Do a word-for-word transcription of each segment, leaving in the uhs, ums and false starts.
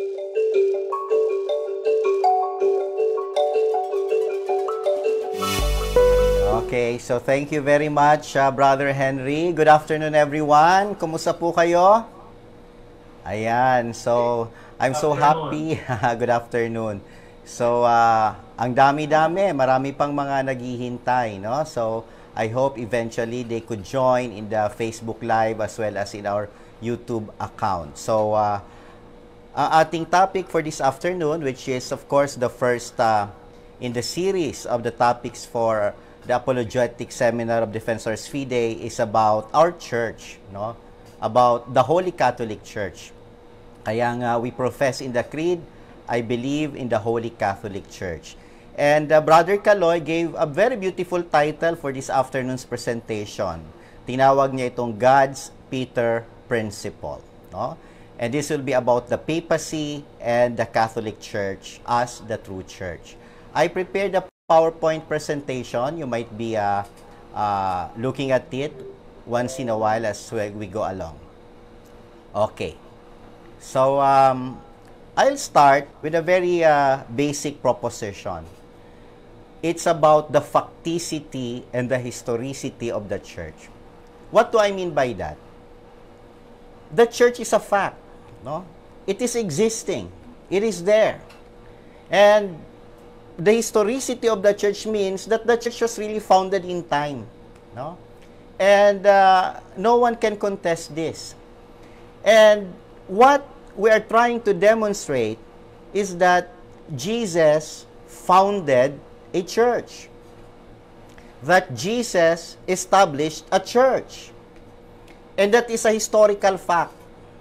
Okay, so thank you very much, uh, Brother Henry. Good afternoon, everyone. Kumusta po kayo? Ayan, so I'm so happy. Good afternoon. So, uh, ang dami-dami, marami pang mga naghihintay, no? So, I hope eventually they could join in the Facebook Live as well as in our YouTube account. So, uh, ang ating topic for this afternoon, which is of course the first uh, in the series of the topics for the Apologetic Seminar of Defensors Fidei, is about our church, no? About the Holy Catholic Church. Kaya nga we profess in the creed, I believe in the Holy Catholic Church. And uh, Brother Caloy gave a very beautiful title for this afternoon's presentation. Tinawag niya itong God's Peter Principle, no? And this will be about the papacy and the Catholic Church as the true church. I prepared a PowerPoint presentation. You might be uh, uh, looking at it once in a while as we go along. Okay. So, um, I'll start with a very uh, basic proposition. It's about the facticity and the historicity of the church. What do I mean by that? The church is a fact, no? It is existing. It is there. And the historicity of the church means that the church was really founded in time, no? And uh, no one can contest this. And what we are trying to demonstrate is that Jesus founded a church. That Jesus established a church. And that is a historical fact.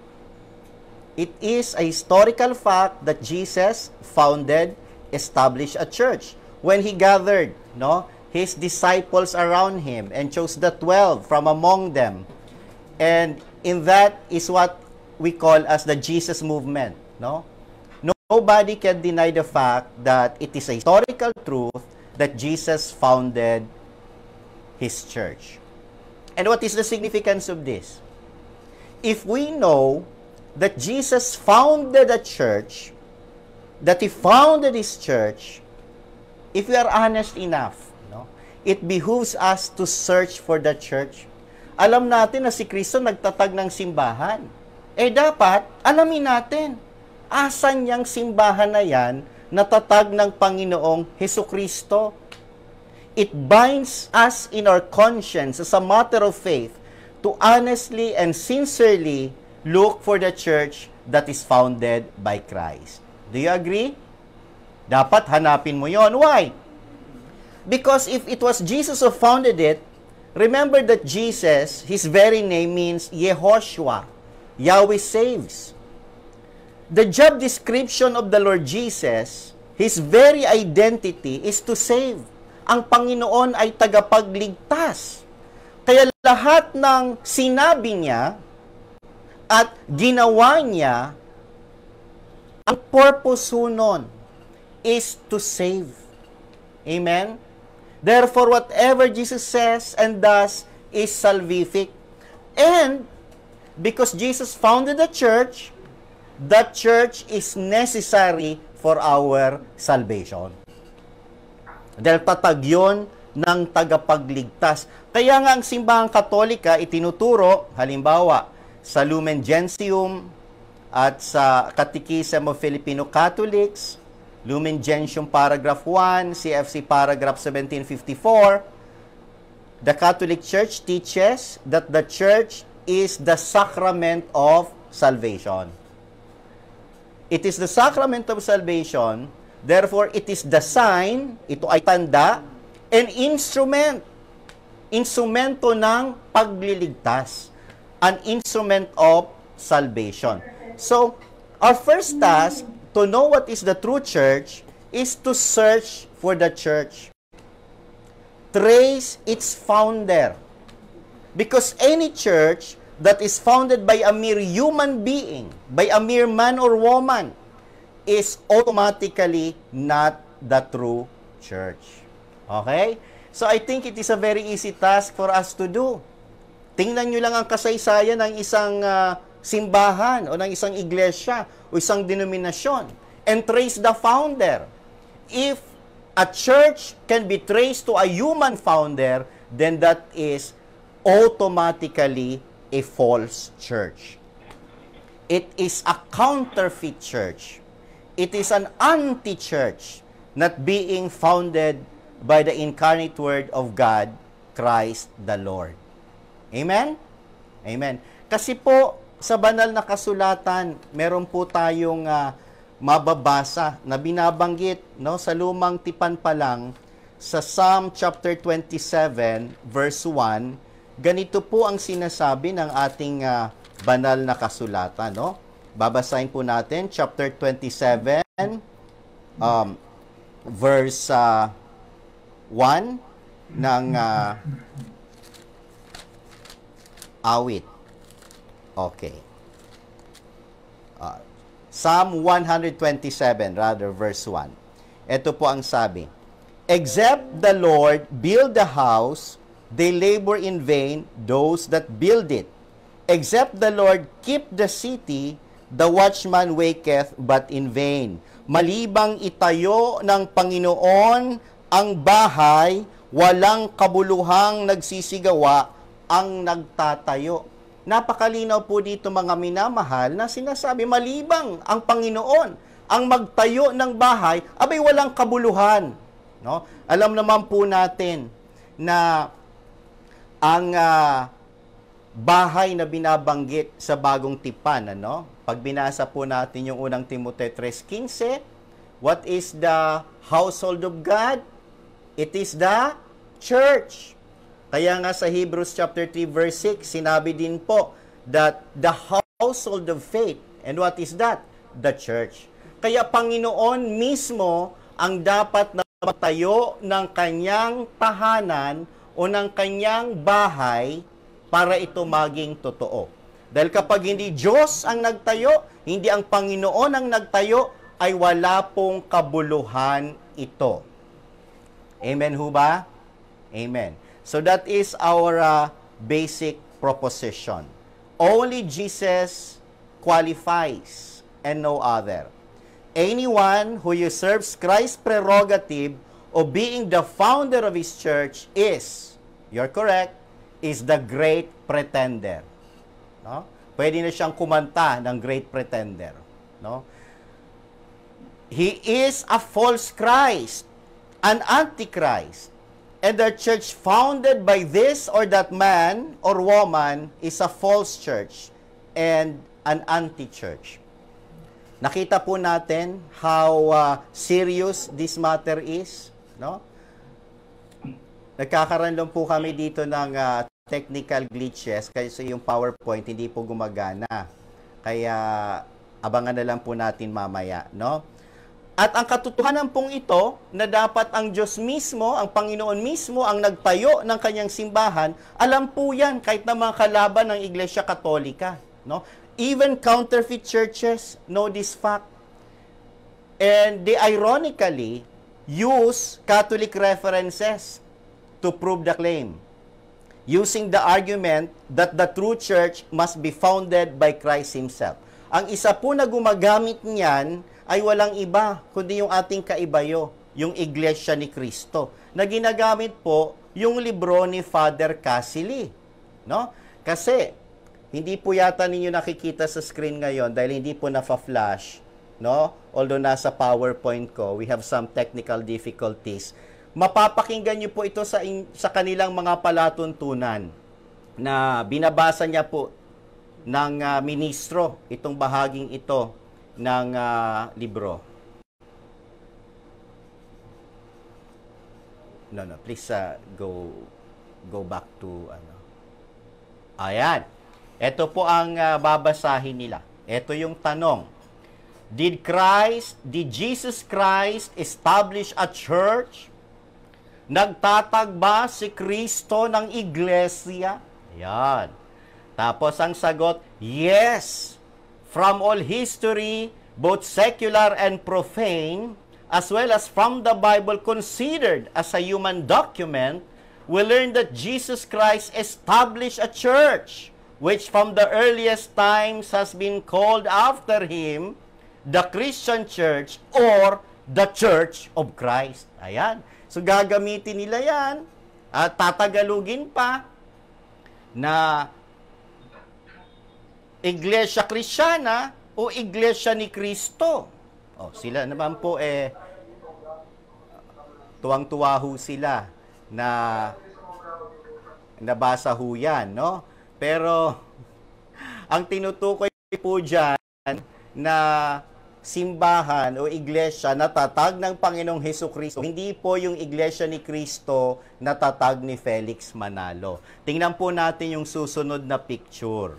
It is a historical fact that Jesus founded, established a church. When he gathered, no, his disciples around him and chose the twelve from among them. And in that is what we call as the Jesus movement, no? Nobody can deny the fact that it is a historical truth that Jesus founded his church. And what is the significance of this? If we know that Jesus founded a church, that he founded his church, if we are honest enough, no, it behooves us to search for the church. Alam natin na si Kristo nagtatag ng simbahan. Eh dapat, alamin natin, asan niyang simbahan na yan natatag ng Panginoong Hesukristo. It binds us in our conscience as a matter of faith to honestly and sincerely look for the church that is founded by Christ. Do you agree? Dapat hanapin mo yon. Why? Because if it was Jesus who founded it, remember that Jesus, his very name means Yehoshua. Yahweh saves. The job description of the Lord Jesus, his very identity is to save. Ang Panginoon ay tagapagligtas. Kaya lahat ng sinabi niya at ginawa niya, ang purpose nun is to save. Amen? Therefore, whatever Jesus says and does is salvific. And because Jesus founded the church, that church is necessary for our salvation. Dahil tatag yun ng tagapagligtas. Kaya nga ang simbahang Katolika itinuturo, halimbawa, sa Lumen Gentium at sa Catechism of Filipino Catholics, Lumen Gentium Paragraph one, C F C Paragraph seventeen fifty-four, the Catholic Church teaches that the church is the sacrament of salvation. It is the sacrament of salvation. Therefore, it is the sign, ito ay tanda, and instrument. Instrumento ng pagliligtas. An instrument of salvation. So, our first task to know what is the true church is to search for the church. Trace its founder. Because any church that is founded by a mere human being, by a mere man or woman, is automatically not the true church. Okay? So I think it is a very easy task for us to do. Tingnan nyo lang ang kasaysayan ng isang uh, simbahan o ng isang iglesia o isang denominasyon and trace the founder. If a church can be traced to a human founder, then that is automatically a false church. It is a counterfeit church. It is an anti-church not being founded by the incarnate Word of God, Christ the Lord. Amen? Amen. Kasi po, sa banal na kasulatan, meron po tayong uh, mababasa na binabanggit, no, sa lumang tipan pa lang, sa Psalm chapter twenty-seven, verse one, ganito po ang sinasabi ng ating uh, banal na kasulatan, no? Babasahin po natin, chapter twenty-seven, um, verse uh, one ng uh, awit. Okay. Uh, Psalm one twenty-seven, rather, verse one. Ito po ang sabi, except the Lord build the house, they labor in vain, those that build it. Except the Lord keep the city, the watchman waketh but in vain. Malibang itayo ng Panginoon ang bahay, walang kabuluhang nagsisigawa ang nagtatayo. Napakalinaw po dito mga minamahal na sinasabi, malibang ang Panginoon ang magtayo ng bahay, abay walang kabuluhan. No? Alam naman po natin na ang uh, bahay na binabanggit sa bagong tipan, ano? Pag binasa po natin yung unang Timoteo three fifteen, what is the household of God? It is the church. Kaya nga sa Hebrews chapter three verse six, sinabi din po that the household of faith, and what is that? The church. Kaya Panginoon mismo ang dapat na magtayo ng kanyang tahanan o ng kanyang bahay para ito maging totoo. Dahil kapag hindi Diyos ang nagtayo, hindi ang Panginoon ang nagtayo, ay wala pong kabuluhan ito. Amen ho ba? Amen. So that is our uh, basic proposition. Only Jesus qualifies and no other. Anyone who usurps Christ's prerogative of being the founder of His church is, you're correct, is the great pretender. No? Pwede na siyang kumanta ng great pretender. No? He is a false Christ, an antichrist. And the church founded by this or that man or woman is a false church and an anti-church. Nakita po natin how uh, serious this matter is, no? Nagkakaroon lang po kami dito ng uh, technical glitches kasi yung PowerPoint hindi po gumagana. Kaya abangan na lang po natin mamaya, no? At ang katotohanan pong ito na dapat ang Diyos mismo, ang Panginoon mismo ang nagtayo ng kanyang simbahan, alam po yan kahit na mga kalaban ng Iglesia Katolika, no? Even counterfeit churches know this fact. And they ironically use Catholic references to prove the claim, using the argument that the true church must be founded by Christ Himself. Ang isa po na gumagamit niyan ay walang iba, kundi yung ating kaibayo, yung Iglesia ni Cristo, na ginagamit po yung libro ni Father Cassily. No? Kasi, hindi po yata ninyo nakikita sa screen ngayon dahil hindi po na-flash. No? Although nasa PowerPoint ko, we have some technical difficulties. Mapapakinggan nyo po ito sa, in, sa kanilang mga palatuntunan na binabasa niya po ng uh, ministro itong bahaging ito ng uh, libro. No, no, please uh, go go back to ano. Ayan. Ito po ang uh, babasahin nila. Ito yung tanong. Did Christ, did Jesus Christ establish a church? Nagtatag ba si Kristo ng iglesia? Ayan. Tapos ang sagot, yes. From all history, both secular and profane, as well as from the Bible considered as a human document, we learn that Jesus Christ established a church which from the earliest times has been called after him, the Christian Church or the Church of Christ. Ayan. So gagamitin nila yan at tatagalugin pa na Iglesia Kristiyana o Iglesia ni Kristo. Oh, sila naman po eh tuwang-tuwa ho sila na nabasa ho yan, no? Pero ang tinutukoy po dyan na simbahan o iglesia na tatag ng Panginoong Hesukristo, hindi po yung iglesia ni Kristo na tatag ni Felix Manalo. Tingnan po natin yung susunod na picture.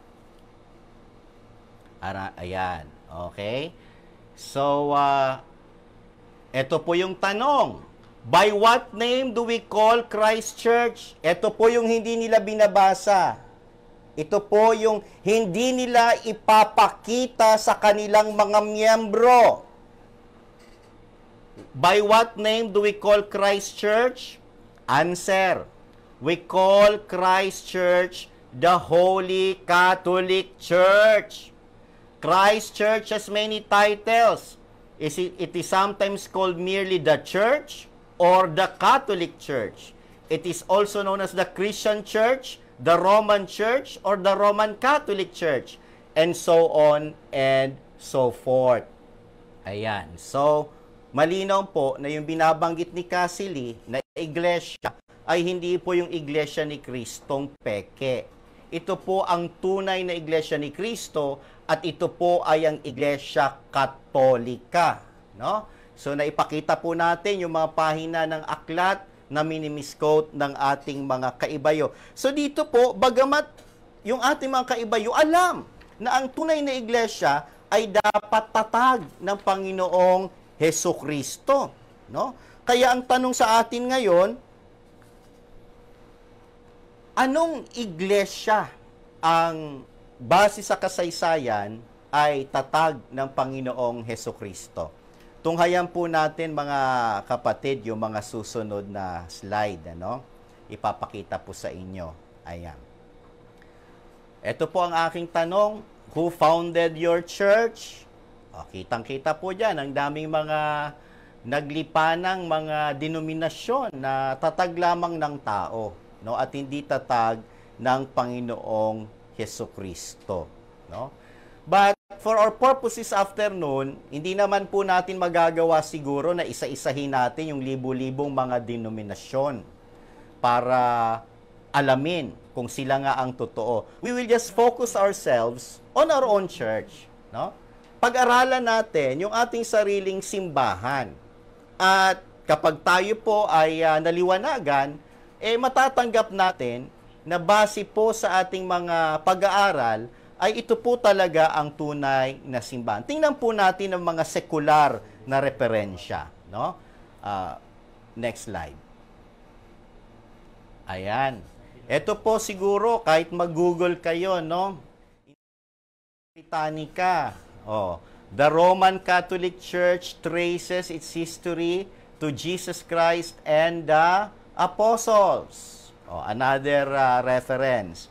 Ara, ayan. Okay? So, uh, ito po yung tanong. By what name do we call Christ Church? Ito po yung hindi nila binabasa. Ito po yung hindi nila ipapakita sa kanilang mga miyembro. By what name do we call Christ Church? Answer. We call Christ Church the Holy Catholic Church. Christ Church has many titles. Is it, it is sometimes called merely the Church or the Catholic Church. It is also known as the Christian Church, the Roman Church, or the Roman Catholic Church, and so on and so forth. Ayan. So, malinaw po na yung binabanggit ni Cassidy na iglesia ay hindi po yung iglesia ni Kristong peke. Ito po ang tunay na iglesia ni Kristo at ito po ay ang iglesia katolika. No? So, naipakita po natin yung mga pahina ng aklat na minimisquote ng ating mga kaibayo. So, dito po, bagamat yung ating mga kaibayo alam na ang tunay na iglesia ay dapat tatag ng Panginoong Hesukristo. No? Kaya ang tanong sa atin ngayon, anong iglesia ang base sa kasaysayan ay tatag ng Panginoong Hesukristo? Tunghayan po natin mga kapatid yung mga susunod na slide, ano? Ipapakita po sa inyo. Ayan. Ito po ang aking tanong, who founded your church? O, kitang-kita po dyan, ang daming mga naglipanang mga denominasyon na tatag lamang ng tao, no? At hindi tatag ng Panginoong Hesukristo, no? But for our purposes afternoon, hindi naman po natin magagawa siguro na isa-isahin natin yung libu-libong mga denominasyon para alamin kung sila nga ang totoo. We will just focus ourselves on our own church, no? Pag-aralan natin yung ating sariling simbahan. At kapag tayo po ay uh, naliwanagan, eh matatanggap natin na base po sa ating mga pag-aaral ay ito po talaga ang tunay na simbahan. Tingnan po natin ang mga sekular na referensya, no? Uh, next slide. Ayan. Ito po siguro kahit mag-Google kayo, no? Britannica. Oh, the Roman Catholic Church traces its history to Jesus Christ and the Apostles. Oh, another uh, reference.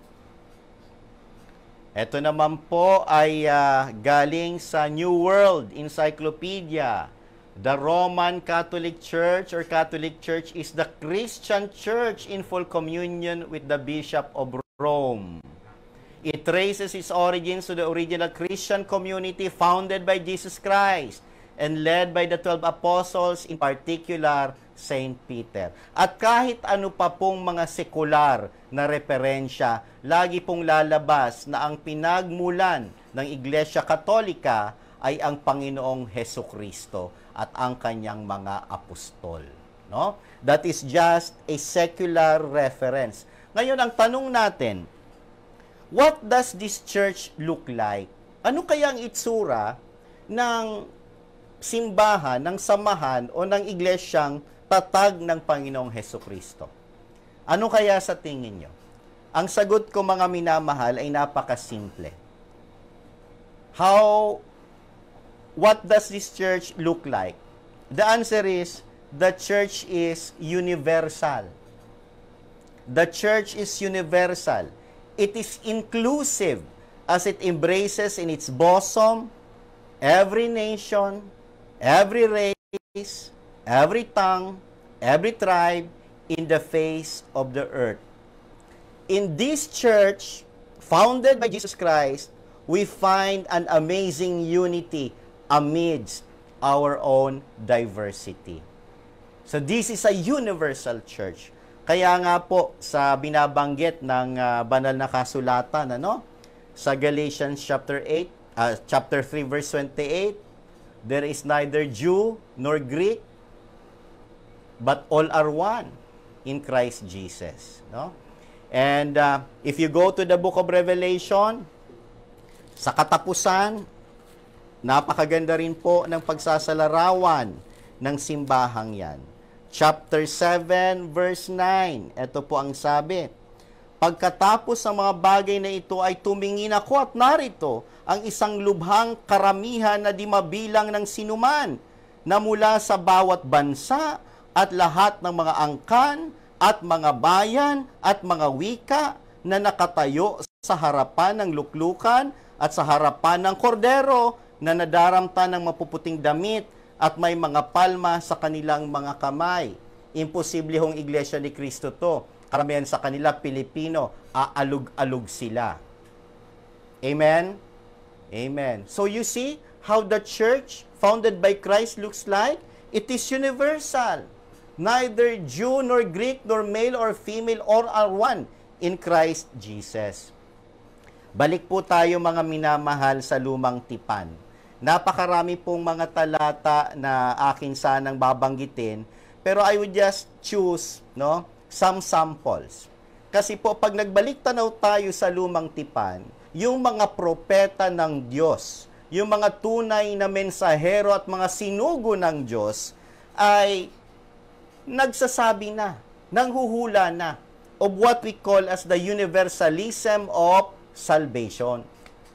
Ito naman po ay uh, galing sa New World Encyclopedia. The Roman Catholic Church or Catholic Church is the Christian church in full communion with the Bishop of Rome. It traces its origins to the original Christian community founded by Jesus Christ and led by the twelve apostles, in particular, Saint Peter. At kahit ano pa pong mga sekular na referensya, lagi pong lalabas na ang pinagmulan ng Iglesia Katolika ay ang Panginoong Hesukristo at ang kanyang mga apostol. No? That is just a secular reference. Ngayon, ang tanong natin, what does this church look like? Ano kaya ang itsura ng simbahan, ng samahan o ng iglesyang tatag ng Panginoong Hesukristo? Ano kaya sa tingin nyo? Ang sagot ko, mga minamahal, ay napakasimple. How, what does this church look like? The answer is, the church is universal. The church is universal. It is inclusive as it embraces in its bosom every nation, every race, every tongue, every tribe in the face of the earth. In this church, founded by Jesus Christ, we find an amazing unity amidst our own diversity. So this is a universal church. Kaya nga po sa binabanggit ng uh, banal na kasulatan, ano? Sa Galatians chapter eight, uh, chapter three verse twenty-eight, there is neither Jew nor Greek, but all are one in Christ Jesus, no? And uh, if you go to the book of Revelation, sa katapusan, napakaganda rin po ng pagsasalarawan ng simbahang yan. Chapter seven, verse nine. Ito po ang sabi. Pagkatapos ng mga bagay na ito ay tumingin ako at narito ang isang lubhang karamihan na di mabilang ng sinuman na mula sa bawat bansa at lahat ng mga angkan at mga bayan at mga wika na nakatayo sa harapan ng luklukan at sa harapan ng kordero na nadaramta ng mapuputing damit at may mga palma sa kanilang mga kamay. Imposible hong iglesia ni Kristo to. Karamihan sa kanila, Pilipino, aalog-alog sila. Amen? Amen. So you see how the church founded by Christ looks like? It is universal. Neither Jew nor Greek nor male or female, all are one in Christ Jesus. Balik po tayo mga minamahal sa lumang tipan. Napakarami pong mga talata na akin sanang babanggitin, pero I would just choose, no, some samples. Kasi po, pag nagbalik tanaw tayo sa lumang tipan, yung mga propeta ng Diyos, yung mga tunay na mensahero at mga sinugo ng Diyos, ay nagsasabi na, nanghuhula na, of what we call as the universalism of salvation.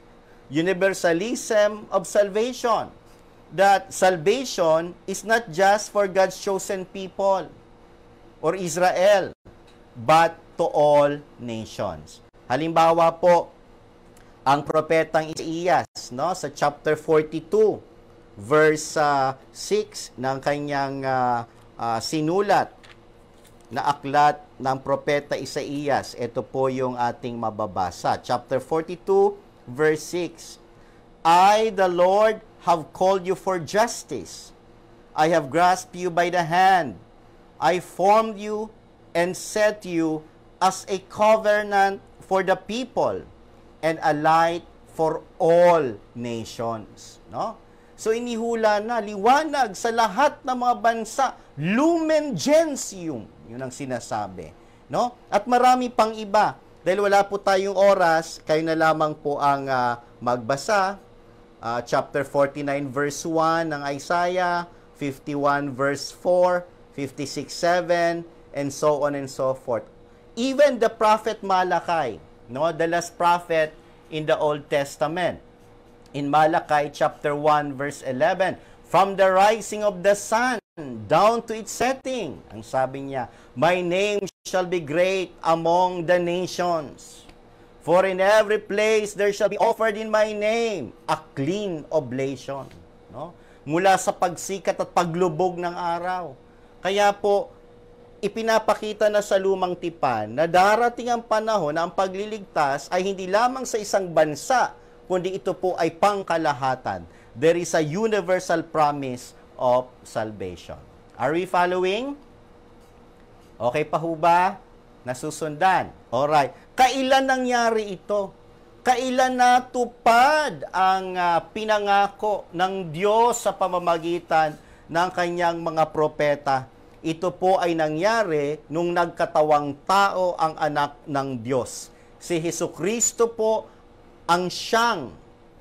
Universalism of salvation. That salvation is not just for God's chosen people or Israel, but to all nations. Halimbawa po, ang propetang Isaías, no, sa chapter forty-two, verse uh, six ng kanyang uh, uh, sinulat na aklat ng propeta Isaías. Ito po yung ating mababasa. Chapter forty-two, verse six. I, the Lord, have called you for justice. I have grasped you by the hand. I formed you and set you as a covenant for the people and a light for all nations. No? So inihula na, liwanag sa lahat ng mga bansa, lumen gentium, yun ang sinasabi. No? At marami pang iba. Dahil wala po tayong oras, kayo na lamang po ang uh, magbasa. Uh, chapter forty-nine verse one ng Isaiah, fifty-one verse four, fifty-six seven, and so on and so forth. Even the prophet Malachi, no, the last prophet in the Old Testament. In Malachi chapter one verse eleven, from the rising of the sun down to its setting, ang sabi niya, my name shall be great among the nations. For in every place there shall be offered in my name a clean oblation. No? Mula sa pagsikat at paglubog ng araw. Kaya po, ipinapakita na sa lumang tipan na darating ang panahon na ang pagliligtas ay hindi lamang sa isang bansa, kundi ito po ay pangkalahatan. There is a universal promise of salvation. Are we following? Okay pa ho ba? Nasusundan? Alright. Kailan nangyari ito? Kailan natupad ang uh, pinangako ng Diyos sa pamamagitan ng kanyang mga propeta? Ito po ay nangyari nung nagkatawang tao ang anak ng Diyos. Si Hesukristo po ang siyang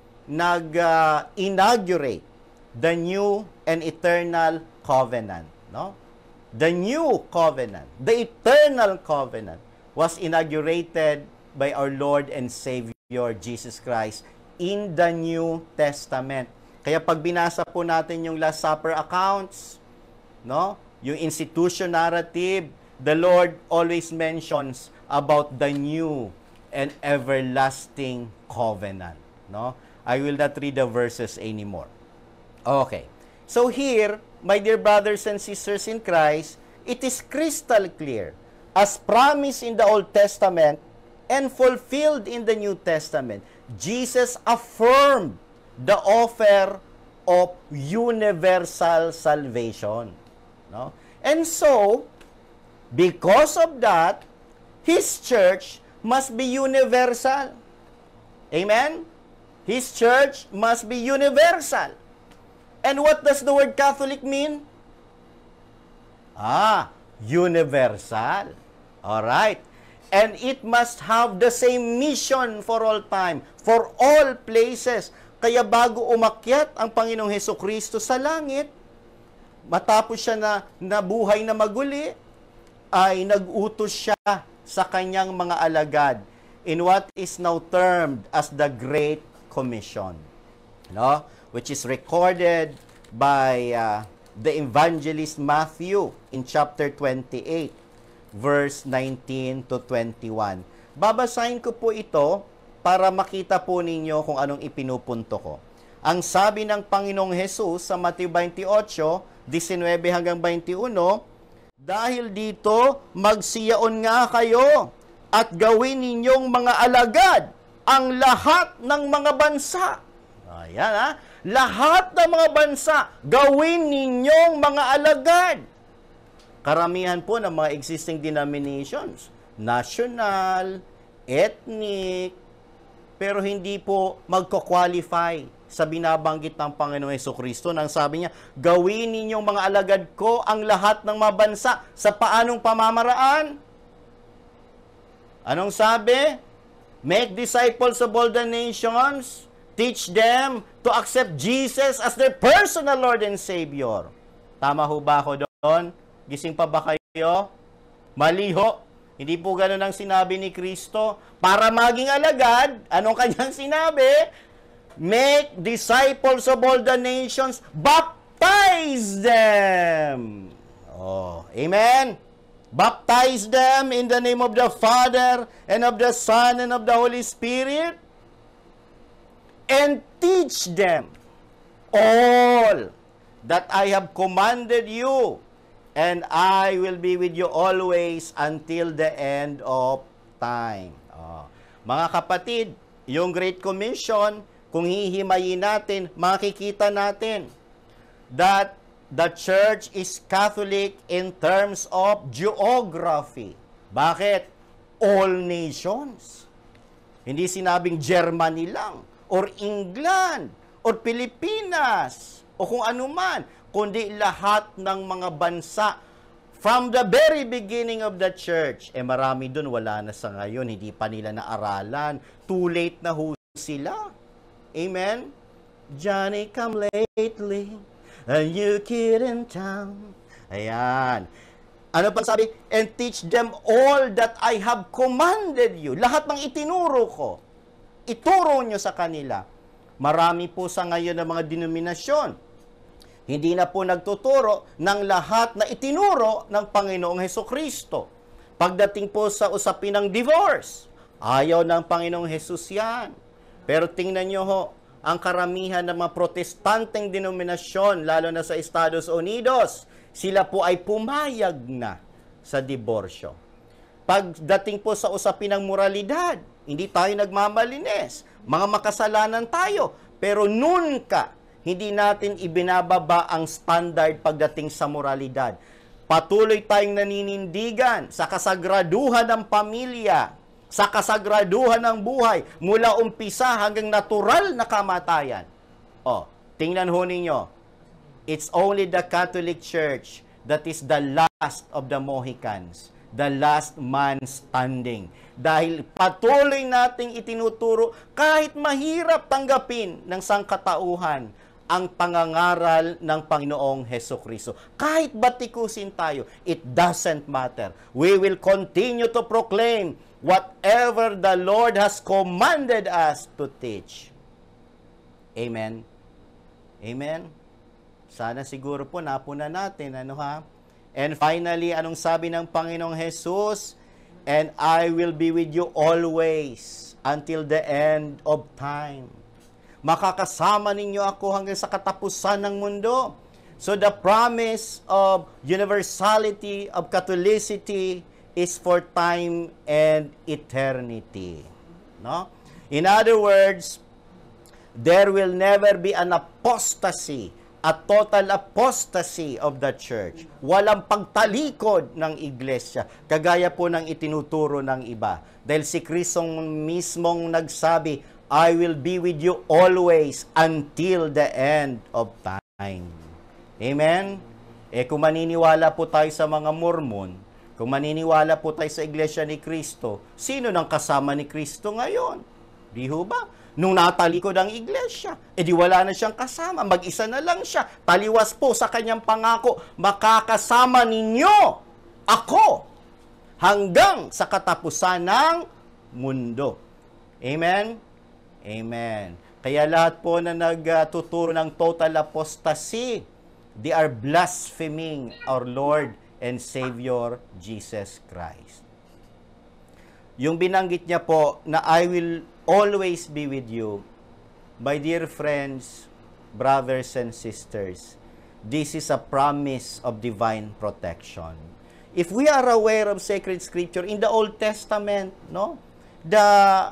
nag-inaugurate uh, the new and eternal covenant. No? The new covenant, the eternal covenant, was inaugurated by our Lord and Savior Jesus Christ in the New Testament. Kaya pag binasa po natin yung Last Supper accounts, no, yung institution narrative, the Lord always mentions about the new and everlasting covenant. No? I will not read the verses anymore. Okay. So here, my dear brothers and sisters in Christ, it is crystal clear, as promised in the Old Testament and fulfilled in the New Testament, Jesus affirmed the offer of universal salvation. No? And so, because of that, His church must be universal. Amen? His church must be universal. And what does the word Catholic mean? Ah, universal. Alright. And it must have the same mission for all time, for all places. Kaya bago umakyat ang Panginoong Hesukristo sa langit, matapos siya na nabuhay na maguli, ay nag-utos siya sa kanyang mga alagad in what is now termed as the Great Commission. No? Which is recorded by uh, the evangelist Matthew in chapter twenty-eight, verse nineteen to twenty-one. Babasahin ko po ito para makita po ninyo kung anong ipinupunto ko. Ang sabi ng Panginoong Hesus sa Matthew twenty-eight, nineteen hanggang twenty-one, dahil dito magsiyaon nga kayo at gawin ninyong mga alagad ang lahat ng mga bansa. Ayan ha. Lahat ng mga bansa, gawin ninyong mga alagad. Karamihan po ng mga existing denominations, national, ethnic, pero hindi po magko-qualify sa binabanggit ng Panginoong Hesukristo nang sabi niya, gawin ninyong mga alagad ko ang lahat ng mga bansa sa paanong pamamaraan. Anong sabi? Make disciples of all the nations, teach them to accept Jesus as their personal Lord and Savior. Tama ho ba ako doon? Gising pa ba kayo? Mali ho. Hindi po ganun ang sinabi ni Kristo. Para maging alagad, anong kanyang sinabi? Make disciples of all the nations, baptize them. Oh, amen? Baptize them in the name of the Father, and of the Son, and of the Holy Spirit, and teach them all that I have commanded you, and I will be with you always until the end of time. Oh. Mga kapatid, yung Great Commission, kung hihimayin natin, makikita natin that the church is Catholic in terms of geography. Bakit? All nations. Hindi sinabing Germany lang, or England, or Pilipinas, o kung ano man, kundi lahat ng mga bansa from the very beginning of the church. Eh marami dun, wala na sa ngayon, hindi pa nila naaralan. Too late na ho sila. Amen? Johnny come lately, a new kid in town. Ayan. Ano pa sabi? And teach them all that I have commanded you. Lahat ng itinuro ko, ituro nyo sa kanila. Marami po sa ngayon ng mga denominasyon, hindi na po nagtuturo ng lahat na itinuro ng Panginoong Hesukristo. Pagdating po sa usapin ng divorce, ayaw ng Panginoong Hesus yan. Pero tingnan nyo ho, ang karamihan ng mga protestanteng denominasyon, lalo na sa Estados Unidos, sila po ay pumayag na sa diborsyo. Pagdating po sa usapin ng moralidad, hindi tayo nagmamalinis. Mga makasalanan tayo. Pero nun ka, hindi natin ibinababa ang standard pagdating sa moralidad. Patuloy tayong naninindigan sa kasagraduhan ng pamilya, sa kasagraduhan ng buhay, mula umpisa hanggang natural na kamatayan. O, tingnan ho ninyo, it's only the Catholic Church that is the last of the Mohicans, the last man standing. Dahil patuloy nating itinuturo, kahit mahirap tanggapin ng sangkatauhan, ang pangangaral ng Panginoong Hesukristo. Kahit batikusin tayo, it doesn't matter. We will continue to proclaim whatever the Lord has commanded us to teach. Amen. Amen. Sana siguro po napuna natin, ano ha? And finally, anong sabi ng Panginoong Jesus? and I will be with you always until the end of time. Makakasama ninyo ako hanggang sa katapusan ng mundo. So the promise of universality, of Catholicity, is for time and eternity. No? In other words, there will never be an apostasy, a total apostasy of the church. Walang pagtalikod ng iglesia, kagaya po ng itinuturo ng iba. Dahil si Kristo mismong nagsabi, I will be with you always until the end of time. Amen? Eh kung maniniwala po tayo sa mga Mormon, kung maniniwala po tayo sa Iglesia ni Kristo, sino nang kasama ni Kristo ngayon? Di ho ba? Nung natalikod ang iglesia, edi wala na siyang kasama, mag-isa na lang siya. Taliwas po sa kanyang pangako, makakasama ninyo ako hanggang sa katapusan ng mundo. Amen? Amen. Kaya lahat po na nagtuturo ng total apostasy, they are blaspheming our Lord and Savior Jesus Christ. Yung binanggit niya po na I will always be with you, my dear friends, brothers and sisters, this is a promise of divine protection. If we are aware of sacred scripture in the Old Testament, no, the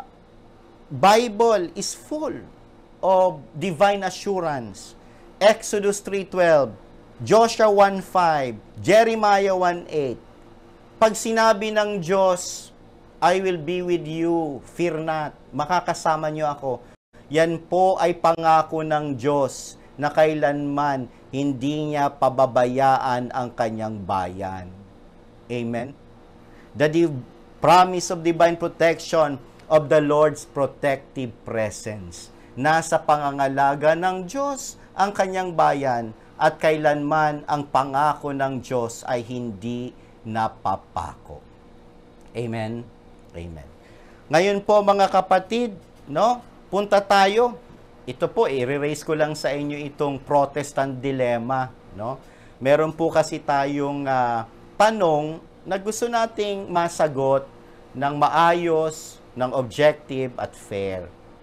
Bible is full of divine assurance. Exodus three twelve, Joshua one five, Jeremiah one eight. Pag sinabi ng Diyos, I will be with you, fear not, makakasama niyo ako. Yan po ay pangako ng Diyos na kailanman hindi niya pababayaan ang kanyang bayan. Amen? The div- promise of divine protection of the Lord's protective presence. Nasa pangangalaga ng Diyos ang kanyang bayan at kailanman ang pangako ng Diyos ay hindi napapako. Amen? Amen. Ngayon po mga kapatid, no? Punta tayo. Ito po, i-raise ko lang sa inyo itong Protestant dilemma, no? Meron po kasi tayong uh, tanong na gusto nating masagot ng maayos, ng objective at fair.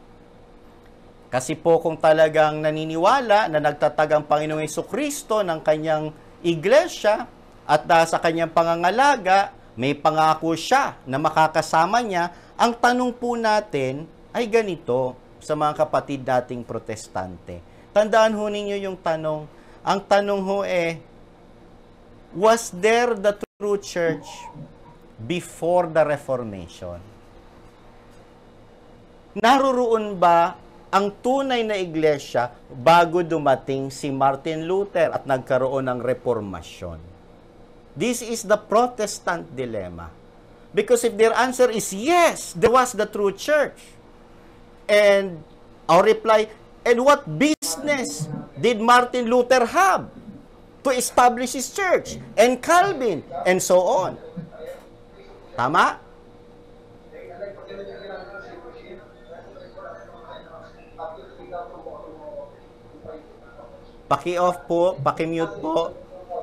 Kasi po kung talagang naniniwala na nagtatag ang Panginoong Jesucristo ng kanyang iglesia at sa kanyang pangangalaga, may pangako siya na makakasama niya, ang tanong po natin ay ganito sa mga kapatid dating protestante. Tandaan ho ninyo yung tanong. Ang tanong ho eh, was there the true church before the Reformation? Naroon ba ang tunay na iglesia bago dumating si Martin Luther at nagkaroon ng reformasyon? This is the Protestant dilemma. Because if their answer is yes, there was the true church. And our reply, and what business did Martin Luther have to establish his church? And Calvin, and so on. Tama? Paki-off po, paki-mute po.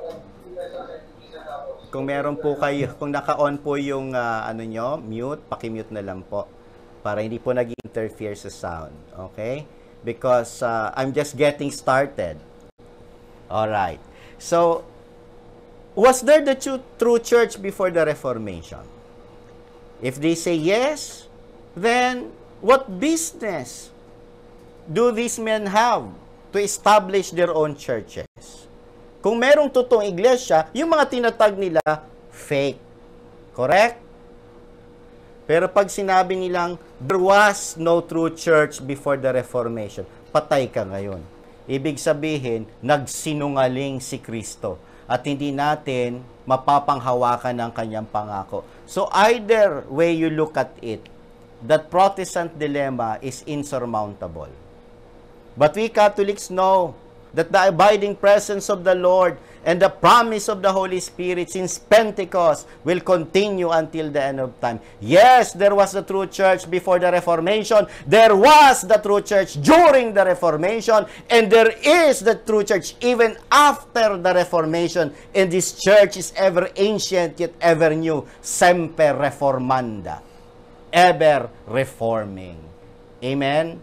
Kung meron po kayo, kung naka-on po yung uh, ano nyo, mute, paki-mute na lang po para hindi po nag-interfere sa sound. Okay? Because uh, I'm just getting started. Alright. So, was there the true church before the Reformation? If they say yes, then what business do these men have to establish their own churches? Kung merong totoong iglesia, yung mga tinatag nila, fake. Correct? Pero pag sinabi nilang, there was no true church before the Reformation, patay ka ngayon. Ibig sabihin, nagsinungaling si Kristo. At hindi natin mapapanghawakan ng kanyang pangako. So either way you look at it, that Protestant dilemma is insurmountable. But we Catholics know that the abiding presence of the Lord and the promise of the Holy Spirit since Pentecost will continue until the end of time. Yes, there was the true church before the Reformation. There was the true church during the Reformation. And there is the true church even after the Reformation. And this church is ever ancient yet ever new. Semper reformanda. Ever reforming. Amen?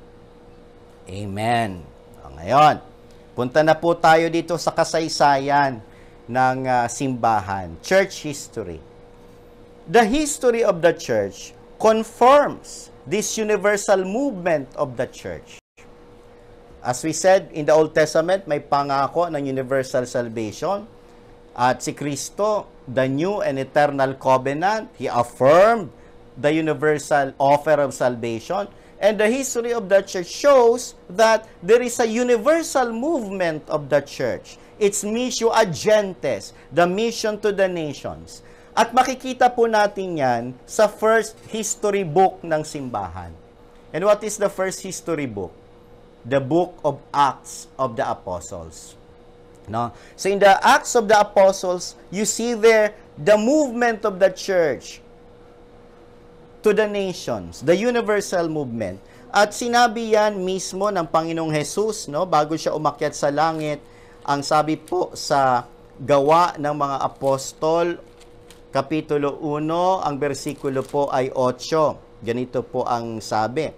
Amen. O, ngayon, punta na po tayo dito sa kasaysayan ng uh, simbahan. Church history. The history of the church confirms this universal movement of the church. As we said, in the Old Testament, may pangako ng universal salvation. At si Kristo, the new and eternal covenant, He affirmed the universal offer of salvation. And the history of the church shows that there is a universal movement of the church. It's missio ad gentes, the mission to the nations. At makikita po natin yan sa first history book ng simbahan. And what is the first history book? The book of Acts of the Apostles. No? So in the Acts of the Apostles, you see there the movement of the church to the nations, the universal movement. At sinabi yan mismo ng Panginoong Jesus, no, bago siya umakyat sa langit. Ang sabi po sa Gawa ng mga Apostol, Kapitulo one, ang bersikulo po ay eight. Ganito po ang sabi.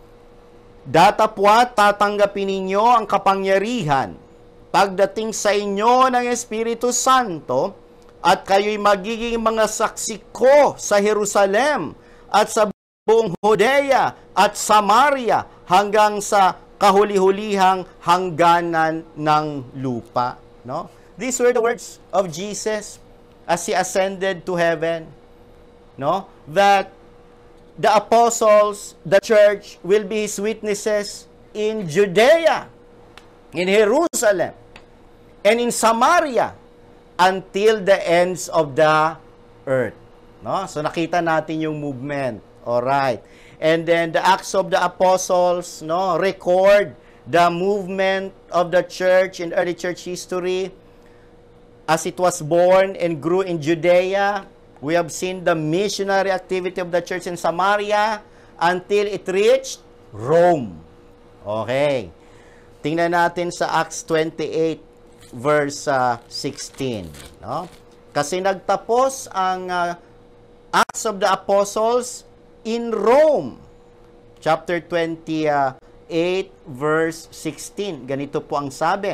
Datapwat tatanggapin ninyo ang kapangyarihan pagdating sa inyo ng Espiritu Santo at kayo'y magiging mga saksi ko sa Jerusalem at sa buong Judea at Samaria hanggang sa kahuli-hulihang hangganan ng lupa. No? These were the words of Jesus as He ascended to heaven. No? That the apostles, the church, will be His witnesses in Judea, in Jerusalem, and in Samaria until the ends of the earth. No? So nakita natin yung movement. All right. And then the Acts of the Apostles, no, record the movement of the church in early church history as it was born and grew in Judea. We have seen the missionary activity of the church in Samaria until it reached Rome. Okay. Tingnan natin sa Acts twenty-eight verse uh, sixteen, no? Kasi nagtapos ang uh, Acts of the Apostles in Rome. Chapter twenty-eight, verse sixteen. Ganito po ang sabi.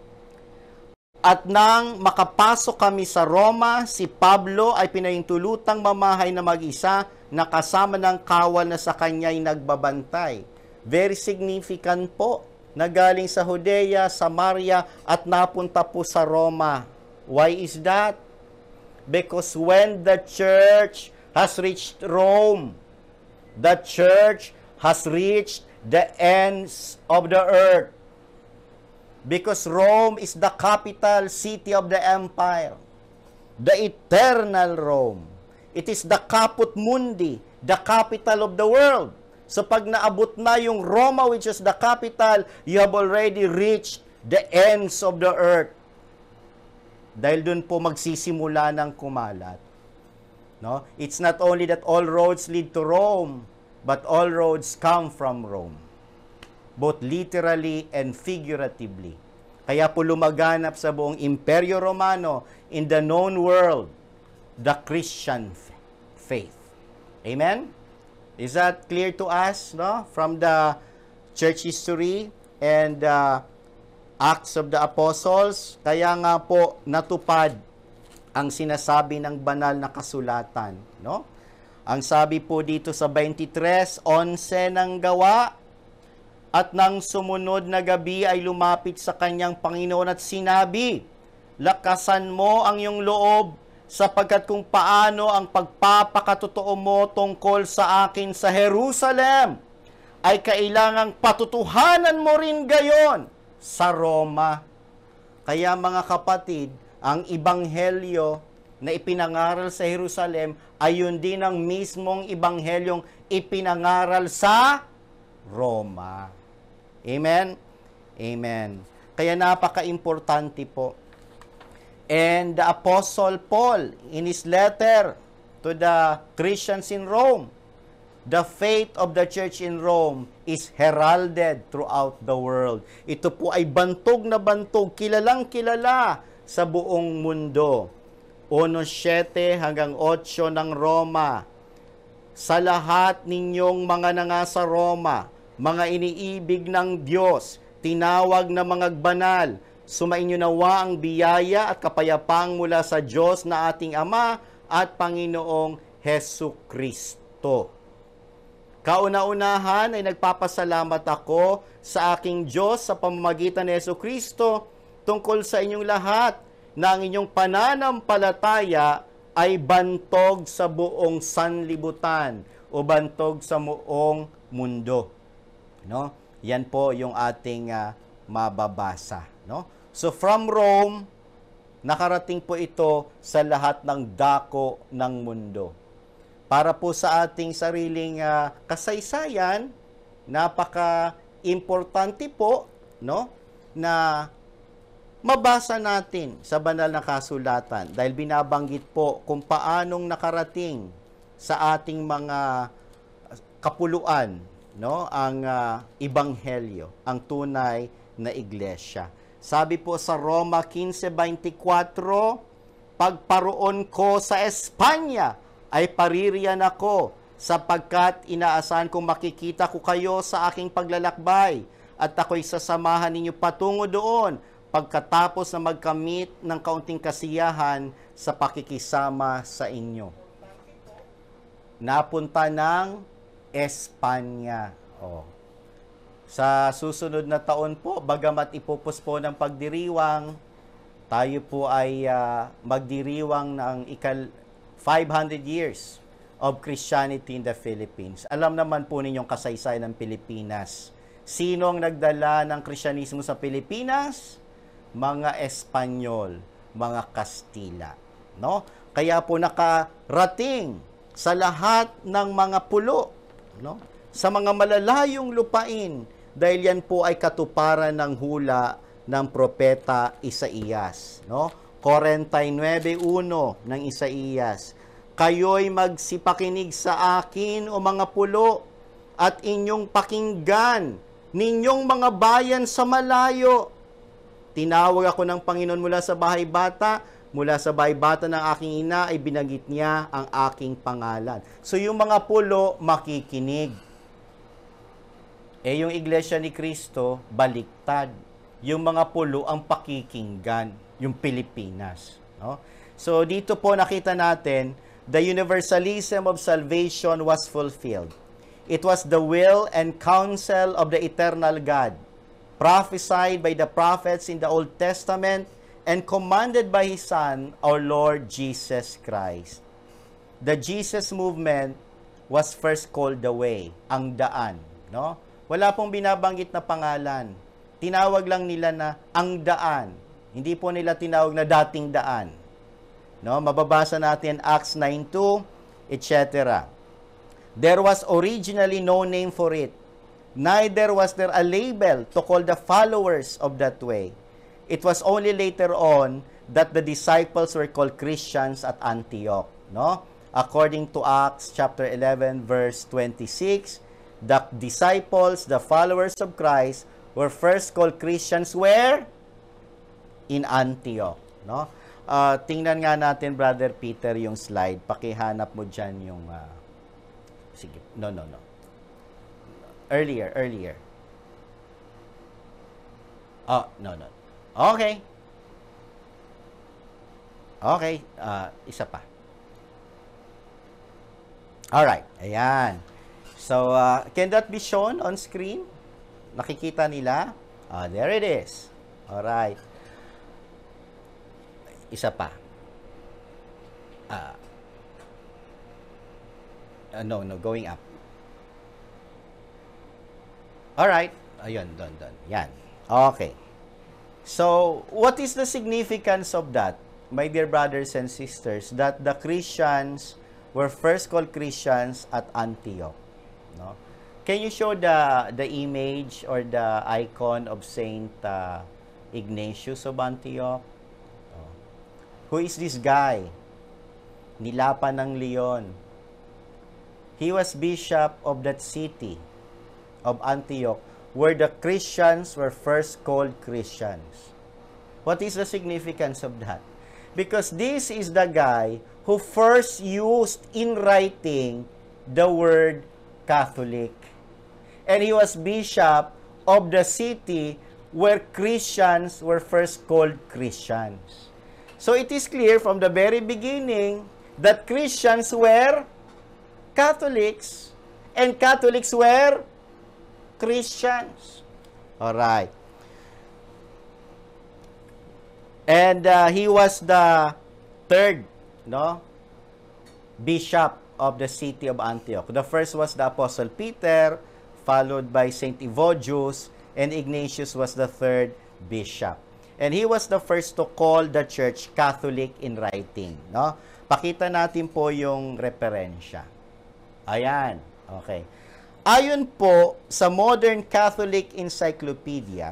At nang makapasok kami sa Roma, si Pablo ay pinahintulutang mamahay na mag-isa na kasama ng kawal na sa kanya'y nagbabantay. Very significant po na galing sa Judea, Samaria at napunta po sa Roma. Why is that? Because when the church has reached Rome, the church has reached the ends of the earth. Because Rome is the capital city of the empire. The eternal Rome. It is the caput mundi, the capital of the world. So pag naabot na yung Roma, which is the capital, you have already reached the ends of the earth. Dahil dun po magsisimula ng kumalat. No? It's not only that all roads lead to Rome, but all roads come from Rome. Both literally and figuratively. Kaya po lumaganap sa buong Imperyo Romano, in the known world, the Christian faith. Amen? Is that clear to us, no? From the church history and uh, Acts of the Apostles? Kaya nga po natupad ang sinasabi ng banal na kasulatan, no? Ang sabi po dito sa twenty-three, eleven ng Gawa, at nang sumunod na gabi ay lumapit sa kanyang Panginoon at sinabi, lakasan mo ang iyong loob sapagkat kung paano ang pagpapakatotoo mo tungkol sa akin sa Jerusalem ay kailangang patutuhanan mo rin gayon sa Roma. Kaya mga kapatid, ang ibanghelyo na ipinangaral sa Jerusalem ay yun din ang mismong ibanghelyong ipinangaral sa Roma. Amen? Amen. Kaya napaka-importante po. And the Apostle Paul, in his letter to the Christians in Rome, the faith of the church in Rome is heralded throughout the world. Ito po ay bantog na bantog, kilalang kilala sa buong mundo. one seven hanggang eight ng Roma. Sa lahat ninyong mga nangasa Roma, mga iniibig ng Diyos, tinawag na mga banal, sumainyo nawa ang biyaya at kapayapang mula sa Diyos na ating Ama at Panginoong Hesu Kristo. Kauna-unahan ay nagpapasalamat ako sa aking Diyos sa pamamagitan ni Hesu Kristo tungkol sa inyong lahat na ang inyong pananampalataya ay bantog sa buong sanlibutan o bantog sa buong mundo. No? Yan po yung ating uh, mababasa. No? So from Rome, nakarating po ito sa lahat ng dako ng mundo. Para po sa ating sariling uh, kasaysayan, napaka-importante po, no, na mabasa natin sa banal na kasulatan dahil binabanggit po kung paanong nakarating sa ating mga kapuluan, no, ang uh, ebanghelyo, ang tunay na iglesia. Sabi po sa Roma fifteen twenty-four, pagparoon ko sa Espanya ay paririyan ako sapagkat inaasahan kong makikita ko kayo sa aking paglalakbay at ako'y sasamahan ninyo patungo doon pagkatapos na magkamit ng kaunting kasiyahan sa pakikisama sa inyo. Napunta ng Espanya. Oh. Sa susunod na taon po, bagamat ipupus po ng pagdiriwang, tayo po ay uh, magdiriwang ng ikal five hundred years of Christianity in the Philippines. Alam naman po ninyong kasaysayan ng Pilipinas. Sinong nagdala ng Kristyanismo sa Pilipinas? Mga Espanyol, mga Kastila. No? Kaya po nakarating sa lahat ng mga pulo, no? Sa mga malalayong lupain, dahil yan po ay katuparan ng hula ng propeta Isaías, no? forty-nine one ng Isaías. Kayo'y magsipakinig sa akin o mga pulo at inyong pakinggan ninyong mga bayan sa malayo. Tinawag ako ng Panginoon mula sa bahay bata, mula sa bahay bata ng aking ina ay binanggit niya ang aking pangalan. So yung mga pulo makikinig. Eh yung iglesia ni Kristo, baliktad. Yung mga pulo ang pakikinggan, yung Pilipinas. No? So dito po nakita natin, the universalism of salvation was fulfilled. It was the will and counsel of the eternal God, prophesied by the prophets in the Old Testament and commanded by His Son, our Lord Jesus Christ. The Jesus movement was first called the way, ang daan. No? Wala pong binabanggit na pangalan. Tinawag lang nila na ang daan. Hindi po nila tinawag na dating daan. No? Mababasa natin Acts nine two, et cetera. There was originally no name for it. Neither was there a label to call the followers of that way. It was only later on that the disciples were called Christians at Antioch. No? According to Acts chapter eleven, verse twenty-six, the disciples, the followers of Christ, were first called Christians where? In Antioch. No? Uh, tingnan nga natin, Brother Peter, yung slide. Pakihanap mo dyan yung... Uh, sige, no, no, no. Earlier, earlier. Oh, no, no. Okay. Okay, uh, isa pa. Alright, ayan. So, uh, can that be shown on screen? Nakikita nila? Ah, there it is. Alright. Isa pa. Ah. Uh, no, no, going up. Alright. Ayun, doon, doon. Yan. Okay. So, what is the significance of that, my dear brothers and sisters, that the Christians were first called Christians at Antioch? No? Can you show the the image or the icon of Saint uh, Ignatius of Antioch. Oh. Who is this guy? Nilapa ng Leon. He was bishop of that city of Antioch, where the Christians were first called Christians. What is the significance of that? Because this is the guy who first used in writing the word Catholic. And he was bishop of the city where Christians were first called Christians. So it is clear from the very beginning that Christians were Catholics and Catholics were Christians. All right. And uh, he was the third, no, bishop of the city of Antioch. The first was the Apostle Peter, followed by Saint Evodius, and Ignatius was the third bishop. And he was the first to call the church Catholic in writing, no? Pakita natin po yung referensya. Ayan. Okay. Ayon po sa Modern Catholic Encyclopedia,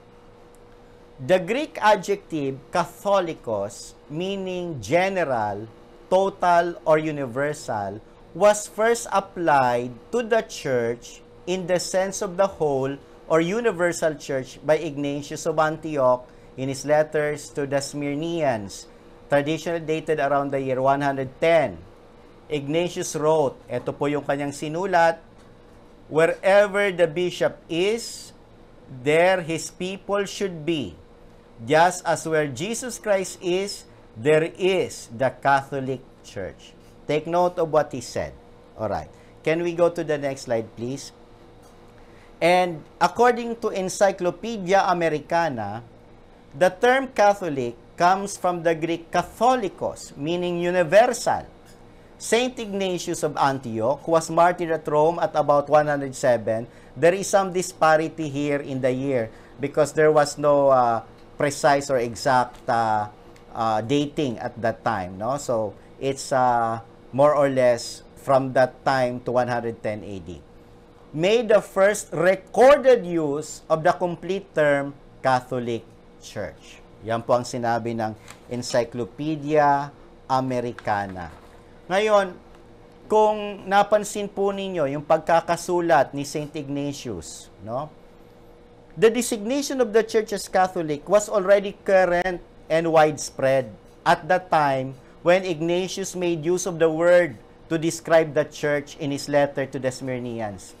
the Greek adjective Catholicos, meaning general, total, or universal, was first applied to the church in the sense of the whole or universal church by Ignatius of Antioch in his letters to the Smyrnians, traditionally dated around the year one hundred ten. Ignatius wrote, ito po yung kanyang sinulat, wherever the bishop is, there his people should be. Just as where Jesus Christ is, there is the Catholic Church. Take note of what he said. Alright. Can we go to the next slide, please? And according to Encyclopedia Americana, the term Catholic comes from the Greek Katholikos, meaning universal. Saint Ignatius of Antioch was martyred at Rome at about one hundred seven. There is some disparity here in the year because there was no uh, precise or exact uh, uh, dating at that time. No? So, it's uh, more or less from that time to one hundred ten A D. Made the first recorded use of the complete term Catholic Church. Yan po ang sinabi ng Encyclopedia Americana. Ngayon, kung napansin po ninyo yung pagkakasulat ni Saint Ignatius, no? The designation of the Church as Catholic was already current and widespread at that time when Ignatius made use of the word to describe the church in his letter to the Smyrnians.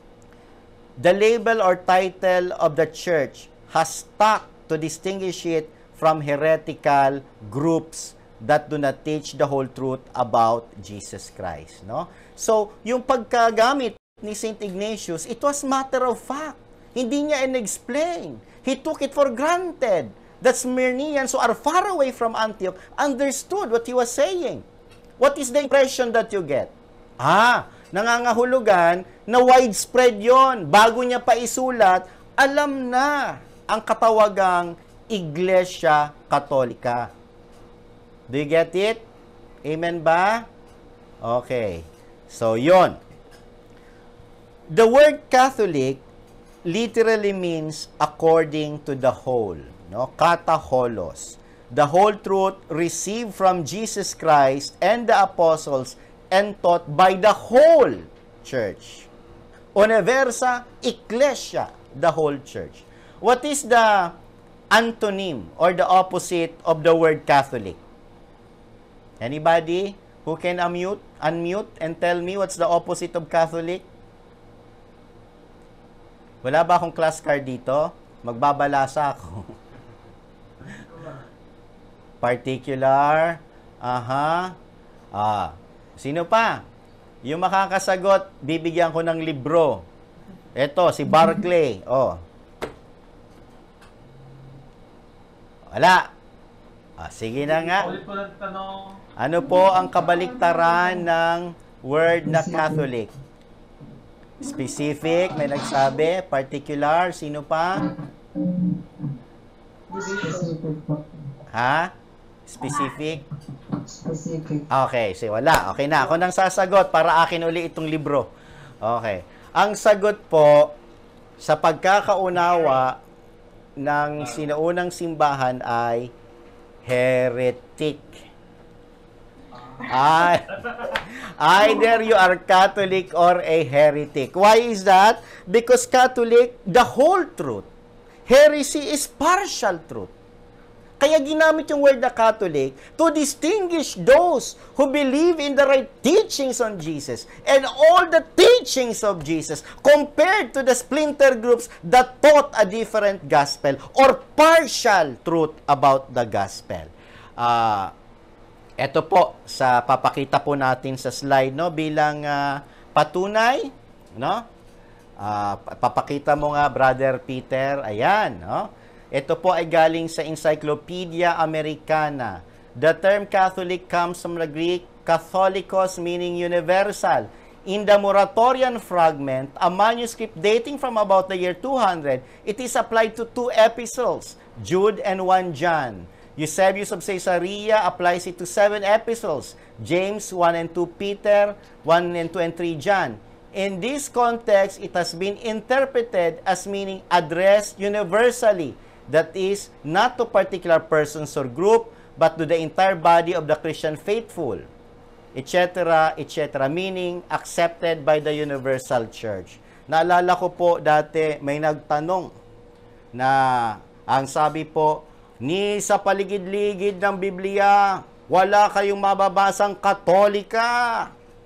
The label or title of the church has stuck to distinguish it from heretical groups that do not teach the whole truth about Jesus Christ, no? So, yung pagkagamit ni Saint Ignatius, it was matter of fact. Hindi niya in-explain. He took it for granted that Smyrnians who are far away from Antioch understood what he was saying. What is the impression that you get? Ah, nangangahulugan na widespread yon. Bago niya pa isulat, alam na ang katawagang Iglesia Katolika. Do you get it? Amen ba? Okay. So, yon. The word Catholic literally means according to the whole. No? Kataholos. The whole truth received from Jesus Christ and the apostles and taught by the whole church. Universa Ecclesia, the whole church. What is the antonym or the opposite of the word Catholic? Anybody who can unmute, unmute and tell me what's the opposite of Catholic? Wala ba akong class card dito? Magbabalasa ako. Particular. Aha. Ah. Sino pa? Yung makakasagot, bibigyan ko ng libro. Ito, si Barclay. Oh. Wala. Ah, sige na nga. Ano po ang kabaliktaran ng word na Catholic? Specific, may nagsabi. Particular, sino pa? Ha? Specific? Specific. Okay, so wala. Okay na, ako nang sasagot para akin uli itong libro. Okay. Ang sagot po, sa pagkakaunawa ng sinaunang simbahan ay heretic. Ay, either you are Catholic or a heretic. Why is that? Because Catholic, the whole truth. Heresy is partial truth. Kaya ginamit yung word na Catholic to distinguish those who believe in the right teachings on Jesus and all the teachings of Jesus compared to the splinter groups that taught a different gospel or partial truth about the gospel. Ah... Uh, Ito po, sa papakita po natin sa slide, no, bilang uh, patunay, no? Uh, papakita mo nga, Brother Peter, ayan, no? Ito po ay galing sa Encyclopedia Americana. The term Catholic comes from the Greek Catholicos, meaning universal. In the Muratorian fragment, a manuscript dating from about the year two hundred, it is applied to two epistles, Jude and First John. Eusebius of Caesarea applies it to seven epistles, James, one and two Peter, one and two and three John. In this context, it has been interpreted as meaning addressed universally, that is, not to particular persons or group, but to the entire body of the Christian faithful, et cetera, et cetera, meaning accepted by the universal church. Naalala ko po dati, may nagtanong na ang sabi po, ni sa paligid-ligid ng Biblia, wala kayong mababasang Katolika.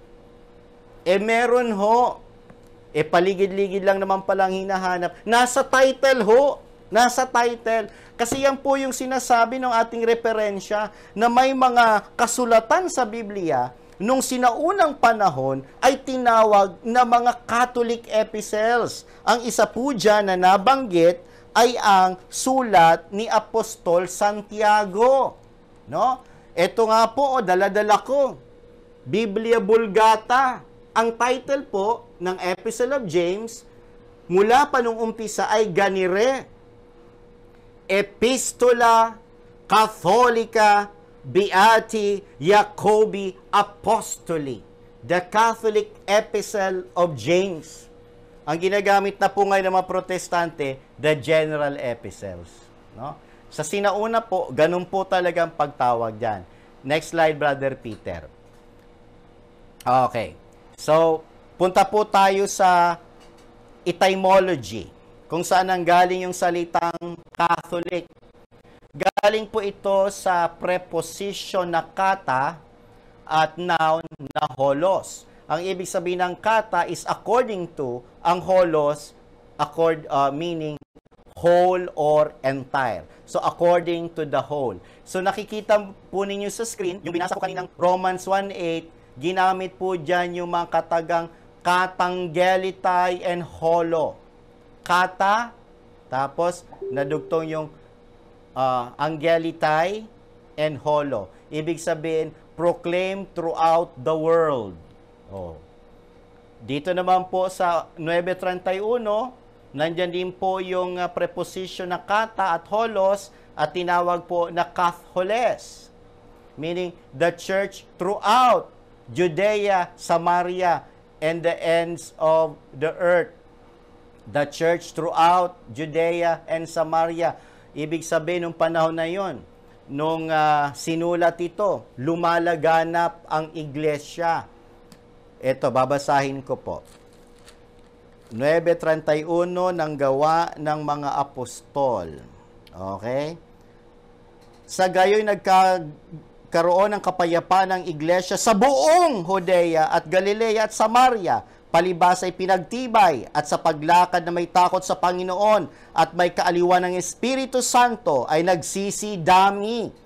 Eh meron ho. Eh paligid-ligid lang naman palang hinahanap. Nasa title ho. Nasa title. Kasi yan po yung sinasabi ng ating referensya na may mga kasulatan sa Biblia nung sinaunang panahon ay tinawag na mga Catholic epistles. Ang isa po dyan na nabanggit ay ang sulat ni Apostol Santiago. No? Ito nga po, oh, dala-dala ko. Biblia Vulgata. Ang title po ng Epistle of James, mula pa nung umpisa ay ganire. Epistola Catholica Beati Jacobi Apostoli. The Catholic Epistle of James. Ang ginagamit na po ngayon ng mga protestante, the general epistles. No? Sa sinauna po, ganun po talagang pagtawag dyan. Next slide, Brother Peter. Okay. So, punta po tayo sa etymology, kung saan ang galing yung salitang Catholic. Galing po ito sa preposition na kata at noun na holos. Ang ibig sabihin ng kata is according to, ang holos, accord, uh, meaning whole or entire. So, according to the whole. So, nakikita po ninyo sa screen, yung binasa ko kaninang Romans one eight, ginamit po dyan yung mga katagang katangelitai and holo. Kata, tapos nadugtong yung uh, angelitai and holo. Ibig sabihin, proclaim throughout the world. Oh. Dito naman po sa nine thirty-one, nandyan din po yung uh, preposition na kata at holos at tinawag po na katholes. Meaning, the church throughout Judea, Samaria, and the ends of the earth. The church throughout Judea and Samaria. Ibig sabihin, nung panahon na yon, nung uh, sinulat ito, lumalaganap ang iglesia. Ito, babasahin ko po. nine thirty-one ng gawa ng mga apostol. Okay? Sa gayoy nagkaroon ng kapayapaan ng iglesia sa buong Judea at Galilea at Samaria, palibas ay pinagtibay at sa paglakad na may takot sa Panginoon at may kaaliwan ng Espiritu Santo ay nagsisidami.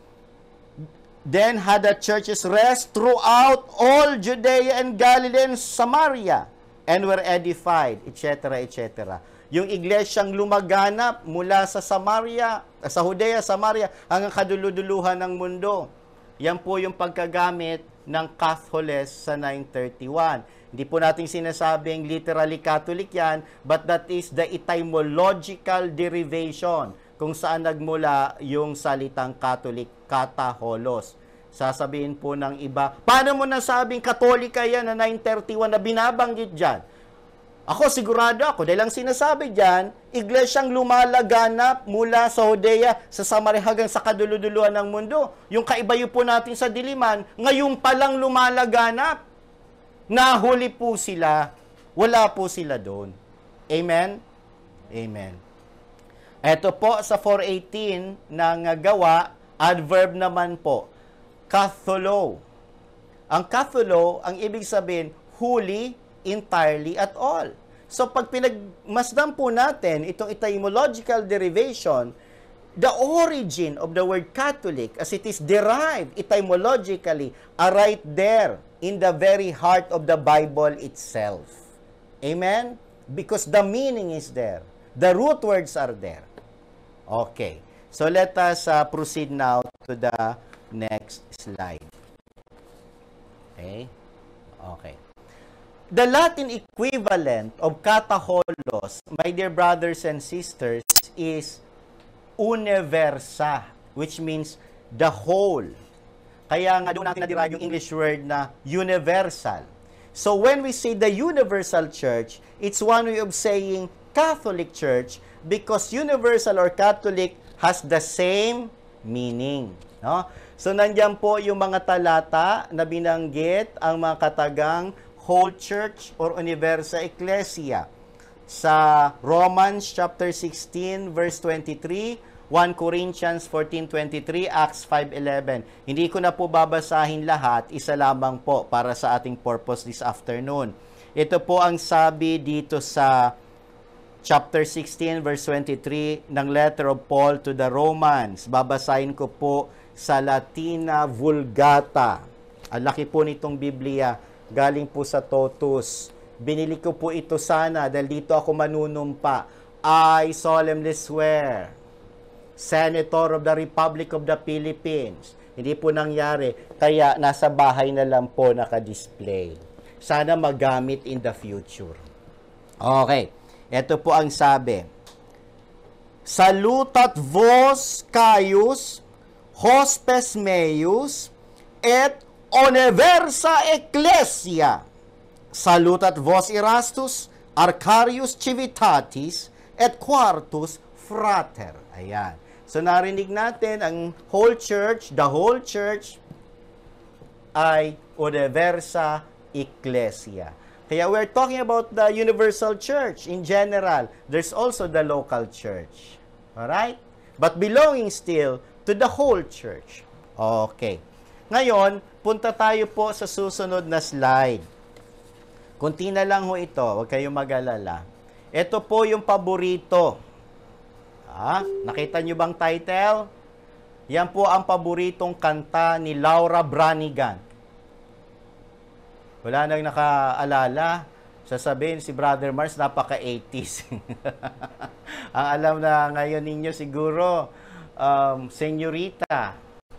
Then had the churches rest throughout all Judea and Galilee and Samaria and were edified, et cetera, et cetera. Yung iglesyang lumaganap mula sa Samaria, sa Judea, Samaria, hanggang kaduluduluhan ng mundo. Yan po yung pagkagamit ng Catholes sa nine thirty-one. Hindi po natin sinasabing literally Catholic yan, but that is the etymological derivation kung saan nagmula yung salitang Catholic, kataholos. Sasabihin po ng iba, paano mo nasabing Katolika yan na nine thirty-one na binabanggit dyan? Ako sigurado ako, dahil ang sinasabi dyan, iglesyang lumalaganap mula sa Judea, sa Samaria hanggang sa kaduluduluhan ng mundo. Yung kaibayo po natin sa diliman, ngayon palang lumalaganap. Nahuli po sila, wala po sila doon. Amen? Amen. Ito po sa four eighteen ng gawa, adverb naman po, katholo. Ang katholo, ang ibig sabihin, huli, entirely at all. So pag pinagmasdan po natin itong etymological derivation, the origin of the word Catholic as it is derived etymologically are right there in the very heart of the Bible itself. Amen? Because the meaning is there. The root words are there. Okay. So let us uh, proceed now to the next slide. Okay? Okay. The Latin equivalent of kataholos, my dear brothers and sisters, is universa, which means the whole. Kaya nga doon natin na-derive yung English word na universal. So when we say the universal church, it's one way of saying Catholic Church because universal or Catholic has the same meaning. No? So nandiyan po yung mga talata na binanggit ang mga katagang whole church or universa ecclesia. Sa Romans chapter sixteen verse twenty-three, First Corinthians fourteen twenty-three, Acts five eleven. Hindi ko na po babasahin lahat, isa lamang po para sa ating purpose this afternoon. Ito po ang sabi dito sa chapter sixteen verse twenty-three ng letter of Paul to the Romans. Babasahin ko po sa Latina Vulgata. Ang laki po nitong Biblia. Galing po sa Totus. Binili ko po ito sana dahil dito ako manunumpa. I solemnly swear, Senator of the Republic of the Philippines. Hindi po nangyari. Kaya nasa bahay na lang po nakadisplay. Sana magamit in the future. Okay. Ito po ang sabi. Salutat vos Caius, hospes meius, et universa ecclesia. Salutat vos Erastus, Arcarius Civitatis, et quartus frater. Ayan. So narinig natin ang whole church, the whole church ay universa ecclesia. Kaya we're talking about the universal church in general. There's also the local church. Alright? But belonging still to the whole church. Okay. Ngayon, punta tayo po sa susunod na slide. Kunti na lang ho ito. Huwag kayong mag-alala. Ito po yung paborito. Ah, nakita nyo bang title? Yan po ang paboritong kanta ni Laura Branigan. Wala nang nakaalala. Sasabihin si Brother Mars, napaka-eighties. Ang alam na ngayon ninyo siguro, um, Senyorita,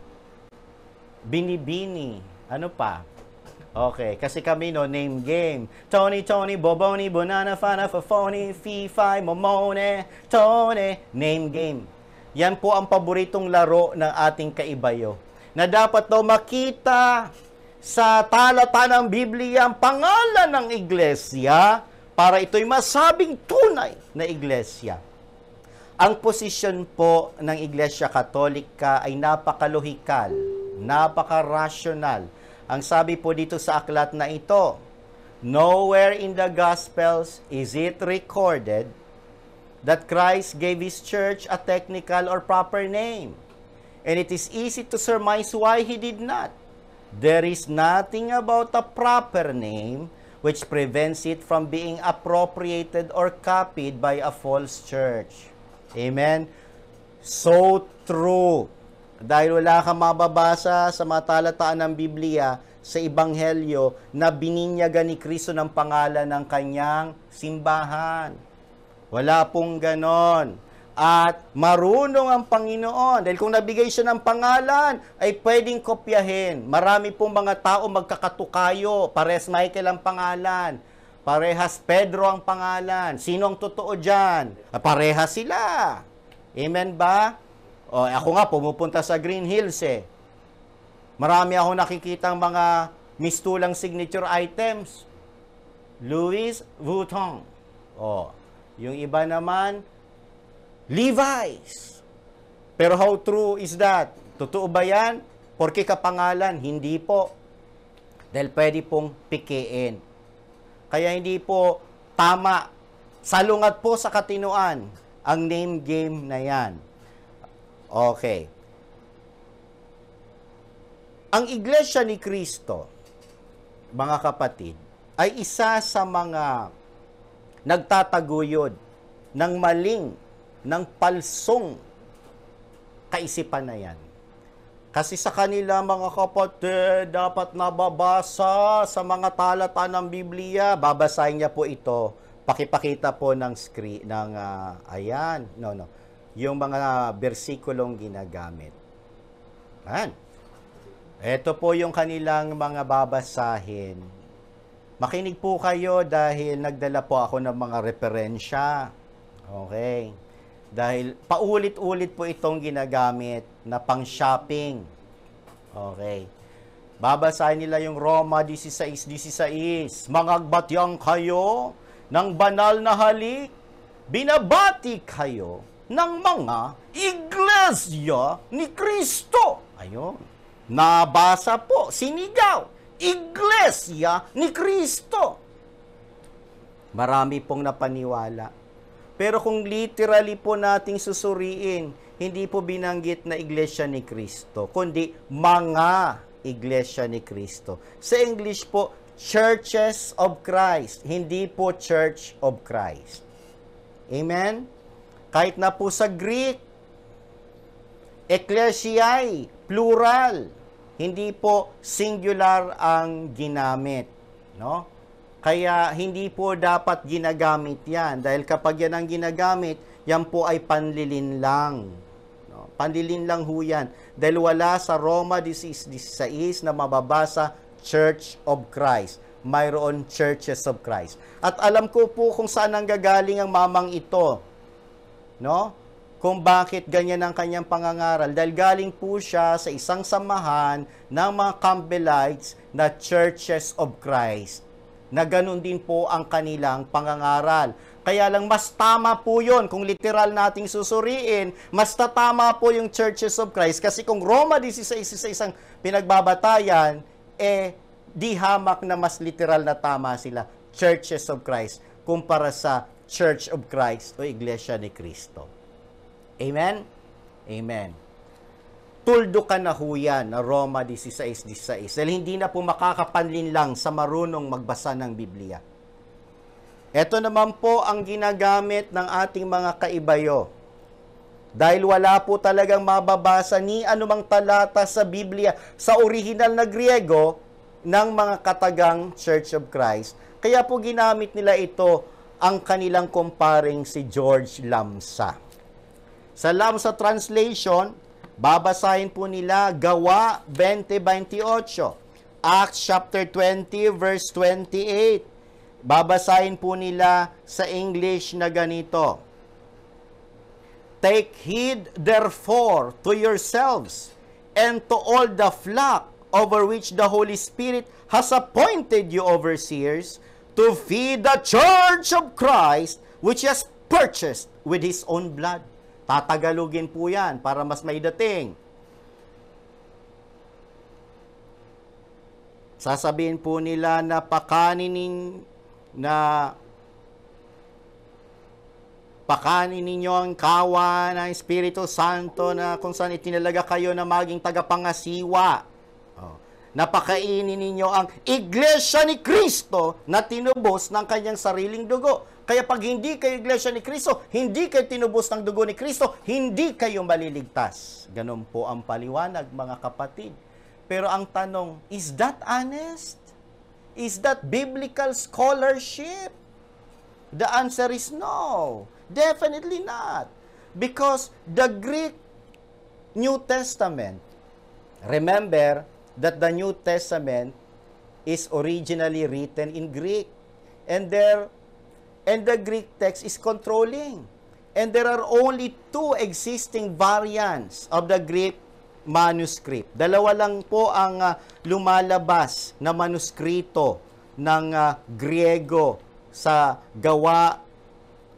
Binibini, ano pa? Okay, kasi kami no, name game. Tony, Tony, Boboni, Bonana, Fana, Fafoni, Fi-Fi, Momone, Tony, name game. Yan po ang paboritong laro ng ating kaibayo. Na dapat daw makita sa talata ng Biblia ang pangalan ng iglesia para ito'y masabing tunay na iglesia. Ang posisyon po ng Iglesia Katolika ay napakalohikal, napaka-rational. Ang sabi po dito sa aklat na ito, nowhere in the Gospels is it recorded that Christ gave His church a technical or proper name. And it is easy to surmise why He did not. There is nothing about a proper name which prevents it from being appropriated or copied by a false church. Amen? So true. Dahil wala kang mababasa sa mga talataan ng Biblia sa Ebanghelyo na bininyagan ni Kristo ng pangalan ng kanyang simbahan. Wala pong ganon. At marunong ang Panginoon. Dahil kung nabigay siya ng pangalan, ay pwedeng kopyahin. Marami pong mga tao magkakatukayo. Parehas Michael ang pangalan. Parehas Pedro ang pangalan. Sino ang totoo dyan? Parehas sila. Amen ba? O, ako nga, pumupunta sa Green Hills eh. Marami ako nakikitang mga mistulang signature items. Louis Vuitton. Oh, yung iba naman, Levi's. Pero how true is that? Totoo ba yan? Porke kapangalan? Hindi po. Dahil pwede pong pikiin. Kaya hindi po tama. Salungat po sa katinuan ang name game na yan. Okay. Ang Iglesia ni Cristo, mga kapatid, ay isa sa mga nagtataguyod ng maling, ng palsong kaisipan na yan. Kasi sa kanila, mga kapatid, dapat nababasa sa mga talata ng Biblia. Babasahin niya po ito. Pakipakita po ng screen, ng, uh, ayan, no, no. Yung mga bersikulong ginagamit. Ayan. Ito po yung kanilang mga babasahin. Makinig po kayo dahil nagdala po ako ng mga referensya. Okay. Dahil paulit-ulit po itong ginagamit na pang-shopping. Okay. Babasahin nila yung Roma sixteen sixteen. Mangagbatyang kayo ng banal na halik. Binabati kayo ng mga iglesia ni Kristo. Ayun. Nabasa po, sinigaw. Iglesia ni Kristo. Marami pong napaniwala. Pero kung literally po nating susuriin, hindi po binanggit na iglesia ni Kristo, kundi mga iglesia ni Kristo. Sa English po, churches of Christ, hindi po Church of Christ. Amen? Kahit na po sa Greek, ecclesiae, plural, hindi po singular ang ginamit. No? Kaya hindi po dapat ginagamit yan. Dahil kapag yan ang ginagamit, yan po ay panlilinlang. No? Panlilinlang ho yan. Dahil wala sa Roma sixteen na mababasa Church of Christ. Mayroon Churches of Christ. At alam ko po kung saan ang gagaling ang mamang ito. No? Kung bakit ganyan ang kanyang pangangaral. Dahil galing po siya sa isang samahan ng mga Campbellites na Churches of Christ. Na ganun din po ang kanilang pangangaral. Kaya lang mas tama po yun. Kung literal nating susuriin, mas tatama po yung Churches of Christ. Kasi kung Roma sixteen sa isang pinagbabatayan, eh, di hamak na mas literal na tama sila. Churches of Christ kumpara sa Church of Christ o Iglesia ni Cristo. Amen? Amen. Tuldo ka na ho yan na Roma sixteen sixteen. Dahil hindi na po makakapanlin lang sa marunong magbasa ng Biblia. Ito naman po ang ginagamit ng ating mga kaibayo. Dahil wala po talagang mababasa ni anumang talata sa Biblia sa original na Griego ng mga katagang Church of Christ. Kaya po ginamit nila ito ang kanilang comparing si George Lamsa. Sa Lamsa translation, babasahin po nila Gawa twenty twenty-eight, Acts chapter twenty verse twenty-eight. Babasahin po nila sa English na ganito. Take heed therefore to yourselves and to all the flock over which the Holy Spirit has appointed you overseers to feed the church of Christ which he has purchased with his own blood. Tatagalogin po yan para mas may dating. Sasabihin po nila na pakanin na pakanin ninyo ang kawa ng Espiritu Santo na kung saan itinalaga kayo na maging tagapangasiwa. Oh. Napakainin ninyo ang Iglesia ni Kristo na tinubos ng kanyang sariling dugo. Kaya pag hindi kayo Iglesia ni Kristo, hindi kayo tinubos ng dugo ni Kristo, hindi kayo maliligtas. Ganun po ang paliwanag, mga kapatid. Pero ang tanong, is that honest? Is that biblical scholarship? The answer is no. Definitely not. Because the Greek New Testament, remember that the New Testament is originally written in Greek. And there And the Greek text is controlling. And there are only two existing variants of the Greek manuscript. Dalawa lang po ang uh, lumalabas na manuskrito ng uh, Griego sa Gawa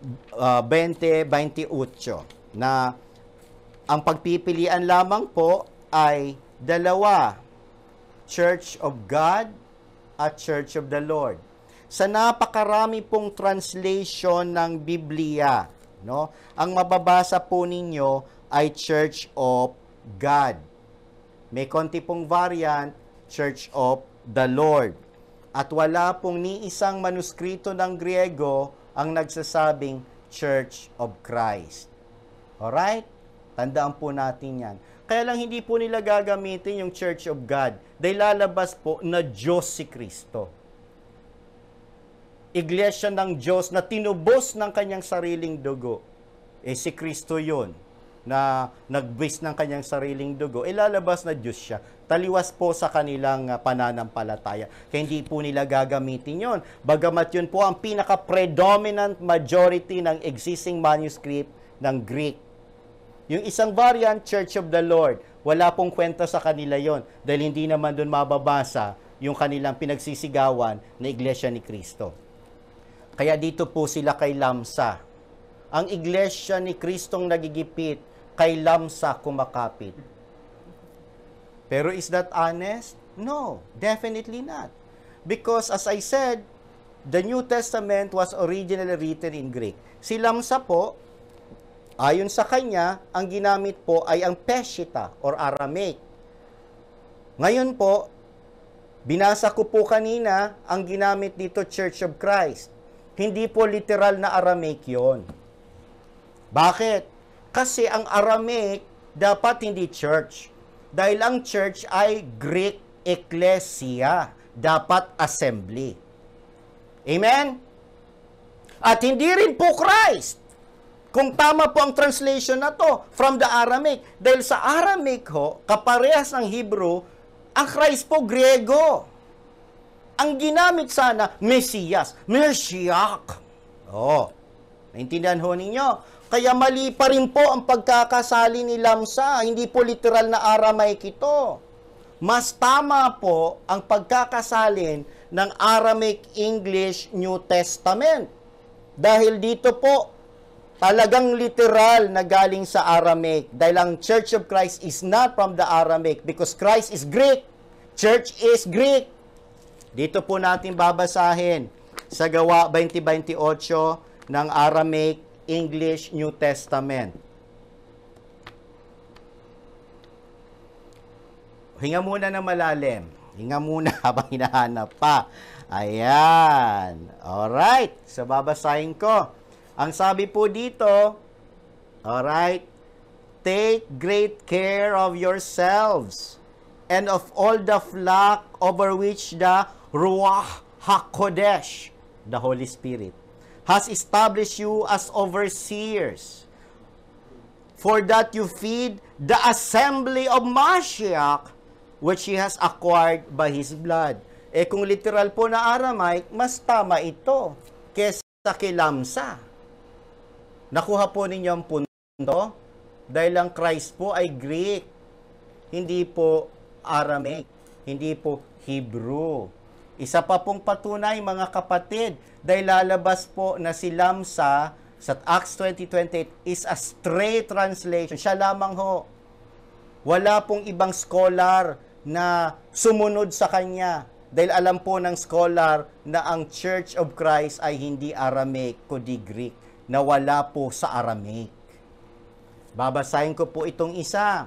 uh, twenty twenty-eight na ang pagpipilian lamang po ay dalawa, Church of God at Church of the Lord. Sa napakarami pong translation ng Biblia, no? Ang mababasa po ninyo ay Church of God. May konti pong variant, Church of the Lord. At wala pong ni isang manuskrito ng Griego ang nagsasabing Church of Christ. Alright? Tandaan po natin yan. Kaya lang hindi po nila gagamitin yung Church of God dahil lalabas po na Diyos si Kristo. Iglesia ng Diyos na tinubos ng kanyang sariling dugo. Eh si Kristo yun na nagbis ng kanyang sariling dugo, ilalabas na Diyos siya. Taliwas po sa kanilang uh, pananampalataya. Kaya hindi po nila gagamitin yon. Bagamat yun po ang pinaka-predominant majority ng existing manuscript ng Greek. Yung isang variant, Church of the Lord, wala pong kwenta sa kanila yon dahil hindi naman doon mababasa yung kanilang pinagsisigawan na Iglesia ni Kristo. Kaya dito po sila kay Lamsa. Ang Iglesia ni Kristong nagigipit, kay Lamsa kumakapit. Pero is that honest? No, definitely not. Because as I said, the New Testament was originally written in Greek. Si Lamsa po, ayon sa kanya, ang ginamit po ay ang Peshitta or Aramaic. Ngayon po, binasa ko po kanina, ang ginamit dito Church of Christ. Hindi po literal na Aramaic yon. Bakit? Kasi ang Aramaic dapat hindi church. Dahil ang church ay Greek ecclesia. Dapat assembly. Amen? At hindi rin po Christ. Kung tama po ang translation na to from the Aramaic. Dahil sa Aramaic ho, kaparehas ng Hebrew, ang Christ po Griego. Ang ginamit sana, Mesias. Meshiach. Oh, naintindihan ho ninyo? Kaya mali pa rin po ang pagkakasali ni Lamsa. Hindi po literal na Aramaic ito. Mas tama po ang pagkakasalin ng Aramaic English New Testament. Dahil dito po, talagang literal na galing sa Aramaic. Dahil ang Church of Christ is not from the Aramaic because Christ is Greek. Church is Greek. Dito po natin babasahin sa Gawa twenty twenty-eight ng Aramaic English New Testament. Hinga muna na malalim. Hinga muna habang hinahanap pa. Ayan. Alright. So, babasahin ko. Ang sabi po dito, alright, take great care of yourselves and of all the flock over which the Ruach HaKodesh, the Holy Spirit, has established you as overseers, for that you feed the assembly of Mashiach, which He has acquired by His blood. Eh kung literal po na Aramaic, mas tama ito kesa kay Lamsa. Nakuha po ninyo ang punto? Dahil ang Christ po ay Greek, hindi po Aramaic, hindi po Hebrew. Isa pa pong patunay, mga kapatid, dahil lalabas po na si Lamsa sa Acts twenty twenty-eight is a straight translation. Siya lamang ho. Wala pong ibang scholar na sumunod sa kanya. Dahil alam po ng scholar na ang Church of Christ ay hindi Aramaic, kundi Greek, na wala po sa Aramaic. Babasahin ko po itong isa.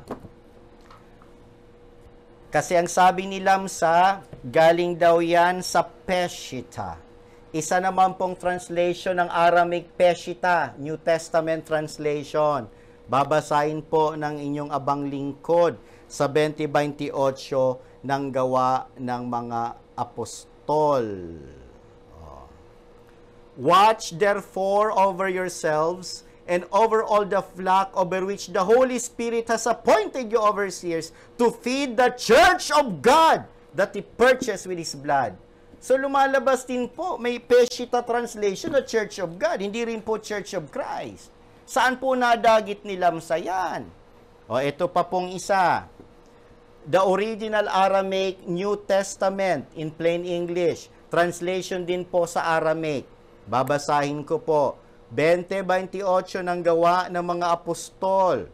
Kasi ang sabi ni Lamsa, galing daw yan sa Peshitta. Isa naman pong translation ng Aramaic Peshitta, New Testament translation. Babasahin po ng inyong abang lingkod sa twenty twenty-eight ng Gawa ng mga Apostol. Oh. Watch therefore over yourselves and over all the flock over which the Holy Spirit has appointed you overseers to feed the church of God that He purchased with His blood. So lumalabas din po, may Peshitta translation na Church of God, hindi rin po Church of Christ. Saan po nadagit ni Lamsa yan? O ito pa pong isa. The original Aramaic New Testament in plain English, translation din po sa Aramaic. Babasahin ko po. twenty twenty-eight ng Gawa ng mga Apostol.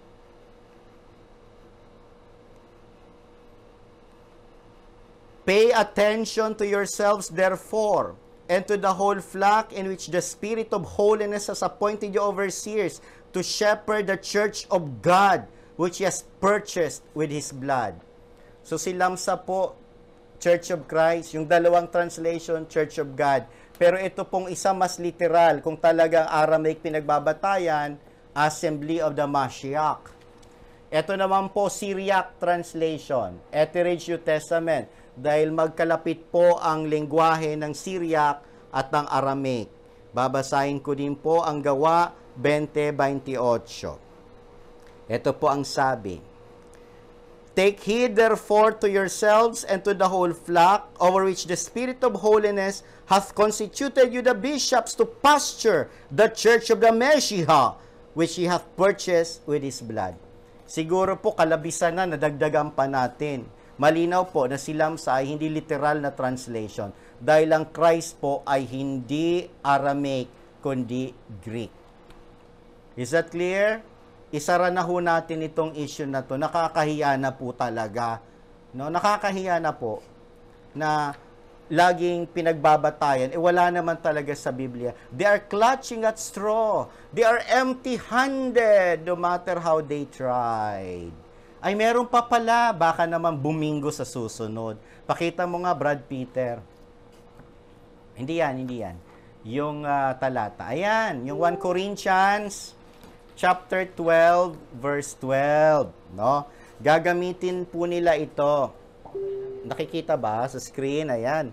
Pay attention to yourselves, therefore, and to the whole flock in which the Spirit of holiness has appointed you overseers to shepherd the church of God, which He has purchased with His blood. So si Lamsa po, Church of Christ, yung dalawang translation, Church of God. Pero ito pong isa mas literal, kung talagang Aramaic pinagbabatayan, Assembly of the Mashiach. Ito naman po, Syriac translation, Etheridge New Testament, dahil magkalapit po ang lengguwahe ng Syriac at ng Aramaic. Babasahin ko din po ang Gawa twenty twenty-eight. Ito po ang sabi. Take heed therefore to yourselves and to the whole flock, over which the Spirit of holiness hath constituted you the bishops to pasture the church of the Messiah, which He hath purchased with His blood. Siguro po kalabisan na, nadagdagan pa natin. Malinaw po na si Lamsa ay hindi literal na translation dahil ang Christ po ay hindi Aramaic kundi Greek. Is that clear? Isara na ho natin itong issue na to. Nakakahiya na po talaga. No? Nakakahiya na po na laging pinagbabatayan. Eh wala naman talaga sa Biblia. They are clutching at straw. They are empty-handed no matter how they tried. Ay, meron pa pala. Baka naman bumingo sa susunod. Pakita mo nga, Brad Peter. Hindi yan, hindi yan. Yung uh, talata. Ayan, yung First Corinthians chapter twelve, verse twelve. No? Gagamitin po nila ito. Nakikita ba sa screen? Ayan.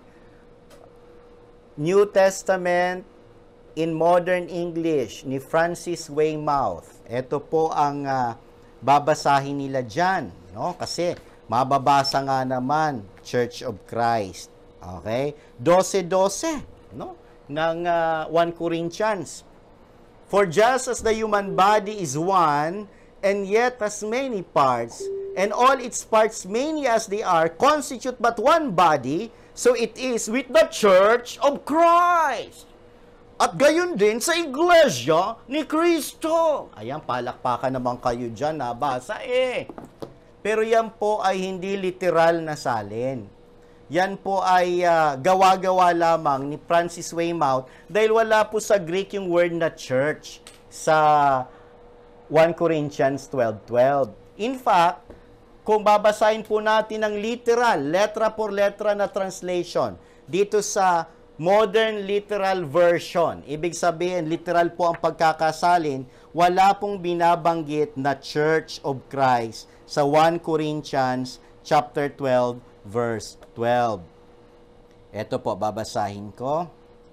New Testament in Modern English ni Francis Weymouth. Ito po ang uh, babasahin nila dyan, no? Kasi mababasa nga naman Church of Christ. Okay? twelve twelve, no? Ng uh, First Corinthians. For just as the human body is one, and yet has many parts, and all its parts, many as they are, constitute but one body, so it is with the Church of Christ. At gayon din sa Iglesia ni Kristo. Ayan, palakpakan naman kayo dyan, nabasa eh. Pero yan po ay hindi literal na salin. Yan po ay uh, gawa-gawa lamang ni Francis Weymouth dahil wala po sa Greek yung word na church sa First Corinthians twelve twelve. In fact, kung babasahin po natin ang literal, letra por letra na translation, dito sa Modern Literal Version, ibig sabihin, literal po ang pagkakasalin, wala pong binabanggit na Church of Christ sa First Corinthians chapter twelve, verse twelve. Ito po, babasahin ko.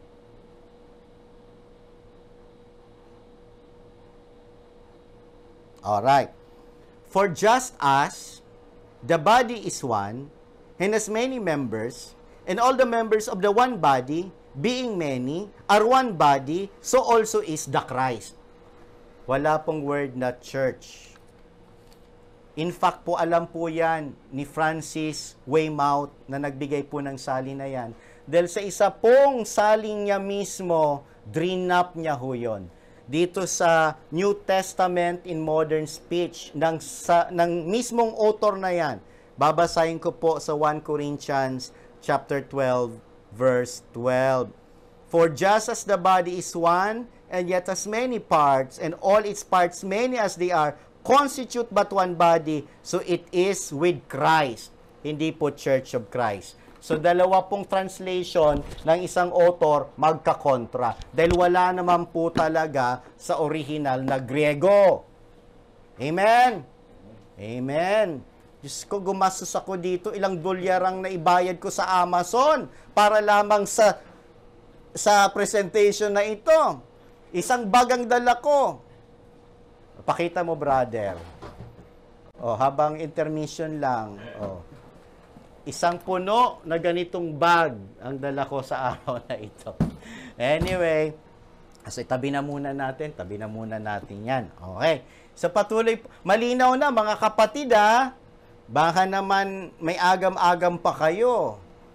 Alright. For just as the body is one, and has many members, and all the members of the one body, being many, are one body, so also is the Christ. Wala pong word na church. In fact po, alam po yan ni Francis Weymouth na nagbigay po ng salin na yan. Dahil sa isa pong salin niya mismo, drinap niya ho yun. Dito sa New Testament in Modern Speech, ng, sa, ng mismong author na yan, babasahin ko po sa First Corinthians chapter twelve, verse twelve. For just as the body is one, and yet has many parts, and all its parts, many as they are, constitute but one body, so it is with Christ. Hindi po Church of Christ. So, dalawa pong translation ng isang author magkakontra. Dahil wala naman po talaga sa original na Griego. Amen? Amen. Diyos ko, gumastos ako dito, ilang dolyar ang naibayad ko sa Amazon para lamang sa sa presentation na ito. Isang bagang dala ko. Pakita mo, brother. Oh, habang intermission lang. Oh. Isang puno na ganitong bag ang dala ko sa araw na ito. Anyway, so tabi na muna natin, tabi na muna natin yan. Okay. So patuloy, malinaw na mga kapatid ha. Baka naman may agam-agam pa kayo.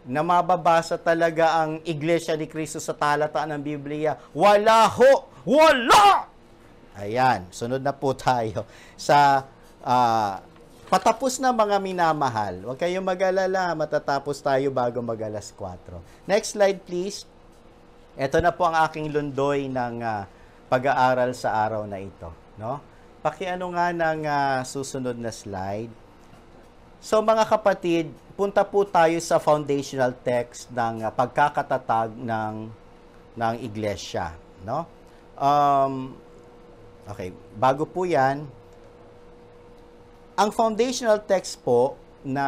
na mababasa talaga ang Iglesia ni Cristo sa talataan ng Biblia? Wala ho! Wala! Ayan, sunod na po tayo sa uh, patapos na mga minamahal. Huwag kayong mag-alala, matatapos tayo bago mag-alas kwatro. Next slide please. Ito na po ang aking lundoy ng uh, pag-aaral sa araw na ito. No? Pakiano nga ng uh, susunod na slide. So mga kapatid, punta po tayo sa foundational text ng uh, pagkakatatag ng ng iglesia, no? Um, okay, bago po 'yan, ang foundational text po na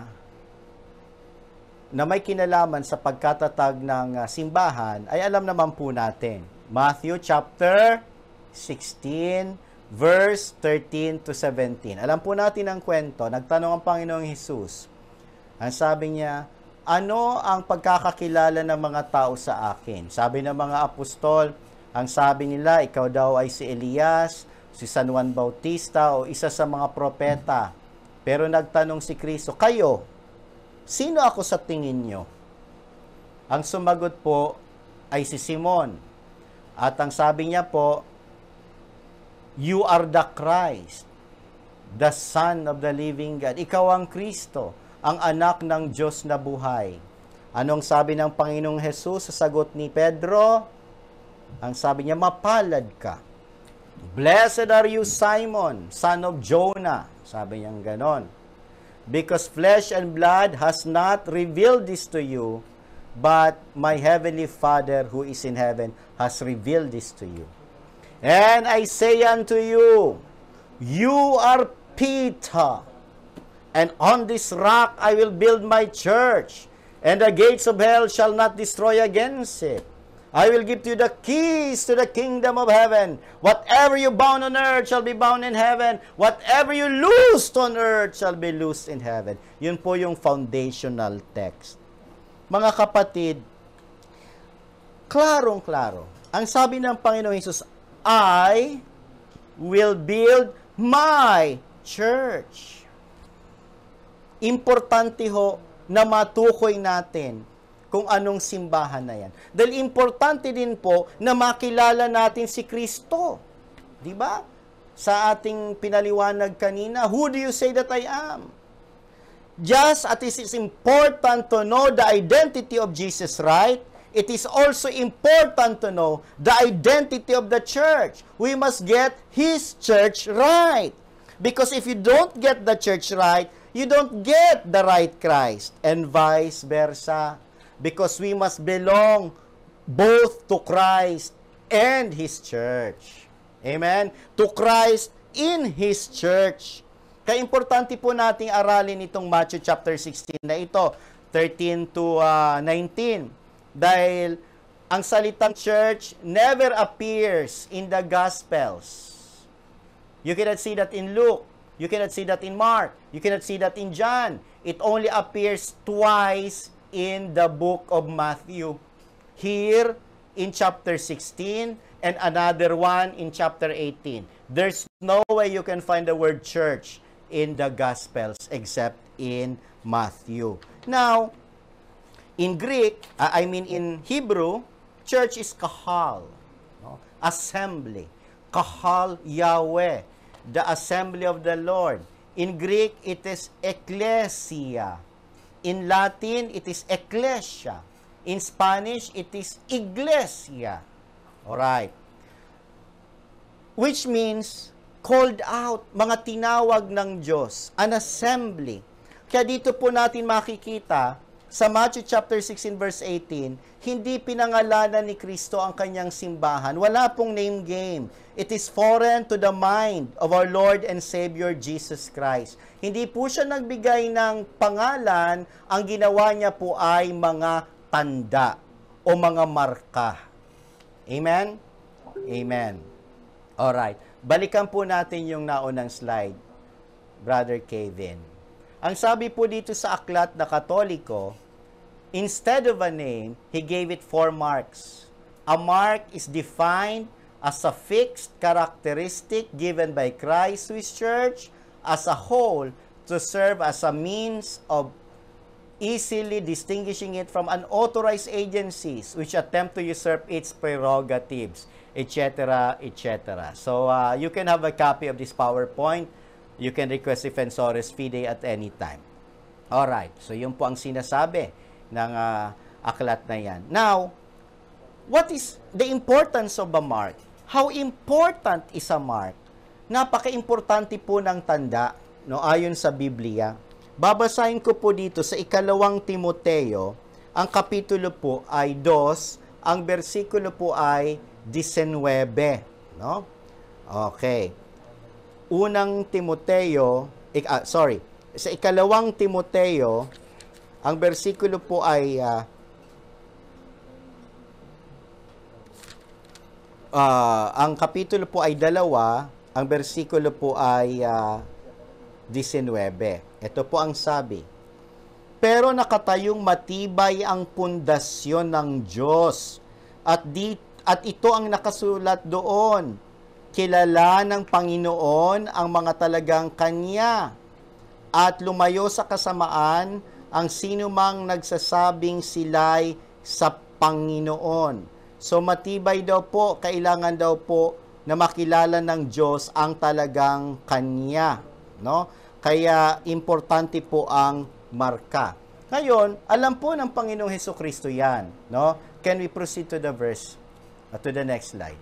na may kinalaman sa pagkatatag ng uh, simbahan ay alam naman po natin. Matthew chapter sixteen verse thirteen to seventeen. Alam po natin ang kwento. Nagtanong ang Panginoong Hesus. Ang sabi niya, ano ang pagkakakilala ng mga tao sa akin? Sabi ng mga apostol, ang sabi nila, ikaw daw ay si Elias, si San Juan Bautista, o isa sa mga propeta. Pero nagtanong si Kristo, kayo, sino ako sa tingin nyo? Ang sumagot po ay si Simon. At ang sabi niya po, you are the Christ, the Son of the living God. Ikaw ang Kristo, ang anak ng Diyos na buhay. Anong sabi ng Panginoong Hesus sa sagot ni Pedro? Ang sabi niya, mapalad ka. Blessed are you, Simon, son of Jonah. Sabi niya ganon. Because flesh and blood has not revealed this to you, but my heavenly Father who is in heaven has revealed this to you. And I say unto you, you are Peter, and on this rock I will build my church, and the gates of hell shall not destroy against it. I will give to you the keys to the kingdom of heaven. Whatever you bound on earth shall be bound in heaven. Whatever you loosed on earth shall be loosed in heaven. Yun po yung foundational text. Mga kapatid, klarong-klaro. Ang sabi ng Panginoong Hesus, I will build my church. Importante ho na matukoy natin kung anong simbahan na yan. Dahil importante din po na makilala natin si Kristo. Di ba? Sa ating pinaliwanag kanina, who do you say that I am? Just as it is important to know the identity of Jesus, right? It is also important to know the identity of the church. We must get His church right. Because if you don't get the church right, you don't get the right Christ. And vice versa. Because we must belong both to Christ and His church. Amen? To Christ in His church. Kaya importante po nating aralin itong Matthew chapter sixteen na ito, thirteen to nineteen. Dahil ang salitang church never appears in the Gospels. You cannot see that in Luke. You cannot see that in Mark. You cannot see that in John. It only appears twice in the book of Matthew. Here in chapter sixteen and another one in chapter eighteen. There's no way you can find the word church in the Gospels except in Matthew. Now, in Greek, uh, I mean in Hebrew, church is kahal, no? Assembly. Kahal Yahweh, the assembly of the Lord. In Greek, it is ecclesia. In Latin, it is ecclesia. In Spanish, it is iglesia. Alright. Which means, called out, mga tinawag ng Diyos, an assembly. Kaya dito po natin makikita, sa Matthew chapter sixteen verse eighteen, hindi pinangalanan ni Kristo ang kanyang simbahan. Wala pong name game. It is foreign to the mind of our Lord and Savior Jesus Christ. Hindi po siya nagbigay ng pangalan, ang ginawa niya po ay mga tanda o mga marka. Amen? Amen. Alright. Balikan po natin yung naunang slide, Brother Kevin. Ang sabi po dito sa aklat na Katoliko, instead of a name, he gave it four marks. A mark is defined as a fixed characteristic given by Christ to His church as a whole to serve as a means of easily distinguishing it from unauthorized agencies which attempt to usurp its prerogatives, et cetera, et cetera. So, uh, you can have a copy of this PowerPoint. You can request Defensores Fidei at any time. Alright, so yun po ang sinasabi ng uh, aklat na yan. Now, what is the importance of a mark? How important is a mark? Napaka-importante po ng tanda, no, ayon sa Biblia. Babasahin ko po dito sa ikalawang Timoteo, ang kapitulo po ay dos, ang bersikulo po ay nineteen, no? Okay. Unang Timoteo, ik, ah, sorry, sa ikalawang Timoteo, ang bersikulo po ay uh, uh, ang kapitulo po ay dalawa, ang bersikulo po ay uh, nineteen. Ito po ang sabi, pero nakatayong matibay ang pundasyon ng Diyos at, di, at ito ang nakasulat doon. Kilala ng Panginoon ang mga talagang Kanya at lumayo sa kasamaan ang sinumang nagsasabing sila'y sa Panginoon. So matibay daw po, kailangan daw po na makilala ng Diyos ang talagang Kanya, no? Kaya importante po ang marka. Ngayon, alam po ng Panginoong Hesukristo 'yan, no? Can we proceed to the verse uh, to the next slide?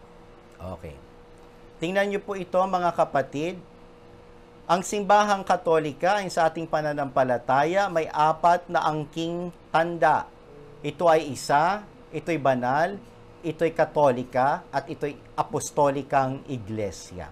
Okay. Tingnan niyo po ito, mga kapatid. Ang simbahang Katolika, ay sa ating pananampalataya, may apat na angking tanda. Ito ay isa, ito'y banal, ito'y Katolika, at ito'y apostolikang iglesia.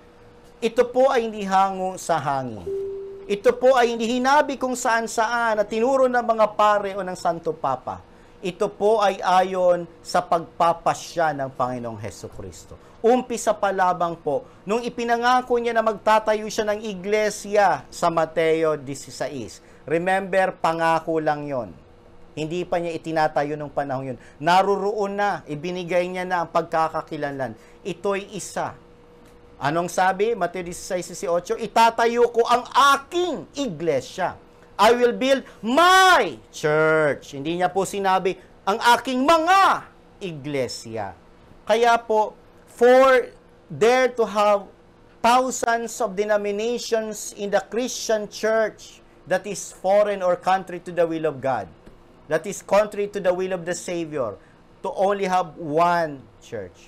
Ito po ay hindi hango sa hangin. Ito po ay hindi hinabi kung saan-saan at tinuro ng mga pare o ng Santo Papa. Ito po ay ayon sa pagpapasya ng Panginoong Hesukristo. Umpisa pa lamang po, nung ipinangako niya na magtatayo siya ng iglesia sa Mateo sixteen. Remember, pangako lang yon. Hindi pa niya itinatayo nung panahon yun. Naruroon na, ibinigay niya na ang pagkakakilanlan. Ito'y isa. Anong sabi? Mateo sixteen eighteen, itatayo ko ang aking iglesia. I will build my church. Hindi niya po sinabi, ang aking mga iglesia. Kaya po, for there to have thousands of denominations in the Christian church that is foreign or contrary to the will of God, that is contrary to the will of the Savior, to only have one church.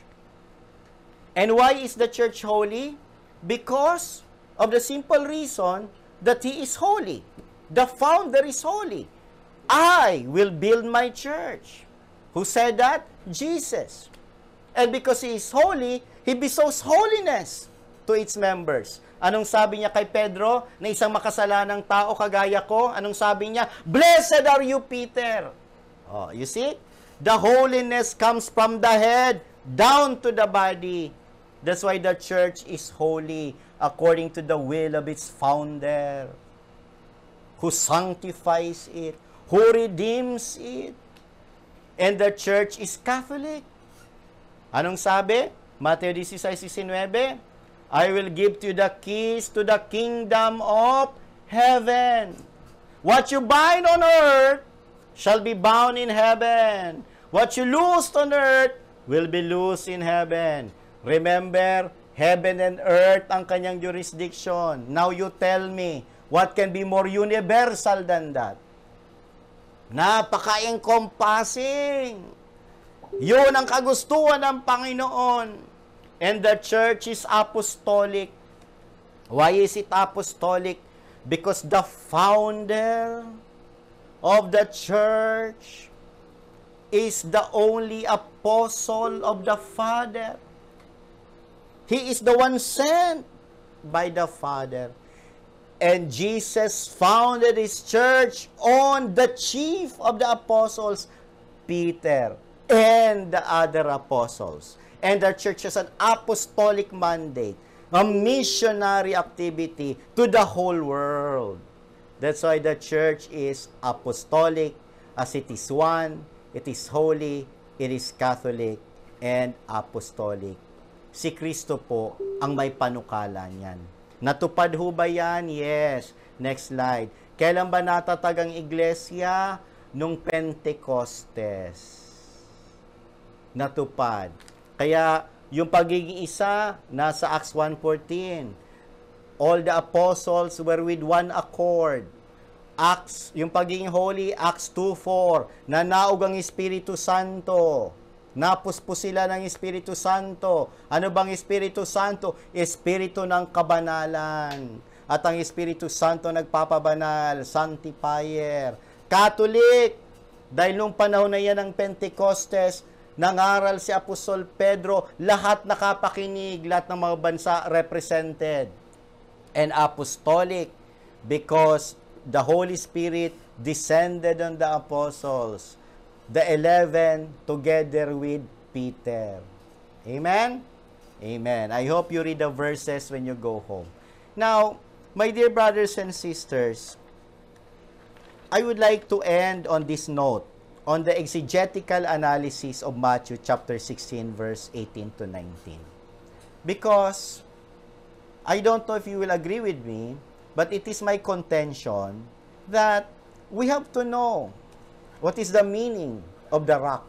And why is the church holy? Because of the simple reason that He is holy. The founder is holy. I will build my church. Who said that? Jesus. And because He is holy, He bestows holiness to its members. Anong sabi niya kay Pedro, na isang makasalanang tao kagaya ko? Anong sabi niya? Blessed are you, Peter. Oh, you see? The holiness comes from the head down to the body. That's why the church is holy according to the will of its founder, who sanctifies it, who redeems it. And the church is Catholic. Anong sabi? Mateo sixteen nineteen, I will give to you the keys to the kingdom of heaven. What you bind on earth shall be bound in heaven. What you loose on earth will be loose in heaven. Remember, heaven and earth ang kanyang jurisdiction. Now you tell me, what can be more universal than that? Napaka-encompassing. Yun ang kagustuhan ng Panginoon. And the church is apostolic. Why is it apostolic? Because the founder of the church is the only apostle of the Father. He is the one sent by the Father. And Jesus founded His church on the chief of the apostles, Peter, and the other apostles. And the church has an apostolic mandate, a missionary activity to the whole world. That's why the church is apostolic, as it is one, it is holy, it is Catholic, and apostolic. Si Kristo po ang may panukala niyan. Natupad ho ba yan? Yes. Next slide. Kailan ba natatag ang iglesia? Nung Pentecostes. Natupad. Kaya, yung pagiging isa, nasa Acts one fourteen. All the apostles were with one accord. Acts, yung pagiging holy, Acts two four. Nanaog ang Espiritu Santo. Napuspos sila ng Espiritu Santo. Ano bang Espiritu Santo? Espiritu ng kabanalan. At ang Espiritu Santo nagpapabanal, sanctifier. Catholic, dahil nung panahon na yan ng Pentecostes, nangaral si Apostol Pedro, lahat nakapakinig, lahat ng mga bansa represented. And apostolic, because the Holy Spirit descended on the apostles, the eleven together with Peter. Amen? Amen. I hope you read the verses when you go home. Now, my dear brothers and sisters, I would like to end on this note, on the exegetical analysis of Matthew chapter sixteen, verse eighteen to nineteen. Because, I don't know if you will agree with me, but it is my contention that we have to know what is the meaning of the rock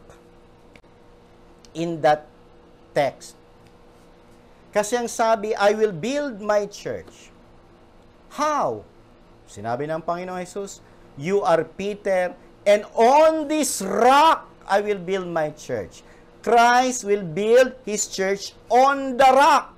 in that text. Kasi ang sabi, I will build my church. How? Sinabi ng Panginoong Jesus, you are Peter, and on this rock, I will build my church. Christ will build His church on the rock.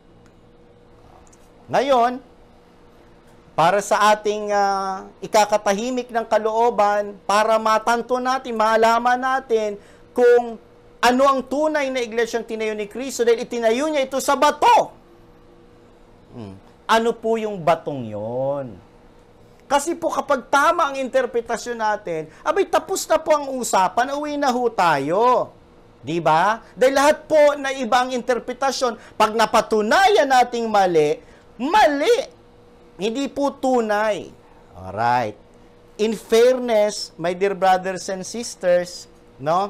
Ngayon, para sa ating uh, ikakatahimik ng kalooban, para matanto natin, malaman natin kung ano ang tunay na iglesyang tinayo ni Kristo dahil itinayo niya ito sa bato. Hmm. Ano po yung batong yon? Kasi po kapag tama ang interpretasyon natin, abay tapos na po ang usapan, uwi na ho tayo. Di ba? Dahil lahat po na ibang interpretasyon, pag napatunayan nating mali, mali. Hindi po tunay. Alright. In fairness, my dear brothers and sisters, no?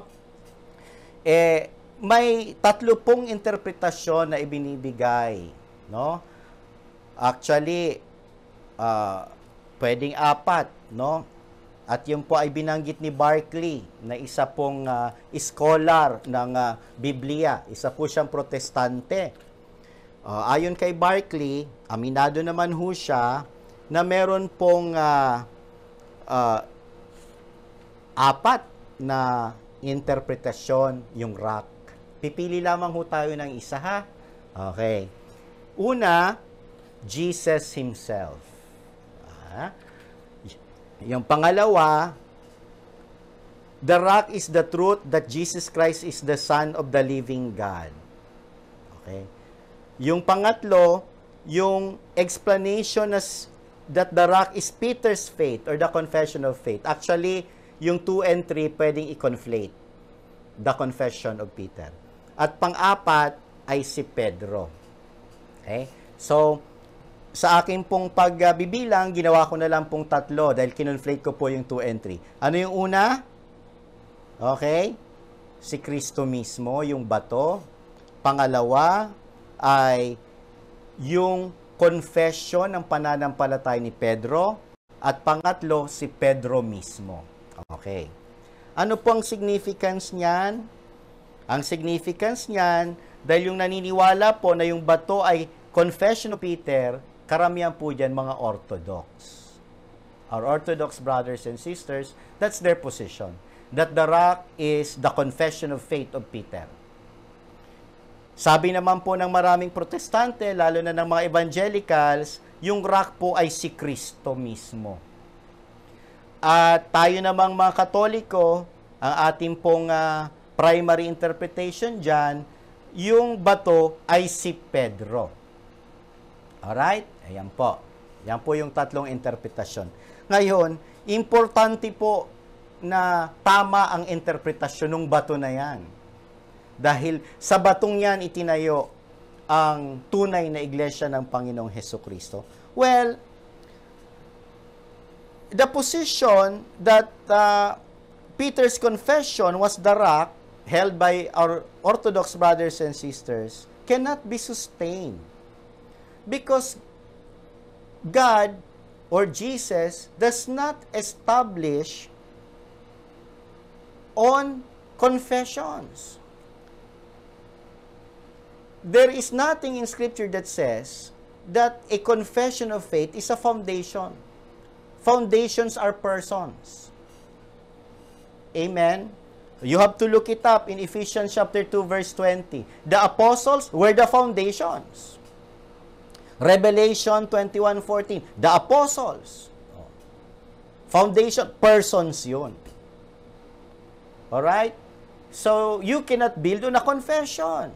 Eh, may tatlo pong interpretasyon na ibinibigay, no? Actually, uh, pwedeng apat, no? At yun po ay binanggit ni Barclay na isa pong uh, scholar ng uh, Biblia. Isa po siyang protestante. Uh, ayon kay Barclay, aminado naman ho siya na meron pong uh, uh, apat na interpretasyon yung rock. Pipili lamang ho tayo ng isa, ha? Okay. Una, Jesus Himself. Ah, yung pangalawa, the rock is the truth that Jesus Christ is the Son of the living God. Okay. Yung pangatlo, yung explanation as that the rock is Peter's faith or the confession of faith. Actually, yung two and three pwedeng i-conflate. The confession of Peter. At pang-apat ay si Pedro. Okay? So, sa akin pong pagbibilang, ginawa ko na lang pong tatlo dahil kinonflate ko po yung two and three. Ano yung una? Okay? Si Kristo mismo, yung bato. Pangalawa ay yung confession ng pananampalataya ni Pedro. At pangatlo, si Pedro mismo. Okay. Ano po ang significance niyan? Ang significance niyan, dahil yung naniniwala po na yung bato ay confession of Peter, karamihan po dyan mga Orthodox. Our Orthodox brothers and sisters, that's their position. That the rock is the confession of faith of Peter. Sabi naman po ng maraming protestante, lalo na ng mga evangelicals, yung rock po ay si Kristo mismo. At tayo namang mga Katoliko, ang ating pong uh, primary interpretation dyan, yung bato ay si Pedro. Alright? Ayan po. Yan po yung tatlong interpretasyon. Ngayon, importante po na tama ang interpretasyon ng bato na yan. Dahil sa batong yan itinayo ang tunay na iglesia ng Panginoong Hesukristo. Well, the position that uh, Peter's confession was the rock held by our Orthodox brothers and sisters cannot be sustained. Because God or Jesus does not establish on confessions. There is nothing in Scripture that says that a confession of faith is a foundation. Foundations are persons. Amen? You have to look it up in Ephesians chapter two, verse twenty. The apostles were the foundations. Revelation twenty-one fourteen. The apostles. Foundation, persons yun. Alright? So, you cannot build on a confession.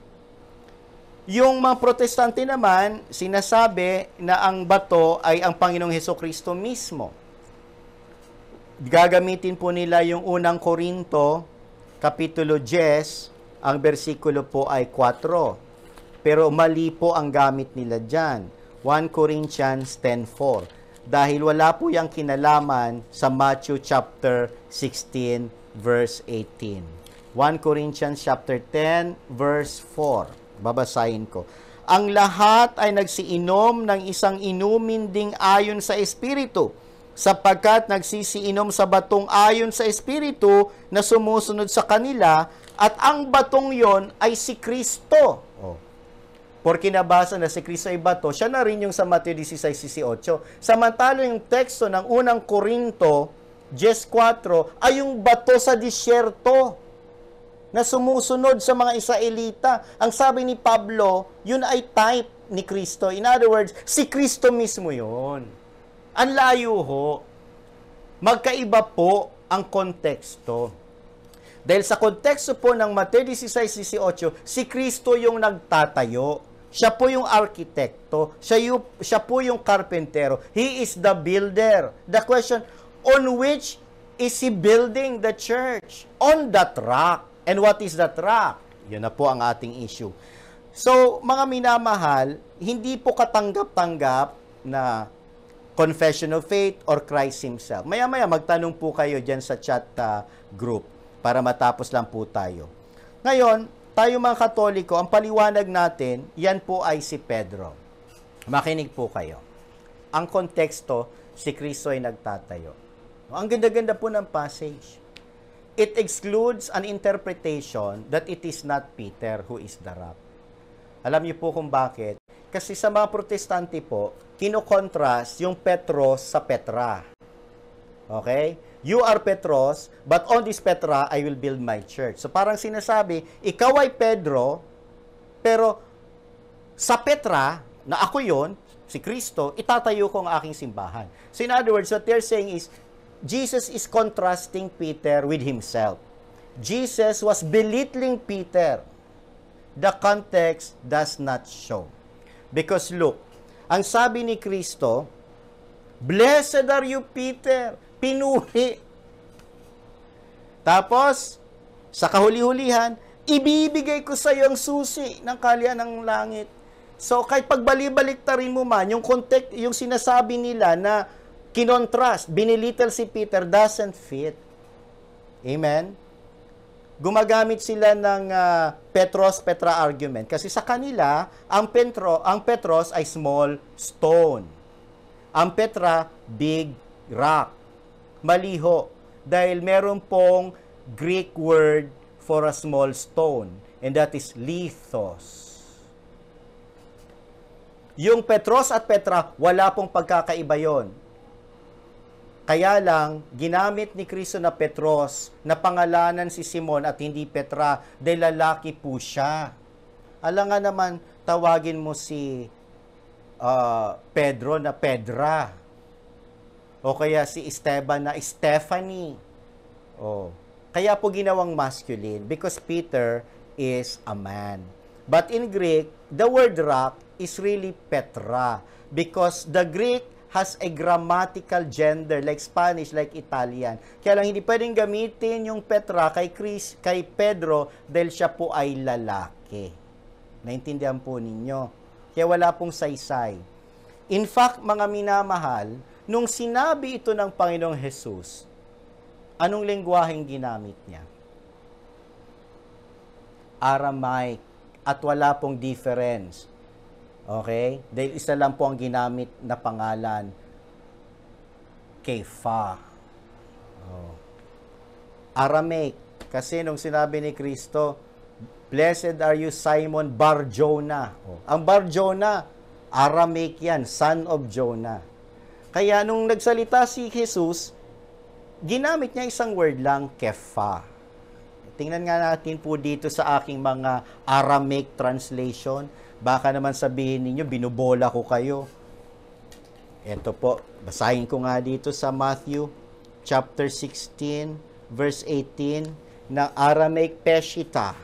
Yung mga protestante naman, sinasabi na ang bato ay ang Panginoong Hesukristo mismo. Gagamitin po nila yung unang Korinto, Kapitulo ten, ang bersikulo po ay four. Pero mali po ang gamit nila dyan. First Corinthians ten four. Dahil wala po yung kinalaman sa Matthew chapter sixteen, verse eighteen. First Corinthians chapter ten, verse four. Babasahin ko. Ang lahat ay nagsiinom ng isang inumin ding ayon sa Espiritu, sapagkat nagsisiinom sa batong ayon sa Espiritu na sumusunod sa kanila, at ang batong yon ay si Kristo. Oh. Porque nabasa na si Kristo ay bato, siya na rin yung sa Mateo sixteen eighteen. Samantala yung teksto ng unang Korinto, ten four, ay yung bato sa disyerto na sumusunod sa mga Israelita. Ang sabi ni Pablo, yun ay type ni Kristo. In other words, si Kristo mismo yun. Ang layo ho. Magkaiba po ang konteksto. Dahil sa konteksto po ng Mateo sixteen eighteen, si Kristo yung nagtatayo. Siya po yung arkitekto. Siya, yung, siya po yung karpentero. He is the builder. The question, on which is He building the church? On that rock. And what is that rock? Yan na po ang ating issue. So, mga minamahal, hindi po katanggap-tanggap na confession of faith or Christ Himself. Maya-maya, magtanong po kayo dyan sa chat uh, group para matapos lang po tayo. Ngayon, tayo mga Katoliko, ang paliwanag natin, yan po ay si Pedro. Makinig po kayo. Ang konteksto, si Kristo ay nagtatayo. Ang ganda-ganda po ng passage. It excludes an interpretation that it is not Peter who is the rock. Alam niyo po kung bakit? Kasi sa mga protestante po, kino-contrast yung Petros sa Petra. Okay? You are Petros, but on this Petra, I will build my church. So parang sinasabi, ikaw ay Pedro, pero sa Petra, na ako yon, si Kristo, itatayo ko ang aking simbahan. So in other words, what they're saying is, Jesus is contrasting Peter with himself. Jesus was belittling Peter. The context does not show. Because look, ang sabi ni Kristo, blessed are you, Peter. Pinuri. Tapos, sa kahuli-hulihan, ibibigay ko sa iyo ang susi ng kaharian ng langit. So, kahit pagbali-baliktarin mo man, yung, context, yung sinasabi nila na kinontrast, binilittle si Peter, doesn't fit. Amen? Gumagamit sila ng uh, Petros-Petra argument. Kasi sa kanila, ang, Petro, ang Petros ay small stone. Ang Petra, big rock. Maliho. Dahil meron pong Greek word for a small stone. And that is lithos. Yung Petros at Petra, wala pong pagkakaiba yon. Kaya lang, ginamit ni Kristo na Petros, na pangalanan si Simon at hindi Petra, dahil lalaki po siya. Alam nga naman, tawagin mo si uh, Pedro na Pedra. O kaya si Esteban na Stephanie. O, kaya po ginawang masculine, because Peter is a man. But in Greek, the word rock is really Petra, because the Greek has a grammatical gender like Spanish, like Italian. Kaya lang hindi pwedeng gamitin yung Petra kay Chris, kay Pedro dahil siya po ay lalaki. Naintindihan po ninyo. Kaya wala pong saysay. In fact, mga minamahal, nung sinabi ito ng Panginoong Jesus, anong lengguwaheng ginamit niya? Aramaic. At wala pong difference. Okay? Dahil isa lang po ang ginamit na pangalan. Kepha. Oh. Aramaic. Kasi nung sinabi ni Kristo, Blessed are you, Simon Bar-Jonah. Oh. Ang Bar-Jonah, Aramaic yan, son of Jonah. Kaya nung nagsalita si Jesus, ginamit niya isang word lang, Kepha. Tingnan nga natin po dito sa aking mga Aramaic translation. Baka naman sabihin ninyo, binubola ko kayo. Ito po, basahin ko nga dito sa Matthew chapter sixteen, verse eighteen, ng Aramaic Peshitta.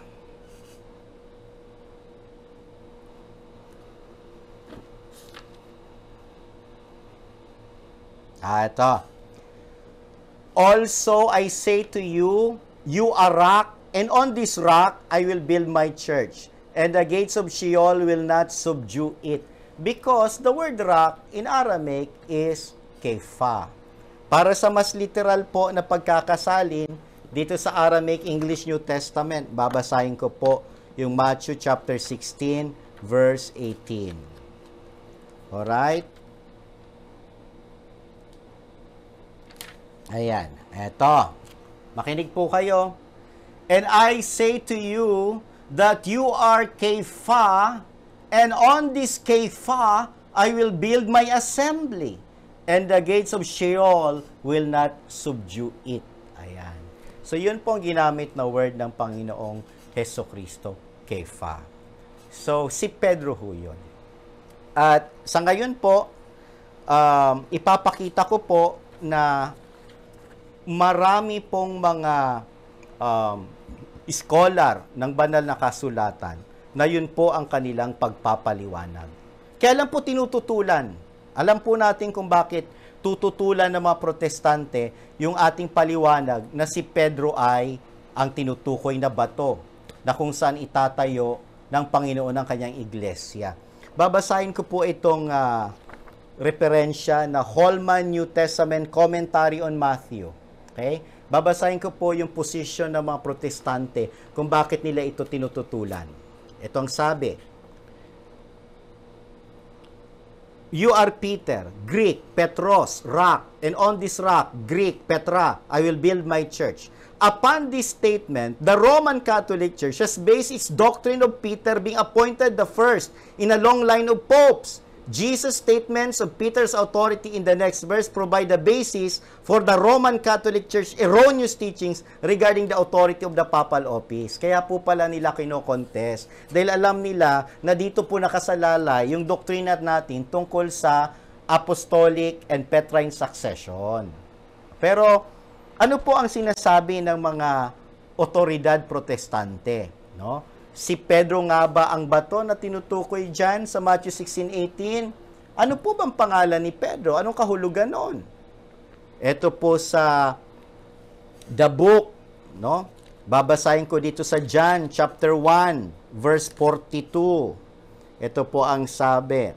Ah, ito. Also, I say to you, you are rock, and on this rock I will build my church, and the gates of Sheol will not subdue it. Because the word rock in Aramaic is Kepha. Para sa mas literal po na pagkakasalin, dito sa Aramaic English New Testament, babasahin ko po yung Matthew chapter sixteen, verse eighteen. Alright? Ayan, eto. Makinig po kayo. And I say to you that you are Kepha, and on this Kepha I will build my assembly, and the gates of Sheol will not subdue it. Ayan. So yun po ang ginamit na word ng Panginoong Hesukristo, Kepha. So si Pedro ho yun. At sa ngayon po, um, ipapakita ko po na marami pong mga um, scholar ng banal na kasulatan na yun po ang kanilang pagpapaliwanag. Kaya lang po tinututulan. Alam po natin kung bakit tututulan ng mga protestante yung ating paliwanag na si Pedro ay ang tinutukoy na bato na kung saan itatayo ng Panginoon ang kanyang iglesia. Babasahin ko po itong uh, referensya na Holman New Testament Commentary on Matthew. Okay? Babasahin ko po yung position ng mga protestante kung bakit nila ito tinututulan. Ito ang sabi. You are Peter, Greek, Petros, rock, and on this rock, Greek, Petra, I will build my church. Upon this statement, the Roman Catholic Church has based its doctrine of Peter being appointed the first in a long line of popes. Jesus' statements of Peter's authority in the next verse provide the basis for the Roman Catholic Church erroneous teachings regarding the authority of the papal office. Kaya po pala nila kino-contest. Dahil alam nila na dito po nakasalalay yung doktrina natin tungkol sa apostolic and Petrine succession. Pero ano po ang sinasabi ng mga otoridad protestante? No? Si Pedro nga ba ang bato na tinutukoy dyan sa Matthew sixteen eighteen? Ano po bang pangalan ni Pedro? Anong kahulugan noon? Ito po sa the book, no? Babasahin ko dito sa John chapter one, verse forty-two. Ito po ang sabi.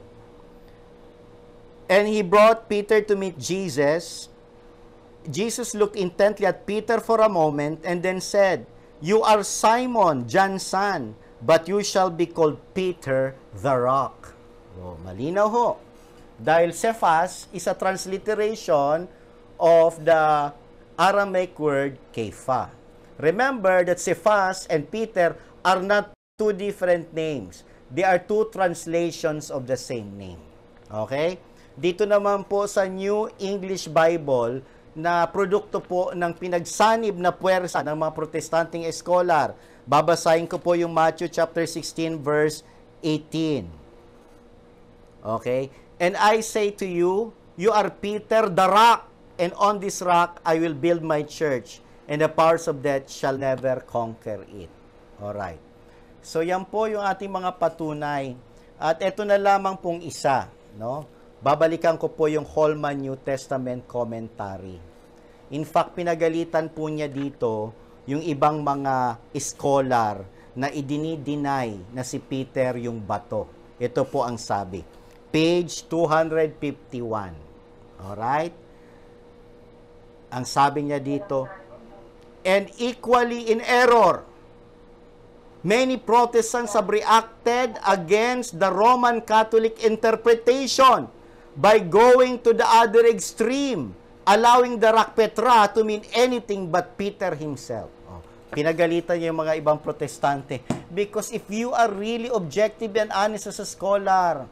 And he brought Peter to meet Jesus. Jesus looked intently at Peter for a moment and then said, You are Simon, John's son, but you shall be called Peter the Rock. Oh, malinaw ho. Dahil Cephas is a transliteration of the Aramaic word Kepha. Remember that Cephas and Peter are not two different names. They are two translations of the same name. Okay? Dito naman po sa New English Bible, na produkto po ng pinagsanib na puwersa ng mga protestanteng scholar. Babasahin ko po yung Matthew chapter sixteen verse eighteen. Okay? And I say to you, you are Peter the rock, and on this rock I will build my church, and the powers of death shall never conquer it. Alright. So yan po yung ating mga patunay. At ito na lamang pong isa, no? Babalikan ko po yung Holman New Testament Commentary. In fact, pinagalitan po niya dito yung ibang mga scholar na idini-deny na si Peter yung bato. Ito po ang sabi. Page two fifty-one. Alright? Ang sabi niya dito, and equally in error, many Protestants have reacted against the Roman Catholic interpretation by going to the other extreme allowing the rock Petra to mean anything but Peter himself. Oh, pinagalitan niya yung mga ibang protestante. Because if you are really objective and honest as a scholar,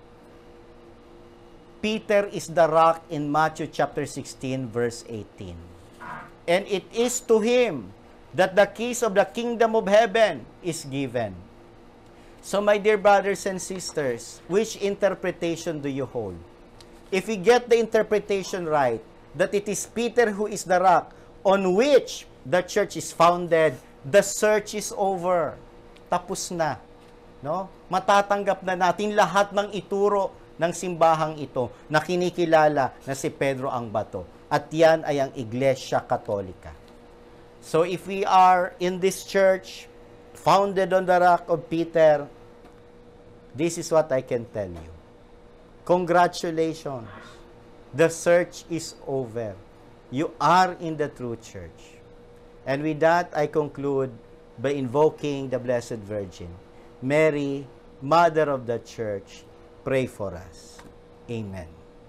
Peter is the rock in Matthew chapter sixteen, verse eighteen. And it is to him that the keys of the kingdom of heaven is given. So my dear brothers and sisters, which interpretation do you hold? If we get the interpretation right, that it is Peter who is the rock on which the church is founded, the search is over. Tapos na. No? Matatanggap na natin lahat ng ituro ng simbahang ito na kinikilala na si Pedro ang bato. At yan ay ang Iglesia Katolika. So if we are in this church, founded on the rock of Peter, this is what I can tell you. Congratulations. The search is over. You are in the true church. And with that, I conclude by invoking the Blessed Virgin. Mary, Mother of the Church, pray for us. Amen.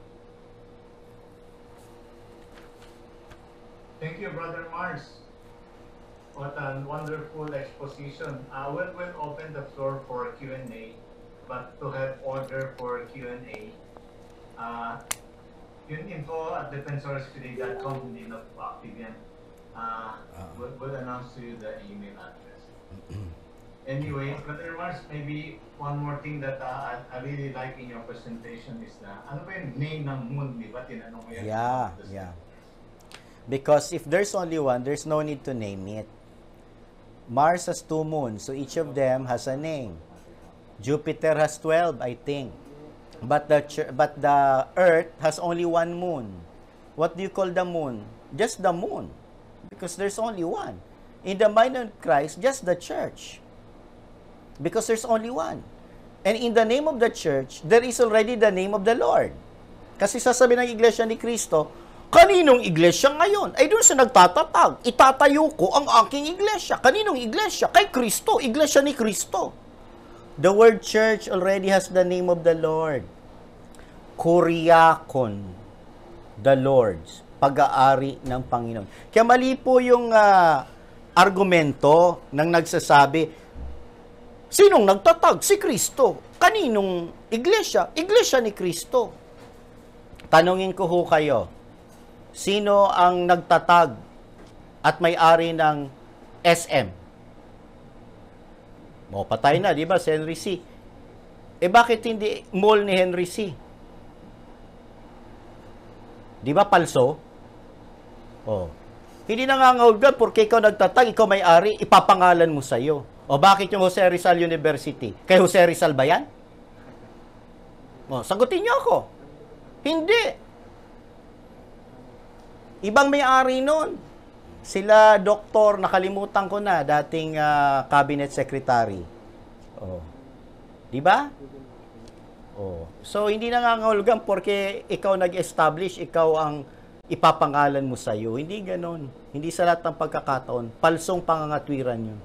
Thank you, Brother Mars. What a wonderful exposition. Uh, we'll, we'll open the floor for Q and A, but to have order for Q and A, uh, yung info at defensores today dot com hindi na po active yan. Uh, we'll, we'll announce to you the email address. Anyway, Brother Mars, maybe one more thing that uh, I, I really like in your presentation is na, ano ba yung name ng moon, di ba? Tinanong mo yan. Yeah, yeah. Because if there's only one, there's no need to name it. Mars has two moons, so each of them has a name. Jupiter has twelve, I think. But the but the Earth has only one moon. What do you call the moon? Just the moon. Because there's only one. In the mind of Christ, just the church. Because there's only one. And in the name of the church, there is already the name of the Lord. Kasi sasabihin ng Iglesia ni Cristo, kaninong iglesia ngayon? Ay doon sa nagtatatag, itatayo ko ang aking iglesia. Kaninong iglesia? Kay Kristo, iglesia ni Kristo. The word church already has the name of the Lord. Kuriakon, the Lord's, pag-aari ng Panginoon. Kaya mali po yung uh, argumento ng nagsasabi, sinong nagtatag? Si Kristo. Kaninong iglesia? Iglesia ni Kristo. Tanungin ko ho kayo, sino ang nagtatag at may-ari ng S M? O, patay na, di ba, si Henry C. Eh, bakit hindi mall ni Henry C? Di ba, palso? O, hindi nangangahulugan porque ikaw nagtatag, ikaw may-ari, ipapangalan mo sa'yo. O, bakit yung Jose Rizal University? Kay Jose Rizal ba yan? O, sagutin niyo ako. Hindi. Ibang may-ari nun. Sila, doktor, nakalimutan ko na, dating uh, cabinet secretary. Oh. Di ba? Oh. So, hindi nangangahulugan porque ikaw nag-establish, ikaw ang ipapangalan mo sa'yo. Hindi ganon. Hindi sa lahat ng pagkakataon. Palsong pangangatwiran yun.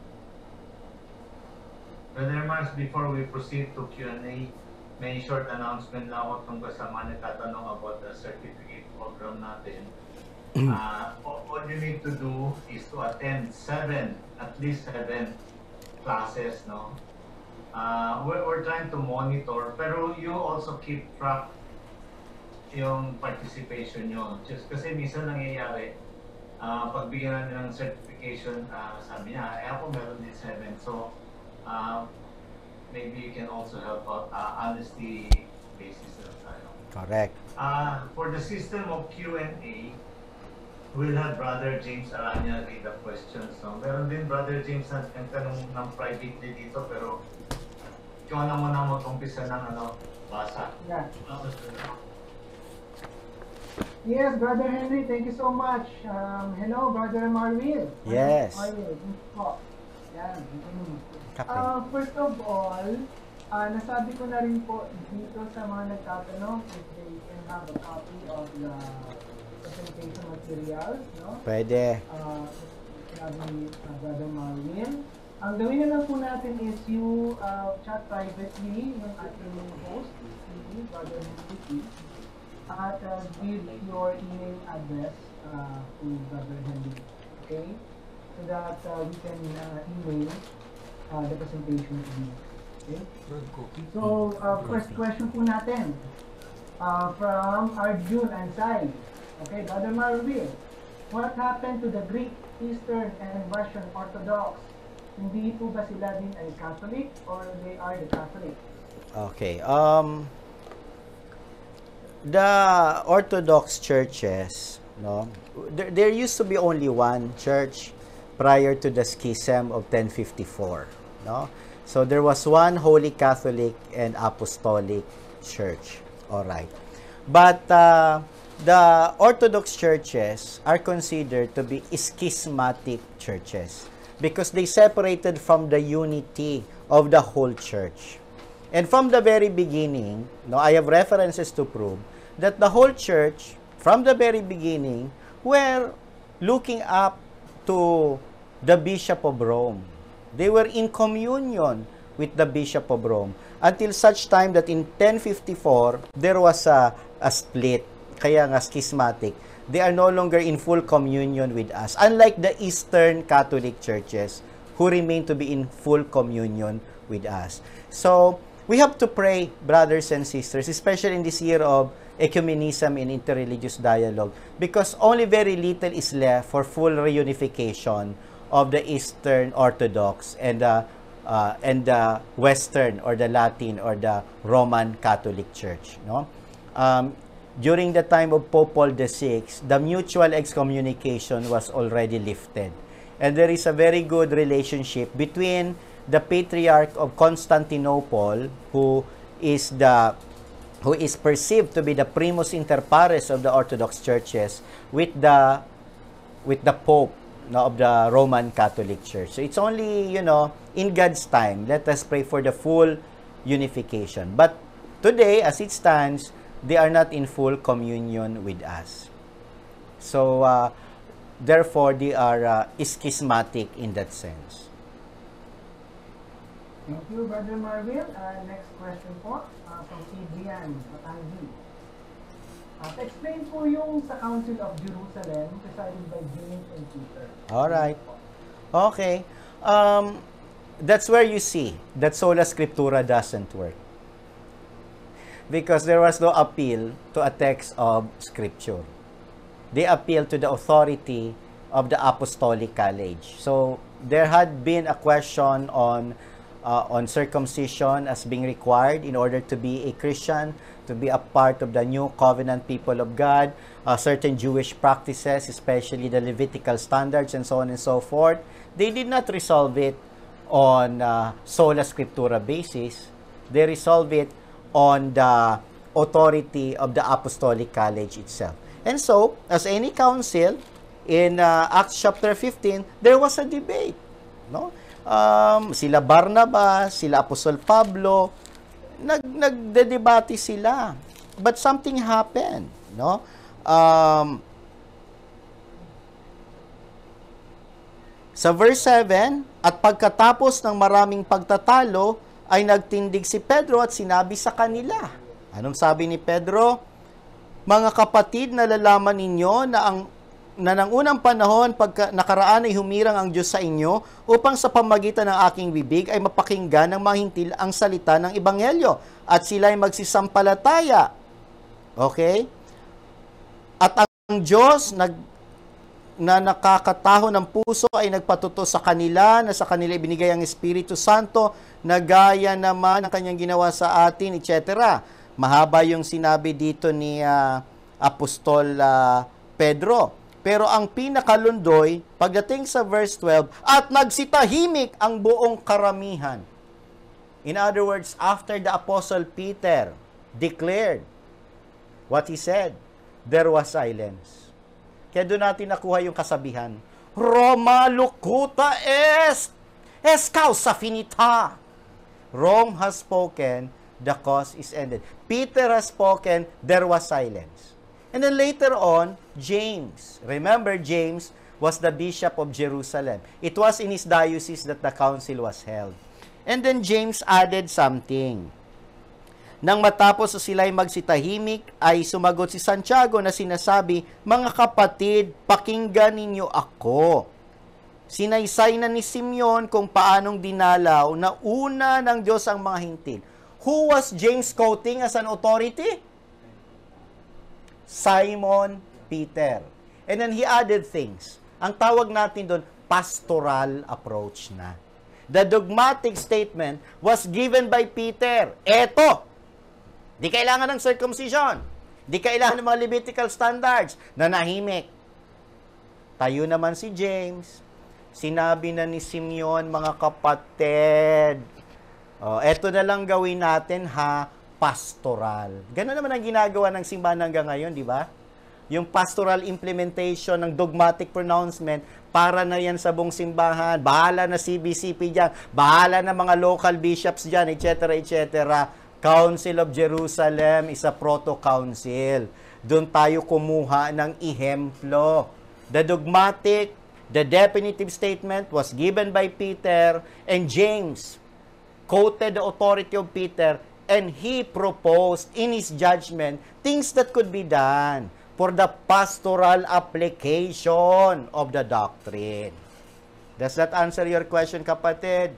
Brother Mars, before we proceed to Q and A, may short announcement lang ako tungkol sa mga nagtatanong about the certificate program natin. Uh, all, all you need to do is to attend seven, at least seven classes, no? Uh, we're, we're trying to monitor, pero you also keep track yung participation nyo. Just kasi minsan nangyayari, uh, pagbigyan natin ng certification, uh, sabi niya, eh ako meron din seven. So, uh, maybe you can also help out uh, honesty basis na tayo. Correct. Uh, for the system of Q and A, we'll have Brother James Aranya read the questions. No? Meron din Brother James na tanong ng privately dito, pero ikaw na muna mag-umpisa ng ano, basa. Yeah. Yes, Brother Henry, thank you so much. Um, hello, Brother Marvin. Yes. Marvin, po. Yan. Kape. Uh, first of all, uh, nasabi ko na rin po dito sa mga nagtatanong if they can have a copy of the presentation materials, no? Pwede. Uh, sabi uh, Brother Marvin. Ang gawin na lang po natin is you uh, chat privately yung ating host, si Brother Henry. at uh, give your email address uh, to Brother Henry, okay? So that uh, we can uh, email uh, the presentation to you, okay? So, uh, first question po natin uh, from Arjun Ansai. Okay, Brother Marvin, what happened to the Greek, Eastern, and Russian Orthodox? Hindi po ba sila din ay Catholic or they are the Catholic? Okay. Um, the Orthodox churches, no, there, there used to be only one church prior to the schism of ten fifty-four, no. So there was one Holy Catholic and Apostolic Church. All right, but uh, the Orthodox churches are considered to be schismatic churches because they separated from the unity of the whole church. And from the very beginning, no, I have references to prove that the whole church, from the very beginning, were looking up to the Bishop of Rome. They were in communion with the Bishop of Rome until such time that in ten fifty-four, there was a, a split, kaya nga schismatic. They are no longer in full communion with us, unlike the Eastern Catholic churches who remain to be in full communion with us. So, we have to pray, brothers and sisters, especially in this year of ecumenism and interreligious dialogue, because only very little is left for full reunification of the Eastern Orthodox and the uh, and the Western or the Latin or the Roman Catholic Church. No, um, during the time of Pope Paul the Sixth, the mutual excommunication was already lifted, and there is a very good relationship between the Patriarch of Constantinople, who is the who is perceived to be the primus inter pares of the Orthodox churches, with the with the Pope, no, of the Roman Catholic Church. So it's only, you know, in God's time. Let us pray for the full unification. But today, as it stands, they are not in full communion with us. So, uh, therefore, they are uh, schismatic in that sense. Thank you, Brother Marvin. Uh, next question po uh, from Adrian Matangi. Uh, explain po yung sa Council of Jerusalem presided by James and Peter. All right. Okay. Um, that's where you see that sola scriptura doesn't work. Because there was no appeal to a text of Scripture. They appealed to the authority of the Apostolic College. So, there had been a question on uh, on circumcision as being required in order to be a Christian, to be a part of the new covenant people of God, uh, certain Jewish practices, especially the Levitical standards and so on and so forth. They did not resolve it on uh, sola scriptura basis. They resolve it on the authority of the Apostolic College itself. And so, as any council, in uh, Acts chapter fifteen, there was a debate. No? Um, sila Barnabas, sila Apostol Pablo, nag nagdedebate sila. But something happened. No? Um, sa verse seven, at pagkatapos ng maraming pagtatalo, ay nagtindig si Pedro at sinabi sa kanila. Anong sabi ni Pedro? Mga kapatid, nalalaman ninyo na ang na ng unang panahon pagka nakaraan ay humirang ang Diyos sa inyo upang sa pamagitan ng aking bibig ay mapakinggan ng mga hintil ang salita ng Ebanghelyo at sila ay magsisampalataya. Okay? At ang Diyos nag na nakakataho ng puso ay nagpatuto sa kanila na sa kanila ibinigay ang Espiritu Santo na gaya naman ang kanyang ginawa sa atin, et cetera. Mahaba yung sinabi dito ni uh, Apostol uh, Pedro. Pero ang pinakalundoy, pagdating sa verse twelve, at nagsitahimik ang buong karamihan. In other words, after the Apostle Peter declared what he said, there was silence. Kaya doon natin nakuha yung kasabihan, Roma locuta est, est causa finita. Rome has spoken, the cause is ended. Peter has spoken, there was silence. And then later on, James. Remember, James was the bishop of Jerusalem. It was in his diocese that the council was held. And then James added something. Nang matapos sila'y magsitahimik, ay sumagot si Santiago na sinasabi, "Mga kapatid, pakinggan ninyo ako." Sinaysay na ni Simeon kung paanong dinalaw na una ng Diyos ang mga hintil. Who was James quoting as an authority? Simon Peter. And then he added things. Ang tawag natin doon, pastoral approach na. The dogmatic statement was given by Peter. Eto, di kailangan ng circumcision. Di kailangan ng mga Levitical standards. Nanahimik. Tayo naman si James. Sinabi na ni Simeon, mga kapatid, oh, eto na lang gawin natin ha, pastoral. Ganun naman ang ginagawa ng simbahan hanggang ngayon, di ba? Yung pastoral implementation ng dogmatic pronouncement, para na yan sa buong simbahan. Bahala na C B C P dyan. Bahala na mga local bishops dyan, et cetera, et cetera. Council of Jerusalem is a proto-council. Doon tayo kumuha ng ihemplo. The dogmatic, the definitive statement was given by Peter, and James quoted the authority of Peter, and he proposed in his judgment things that could be done for the pastoral application of the doctrine. Does that answer your question, kapatid?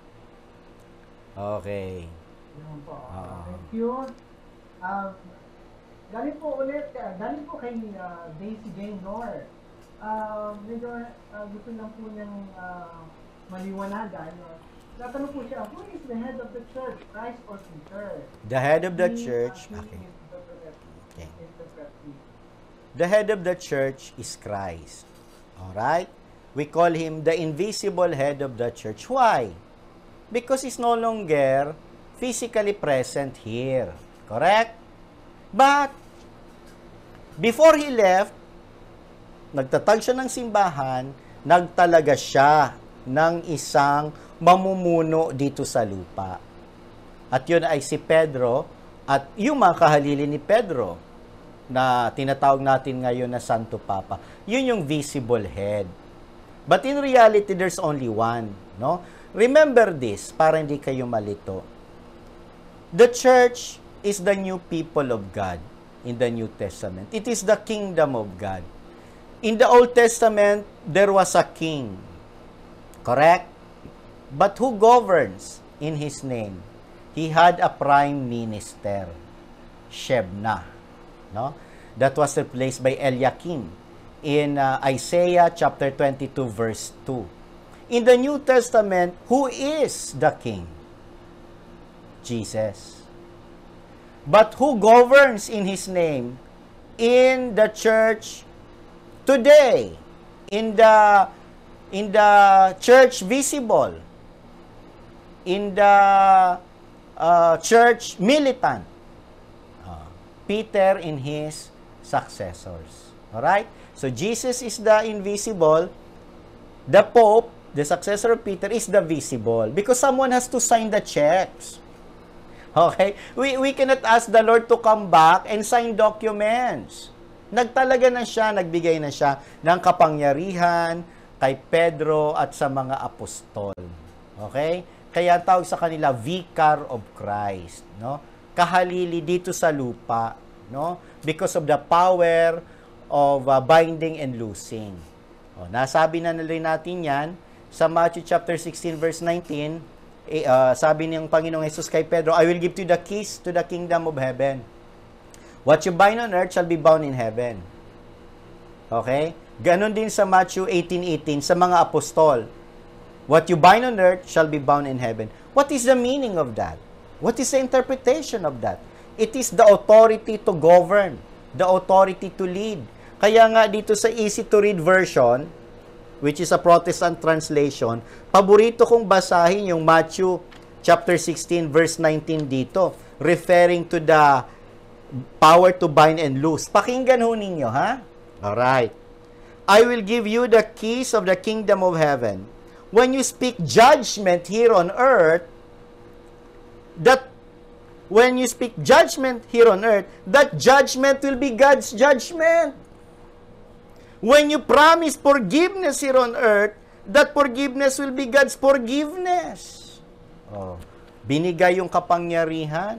Okay. Yun po. Ah. Thank you. Um, galing po ulit, uh, galing po kay uh, Daisy Jane Nor. Uh, medyo uh, gusto lang po niyang uh, maliwanagan. Uh, Natanong po siya, who is the head of the church, Christ or Peter? The head of the He, church, uh, he okay. is the correct- Okay. is the correct leader. The head of the church is Christ. All right? We call him the invisible head of the church. Why? Because he's no longer physically present here. Correct? But, before he left, nagtatag siya ng simbahan, nagtalaga siya ng isang mamumuno dito sa lupa. At yun ay si Pedro at yung mga kahalili ni Pedro na tinatawag natin ngayon na Santo Papa. Yun yung visible head. But in reality, there's only one. No? Remember this, para hindi kayo malito. The church is the new people of God in the New Testament. It is the kingdom of God. In the Old Testament, there was a king. Correct? But who governs in his name? He had a prime minister, Shebna. No? That was replaced by Eliakim in uh, Isaiah chapter twenty-two verse two. In the New Testament, who is the king? Jesus. But who governs in his name in the church today? In the in the church visible, in the uh, church militant, uh, Peter and his successors. Alright? So, Jesus is the invisible. The Pope, the successor of Peter, is the visible. Because someone has to sign the checks. Okay? We, we cannot ask the Lord to come back and sign documents. Nagtalaga na siya, nagbigay na siya ng kapangyarihan kay Pedro at sa mga apostol. Okay? Kaya tawag sa kanila, Vicar of Christ. No? Kahalili dito sa lupa. No? Because of the power of uh, binding and loosing. O, nasabi na rin natin yan sa Matthew chapter sixteen verse nineteen. Eh, uh, sabi ng Panginoong Jesus kay Pedro, I will give to you the keys to the kingdom of heaven. What you bind on earth shall be bound in heaven. Okay? Ganon din sa Matthew eighteen eighteen sa mga apostol. What you bind on earth shall be bound in heaven. What is the meaning of that? What is the interpretation of that? It is the authority to govern, the authority to lead. Kaya nga dito sa easy to read version, which is a Protestant translation, paborito kong basahin yung Matthew chapter sixteen verse nineteen dito, referring to the power to bind and loose. Pakinggan ho ninyo, ha? Alright. I will give you the keys of the kingdom of heaven. When you speak judgment here on earth, that when you speak judgment here on earth, that judgment will be God's judgment. When you promise forgiveness here on earth, that forgiveness will be God's forgiveness. Oh, binigay yung kapangyarihan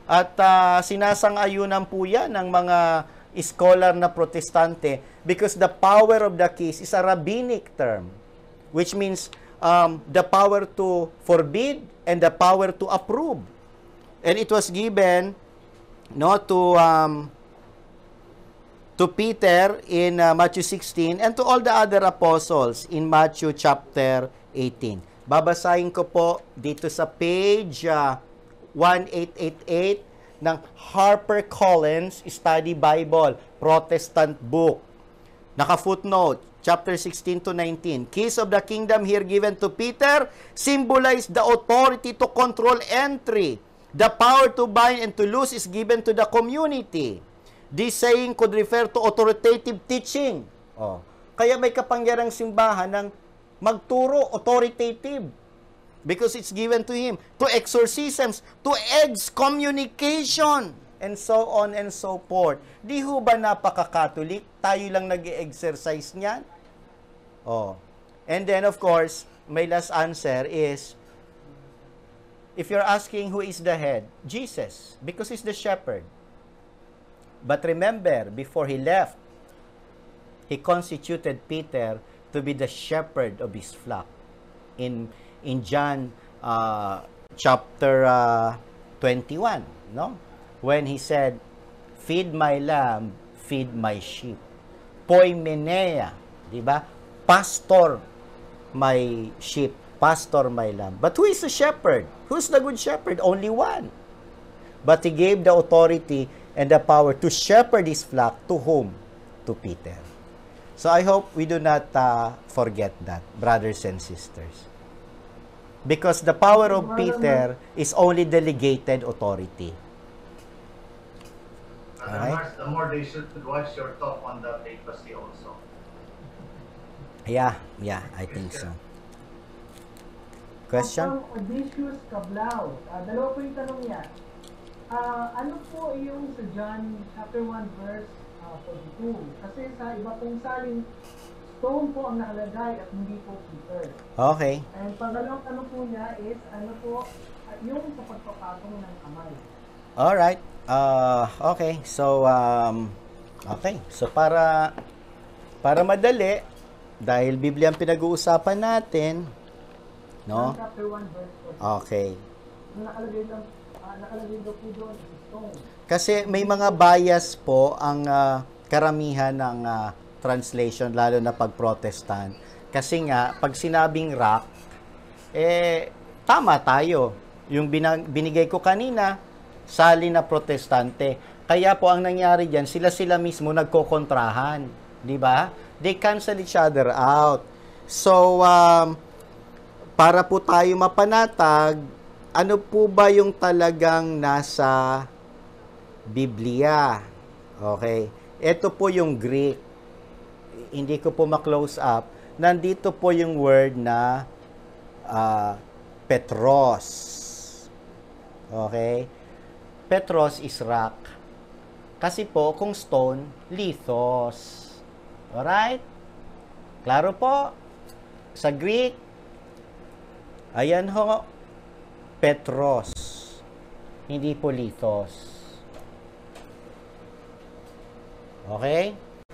At uh, sinasang-ayunan po yan ng mga scholar na protestante because the power of the keys is a rabbinic term, which means um, the power to forbid and the power to approve. And it was given no, to... Um, to Peter in uh, Matthew sixteen and to all the other apostles in Matthew chapter eighteen. Babasahin ko po dito sa page uh, eighteen eighty-eight ng HarperCollins Study Bible, Protestant book. Naka-footnote, chapter sixteen to nineteen. Keys of the kingdom here given to Peter symbolize the authority to control entry. The power to bind and to loose is given to the community. This saying could refer to authoritative teaching. Oh. Kaya may kapangyarang simbahan ng magturo, authoritative. Because it's given to him. To exorcisms, to excommunication, and so on and so forth. Di ho ba napaka-Catholic? Tayo lang nag-exercise niyan? Oh. And then, of course, my last answer is, if you're asking who is the head, Jesus, because he's the shepherd. But remember, before he left, he constituted Peter to be the shepherd of his flock. In in John uh, chapter uh, twenty-one, no? When he said, "Feed my lamb, feed my sheep." Poimenea, di ba? Pastor my sheep, pastor my lamb. But who is the shepherd? Who's the good shepherd? Only one. But he gave the authority and the power to shepherd his flock to whom? To Peter. So I hope we do not uh, forget that, brothers and sisters. Because the power of Peter is only delegated authority. Right? The more they should watch your talk on the papacy also. Yeah, yeah, I think so. Question? Ang Odysseus Cablau, uh, dalawa po yung tanong niya. Uh, ano po yung sa John chapter one verse uh, forty-two? Kasi sa iba pong salin, stone po ang nakalagay at hindi po Peter. Okay. And pangalawang tanong po niya is, ano po, uh, yung sa pagpapatong ng kamay. Alright. Uh, okay. So, um, okay. So, para, para madali, dahil Biblia ang pinag-uusapan natin, no? John chapter one verse forty-two. Okay. Yung nakalagay lang, nakalagay daw po doon, stone. Kasi may mga bias po ang uh, karamihan ng uh, translation, lalo na pag Protestant. Kasi nga, pag sinabing rock, eh, tama tayo. Yung binag- binigay ko kanina, sali na Protestante. Kaya po ang nangyari dyan, sila-sila mismo nagkokontrahan. Di ba? They cancel each other out. So, um, para po tayo mapanatag, ano po ba yung talagang nasa Biblia? Okay. Ito po yung Greek. Hindi ko po ma-close up. Nandito po yung word na uh, Petros. Okay. Petros is rock. Kasi po, kung stone, lithos. Alright? Klaro po? Sa Greek, ayan ho, Petros. Hindi po lithos. Okay?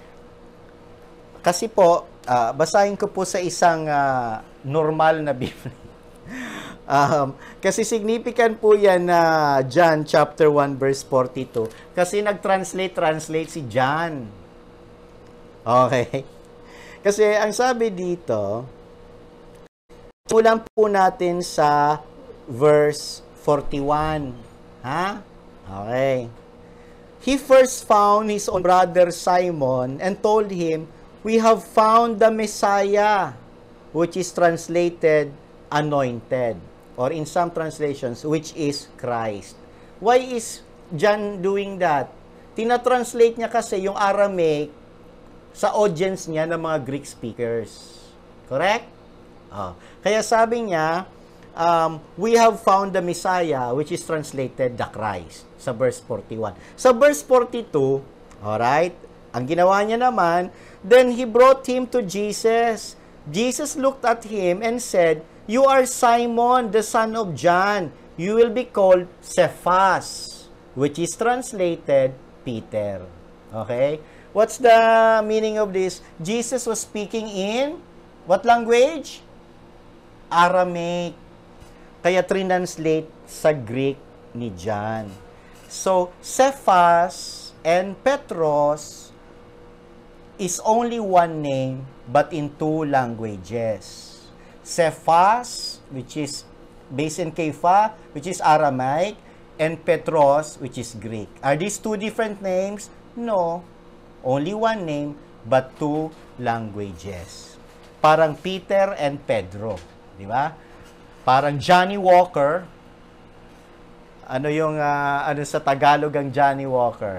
Kasi po, uh, basahin ko po sa isang uh, normal na Biblia. um, kasi significant po yan na uh, John chapter one verse forty-two. Kasi nag-translate, translate si John. Okay? Kasi ang sabi dito, kulang po natin sa verse forty-one. Ha? Okay. He first found his own brother Simon and told him, "We have found the Messiah," which is translated anointed, or in some translations, which is Christ. Why is John doing that? Tina-translate niya kasi yung Aramaic sa audience niya ng mga Greek speakers. Correct? Oh. Kaya sabi niya, um, we have found the Messiah, which is translated the Christ, sa verse forty-one. Sa verse forty-two, alright, ang ginawa niya naman, then he brought him to Jesus. Jesus looked at him and said, "You are Simon, the son of John. You will be called Cephas," which is translated Peter. Okay? What's the meaning of this? Jesus was speaking in what language? Aramaic. Kaya translate sa Greek ni John. So, Cephas and Petros is only one name but in two languages. Cephas, which is based in Kepha, which is Aramaic, and Petros, which is Greek. Are these two different names? No. Only one name but two languages. Parang Peter and Pedro. Di ba? Parang Johnny Walker. Ano yung, uh, ano sa Tagalog ang Johnny Walker?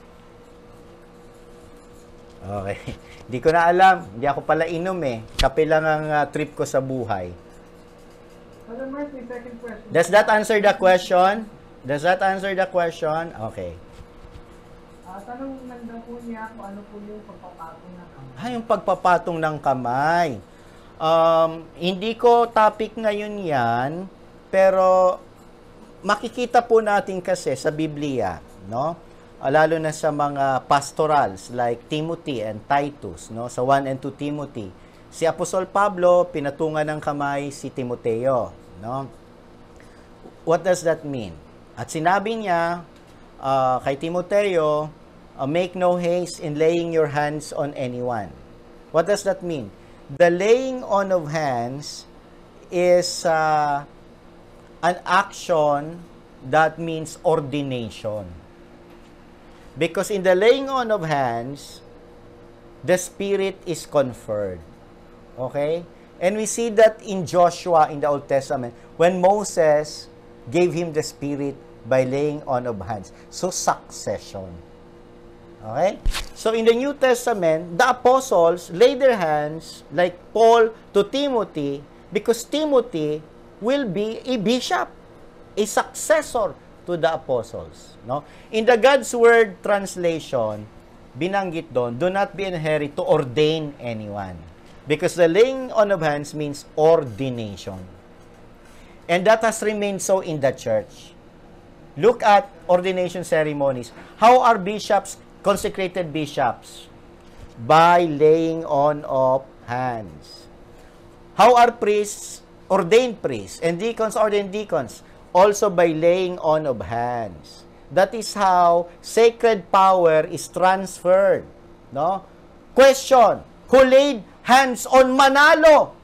Okay. Hindi ko na alam. Hindi ako pala inom eh. Kape lang ang uh, trip ko sa buhay. Brother Mark, may second question. Does that answer the question? Does that answer the question? Okay. Uh, tanong lang po niya kung ano po yung pagpapatong ng kamay. Ah, yung pagpapatong ng kamay. Um, hindi ko topic ngayon yan, pero makikita po natin kasi sa Biblia, no? Lalo na sa mga pastorals like Timothy and Titus, no? Sa one and two Timothy. Si Apostol Pablo, pinatungan ng kamay si Timoteo, no? What does that mean? At sinabi niya uh, kay Timoteo, uh, make no haste in laying your hands on anyone. What does that mean? The laying on of hands is uh, an action that means ordination. Because in the laying on of hands, the Spirit is conferred. Okay? And we see that in Joshua in the Old Testament, when Moses gave him the Spirit by laying on of hands. So, succession. Okay? So, in the New Testament, the apostles lay their hands, like Paul to Timothy, because Timothy will be a bishop, a successor to the apostles. No? In the God's Word translation, binanggit doon, do not be in a hurry to ordain anyone. Because the laying on of hands means ordination. And that has remained so in the church. Look at ordination ceremonies. How are bishops, consecrated bishops? By laying on of hands. How are priests, ordained priests, and deacons, ordained deacons? Also by laying on of hands. That is how sacred power is transferred. No? Question, who laid hands on Manalo?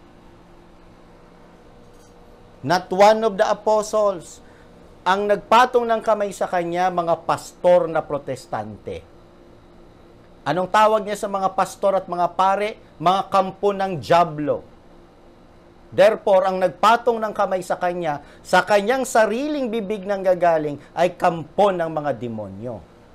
Not one of the apostles. Ang nagpatong ng kamay sa kanya, mga pastor na protestante. Anong tawag niya sa mga pastor at mga pare? Mga kampo ng dyablo. Therefore, ang nagpatong ng kamay sa kanya, sa kanyang sariling bibig nang gagaling, ay kampo ng mga demonyo.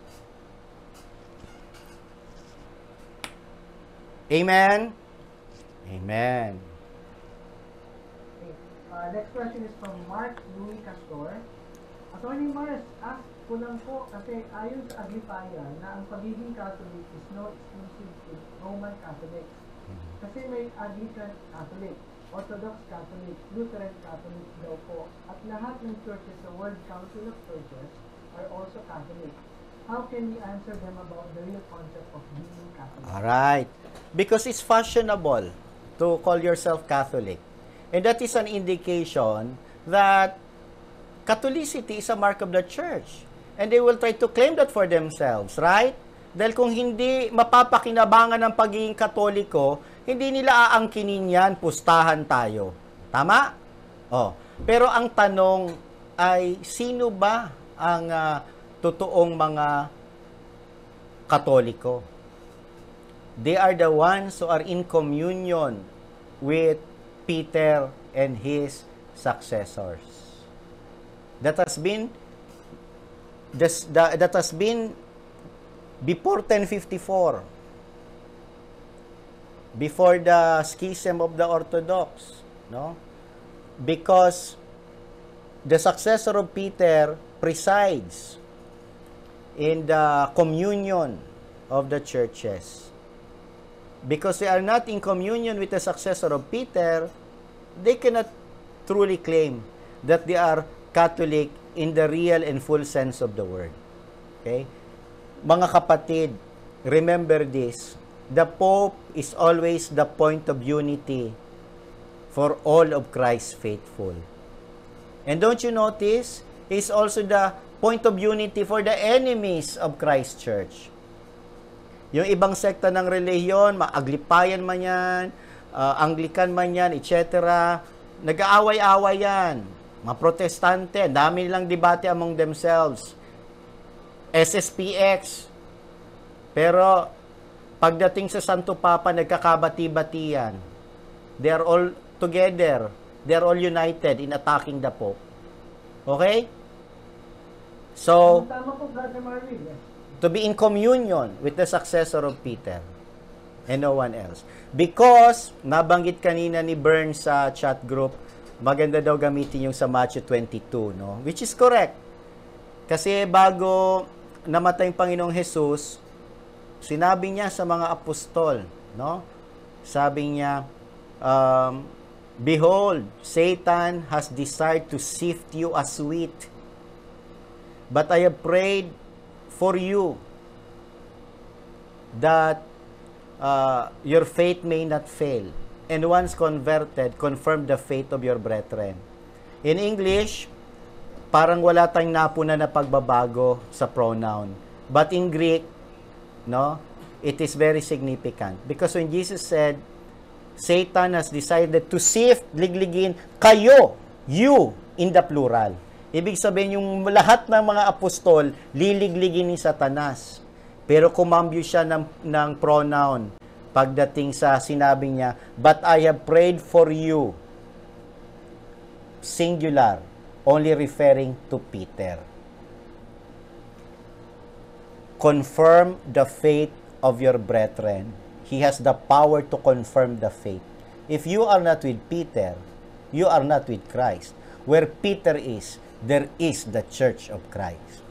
Amen? Amen. Okay. Uh, next question is from Mark Louis Castor. Attorney Mars, ask ko lang po kasi ayon sa Agripaya na ang pagiging Catholic is no exclusive to Roman Catholics. Kasi may Anglican Catholic, Orthodox Catholic, Lutheran Catholic daw po, at lahat ng churches sa World Council of Churches are also Catholic. How can we answer them about the real concept of being Catholic? Alright. Because it's fashionable to call yourself Catholic. And that is an indication that Catholicity is a mark of the church. And they will try to claim that for themselves, right? Dahil kung hindi mapapakinabangan ng pagiging Katoliko, hindi nila aangkinin yan, pustahan tayo. Tama? Oh. Pero ang tanong ay, sino ba ang uh, totoong mga Katoliko? They are the ones who are in communion with Peter and his successors. That has been this, the, that has been before ten fifty-four, before the schism of the Orthodox, no? Because the successor of Peter presides in the communion of the churches. Because they are not in communion with the successor of Peter, they cannot truly claim that they are Catholic in the real and full sense of the word. Okay? Mga kapatid, remember this. The Pope is always the point of unity for all of Christ's faithful. And don't you notice, he's also the point of unity for the enemies of Christ's church. Yung ibang sekta ng relihiyon, maaglipayan man yan, uh, Anglican man yan, et cetera, nag-aaway-away yan. Mga protestante, dami nilang debate among themselves. S S P X. Pero, pagdating sa Santo Papa, nagkakabati-bati yan. They are all together. They are all united in attacking the Pope. Okay? So, Tama po, Brother Marvin. Yes. to be in communion with the successor of Peter and no one else. Because, nabanggit kanina ni Bern sa chat group, maganda daw gamitin yung sa Matthew twenty-two, no? Which is correct. Kasi bago namatay ang Panginoong Jesus, sinabi niya sa mga apostol, no? Sabi niya, um, behold, Satan has desired to sift you as wheat, but I have prayed for you that uh, your faith may not fail. And once converted, confirm the faith of your brethren. In English, parang wala tayong napuna na pagbabago sa pronoun. But in Greek, no, it is very significant. Because when Jesus said, Satan has decided to sift, ligligin, kayo, you, in the plural. Ibig sabihin, yung lahat ng mga apostol, liligligin ni Satanas. Pero kumambyo siya ng, ng pronoun pagdating sa sinabi niya, but I have prayed for you. Singular, only referring to Peter. Confirm the faith of your brethren. He has the power to confirm the faith. If you are not with Peter, you are not with Christ. Where Peter is, there is the Church of Christ.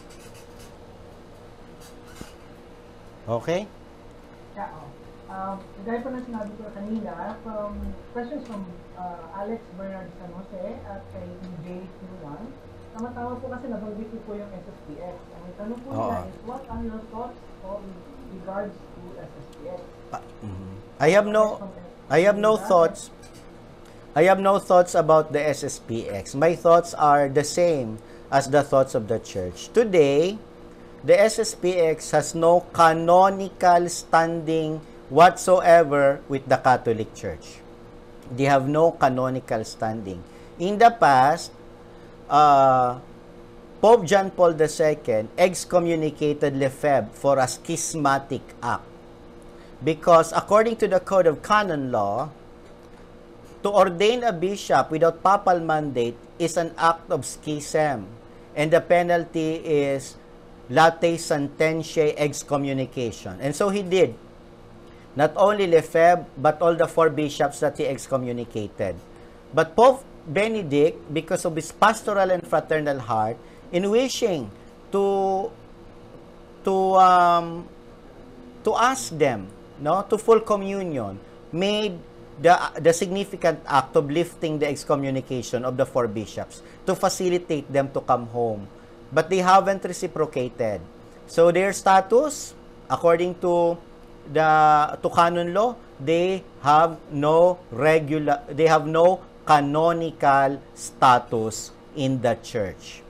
Okay? Yeah, oh. Um, gaya po na sinabi ko kanina, from questions from uh, Alex Bernard San Jose at kay J Q one, tama-tama po kasi nabanggit ko po yung S S P X. Ang tanong po nila is, what are your thoughts on regards to S S P X? Uh, mm-hmm. I have no I have no thoughts. I have no thoughts about the S S P X. My thoughts are the same as the thoughts of the church. Today, the S S P X has no canonical standing whatsoever with the Catholic Church. They have no canonical standing. In the past, uh, Pope John Paul the Second excommunicated Lefebvre for a schismatic act. Because according to the Code of Canon Law, to ordain a bishop without papal mandate is an act of schism. And the penalty is latae sententiae excommunication. And so he did. Not only Lefebvre, but all the four bishops that he excommunicated. But Pope Benedict, because of his pastoral and fraternal heart, in wishing to to um, to ask them, no, to full communion, made the the significant act of lifting the excommunication of the four bishops to facilitate them to come home. But they haven't reciprocated. So their status, according to the to canon law, they have no regular they have no canonical status in the church.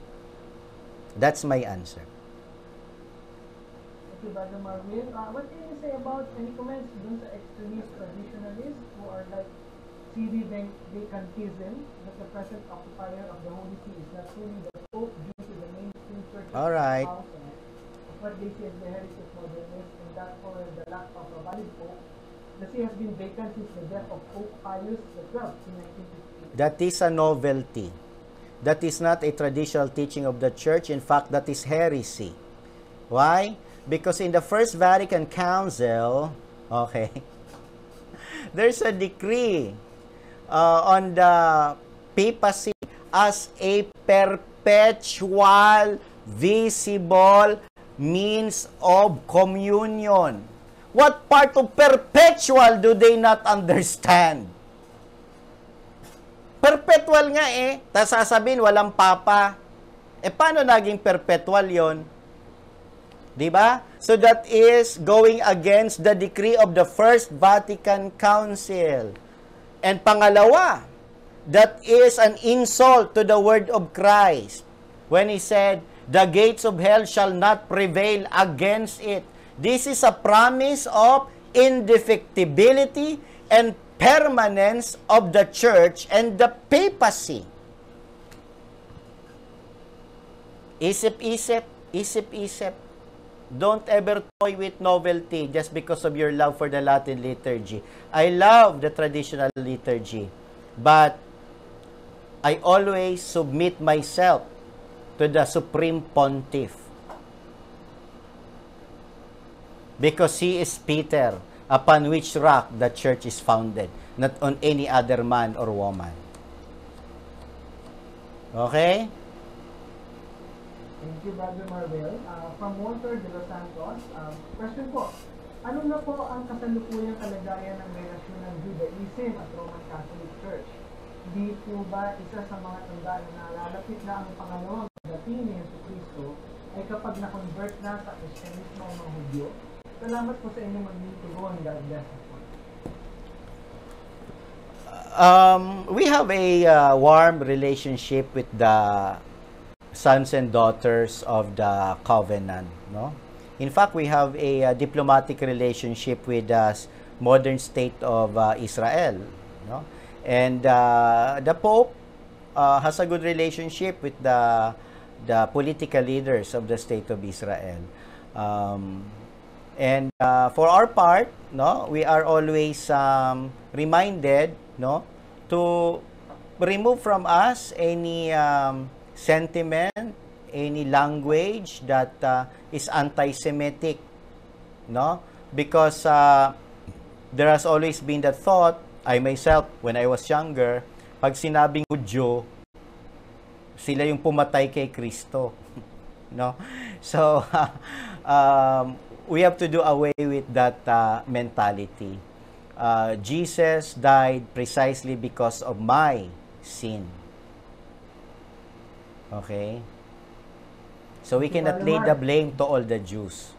That's my answer. Thank you, Brother Marvin. Uh, what can you say about any comments dun sa extremist traditionalists who are like C D vacantism, that the present occupier of the Holy See is not truly the Pope due to the mainstream church All right. of what they see as the heresy of modernists, and that for the lack of a valid Pope, the See has been vacant since the death of Pope Pius the twelfth in nineteen fifty. That is a novelty. That is not a traditional teaching of the church. In fact, that is heresy. Why? Because in the First Vatican Council, okay, there's a decree uh, on the papacy as a perpetual, visible means of communion. What part of perpetual do they not understand? Perpetual nga eh. Tapos sasabihin, walang papa. Eh, paano naging perpetual yon? Di ba? So that is going against the decree of the First Vatican Council. And pangalawa, that is an insult to the word of Christ when he said, the gates of hell shall not prevail against it. This is a promise of indefectibility and permanence of the church and the papacy. Isip-isip, isip-isip. Don't ever toy with novelty just because of your love for the Latin liturgy. I love the traditional liturgy, but I always submit myself to the Supreme Pontiff, because he is Peter, upon which rock the church is founded, not on any other man or woman. Okay? Thank you, Brother Marvel. Uh, from Walter de los Santos, um, question po, ano na po ang kasalukuyang kalagayan ng relasyon ng Judaism at Roman Catholic Church? Di po ba isa sa mga tandaan na nalalapit na ang pangalawang dating ni Jesucristo ay kapag na-convert na sa Kristyanismo ng mga Hudyo? Salamat po sa inyong magtutugon. God bless us. Um, we have a uh, warm relationship with the sons and daughters of the covenant, no? In fact, we have a uh, diplomatic relationship with the modern state of uh, Israel, no? And uh, the Pope uh, has a good relationship with the the political leaders of the state of Israel. Um, and uh, for our part, no, we are always um, reminded, no, to remove from us any um, sentiment, any language that uh, is anti-Semitic, no? Because uh, there has always been the thought, I myself, when I was younger, pag sinabing Hudyo, sila yung pumatay kay Kristo, no? So, uh, um, we have to do away with that uh, mentality. Uh, Jesus died precisely because of my sin. Okay? So we cannot lay the blame to all the Jews.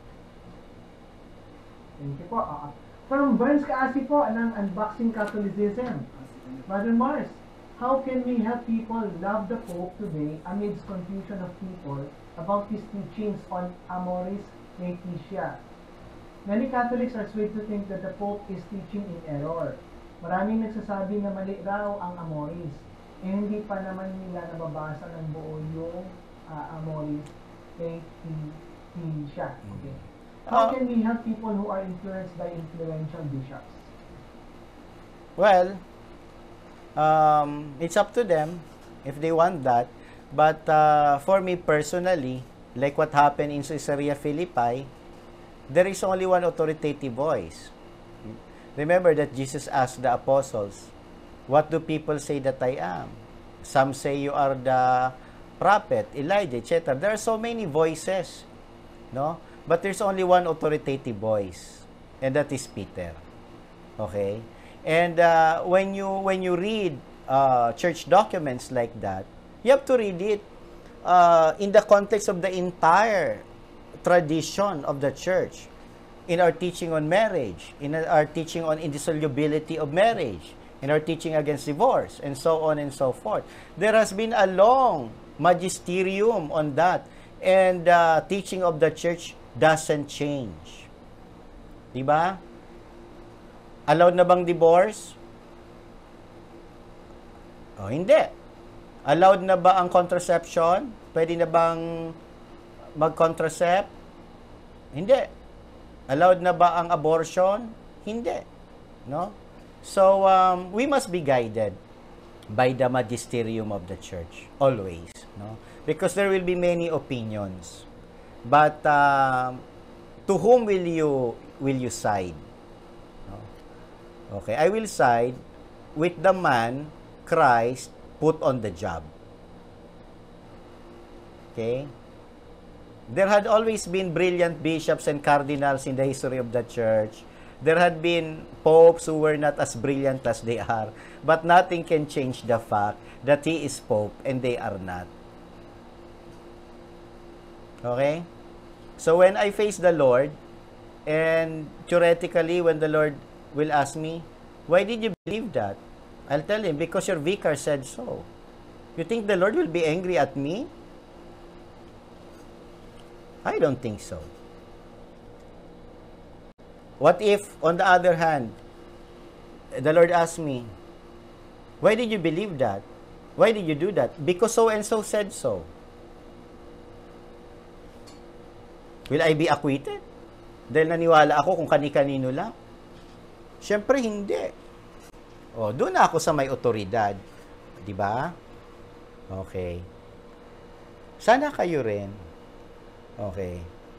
Thank you po. Uh, from Burns Kaasi po ng Unboxing Catholicism. Brother Mars, how can we help people love the Pope today amidst confusion of people about his teachings on Amoris Laetitia? Many Catholics are swayed to think that the Pope is teaching in error. Maraming nagsasabi na mali raw ang Amoris. Eh, hindi pa naman nila nababasa ng buo yung uh, Amoris Laetitia. Okay. How can we help people who are influenced by influential bishops? Well, um, it's up to them if they want that. But uh, for me personally, like what happened in Caesarea Philippi, there is only one authoritative voice. Remember that Jesus asked the apostles, what do people say that I am? Some say you are the prophet, Elijah, et cetera. There are so many voices, no? But there's only one authoritative voice, and that is Peter. Okay? And uh, when you when you read uh, church documents like that, you have to read it uh, in the context of the entire tradition of the church, in our teaching on marriage, in our teaching on indissolubility of marriage, in our teaching against divorce, and so on and so forth. There has been a long magisterium on that, and uh, teaching of the church doesn't change. Diba? Allowed na bang divorce? Oh, hindi. Allowed na ba ang contraception? Pwede na bang mag-contracept? Hindi. Allowed na ba ang abortion? Hindi. No? So, um, we must be guided by the magisterium of the church. Always. No? Because there will be many opinions. But, uh, to whom will you, will you side? No? Okay, I will side with the man Christ put on the job. Okay? There had always been brilliant bishops and cardinals in the history of the church. There had been popes who were not as brilliant as they are. But nothing can change the fact that he is pope and they are not. Okay? So when I face the Lord, and theoretically, when the Lord will ask me, why did you believe that? I'll tell him, because your vicar said so. You think the Lord will be angry at me? I don't think so. What if, on the other hand, the Lord asks me, why did you believe that? Why did you do that? Because so and so said so. Will I be acquitted? Dahil naniwala ako kung kani-kanino lang? Siyempre, hindi. O, doon na ako sa may otoridad. Di ba? Okay. Sana kayo rin. Okay.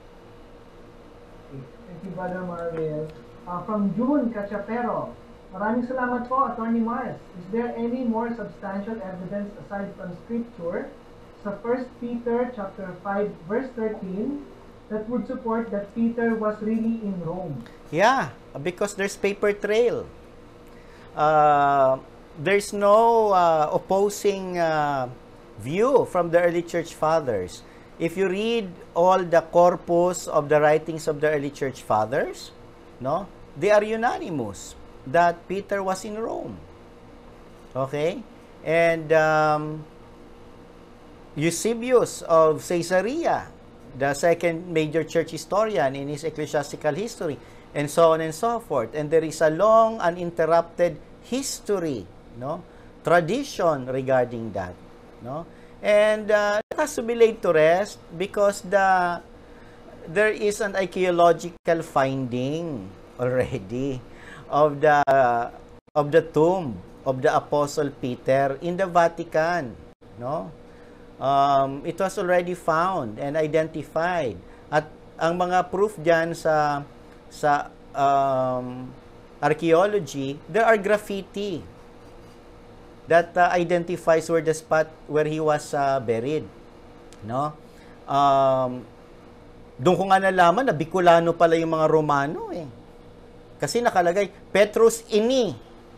Thank you, Brother Marvel. Uh, from June Cachapero, maraming salamat po, Attorney Mars. Is there any more substantial evidence aside from Scripture sa First Peter chapter five, verse thirteen, that would support that Peter was really in Rome? Yeah, because there's paper trail. Uh, there's no uh, opposing uh, view from the early church fathers. If you read all the corpus of the writings of the early church fathers, no, they are unanimous that Peter was in Rome. Okay? And um, Eusebius of Caesarea, the second major church historian in his ecclesiastical history, and so on and so forth. And there is a long, uninterrupted history, no, tradition regarding that, no. And uh, it has to be laid to rest because the there is an archaeological finding already of the of the tomb of the Apostle Peter in the Vatican, no. Um, it was already found and identified. At ang mga proof diyan sa sa um, archaeology, there are graffiti that uh, identifies where the spot where he was uh, buried, no? Um, doon ko nga nalaman na Bicolano pala yung mga Romano eh. Kasi nakalagay Petrus Ini.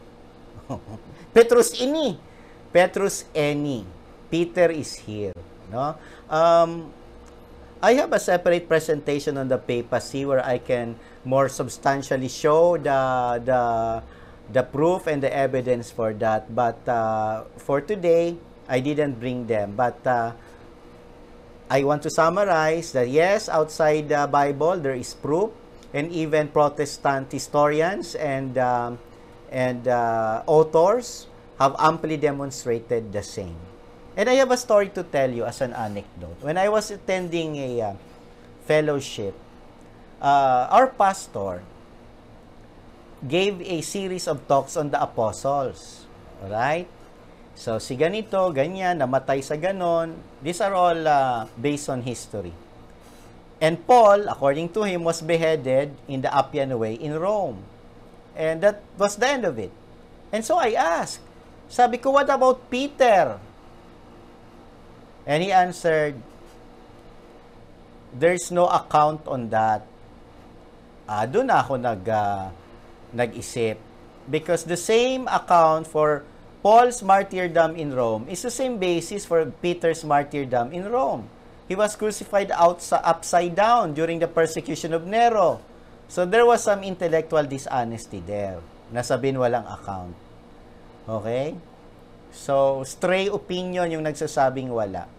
Petrus Ini. Petrus Eni. Peter is here, no? Um, I have a separate presentation on the papacy where I can more substantially show the the the proof and the evidence for that. But uh, for today, I didn't bring them. But uh, I want to summarize that yes, outside the Bible there is proof, and even Protestant historians and um, and uh, authors have amply demonstrated the same. And I have a story to tell you as an anecdote. When I was attending a uh, fellowship, uh, our pastor gave a series of talks on the apostles. Alright? So, si ganito, ganyan, namatay sa ganon. These are all uh, based on history. And Paul, according to him, was beheaded in the Appian Way in Rome. And that was the end of it. And so I asked, sabi ko, what about Peter? And he answered, there's no account on that. Ah, doon ako nag... Uh, nag-isip. Because the same account for Paul's martyrdom in Rome is the same basis for Peter's martyrdom in Rome. He was crucified outside, upside down during the persecution of Nero. So there was some intellectual dishonesty there. Nasabing walang account. Okay? So, stray opinion yung nagsasabing wala.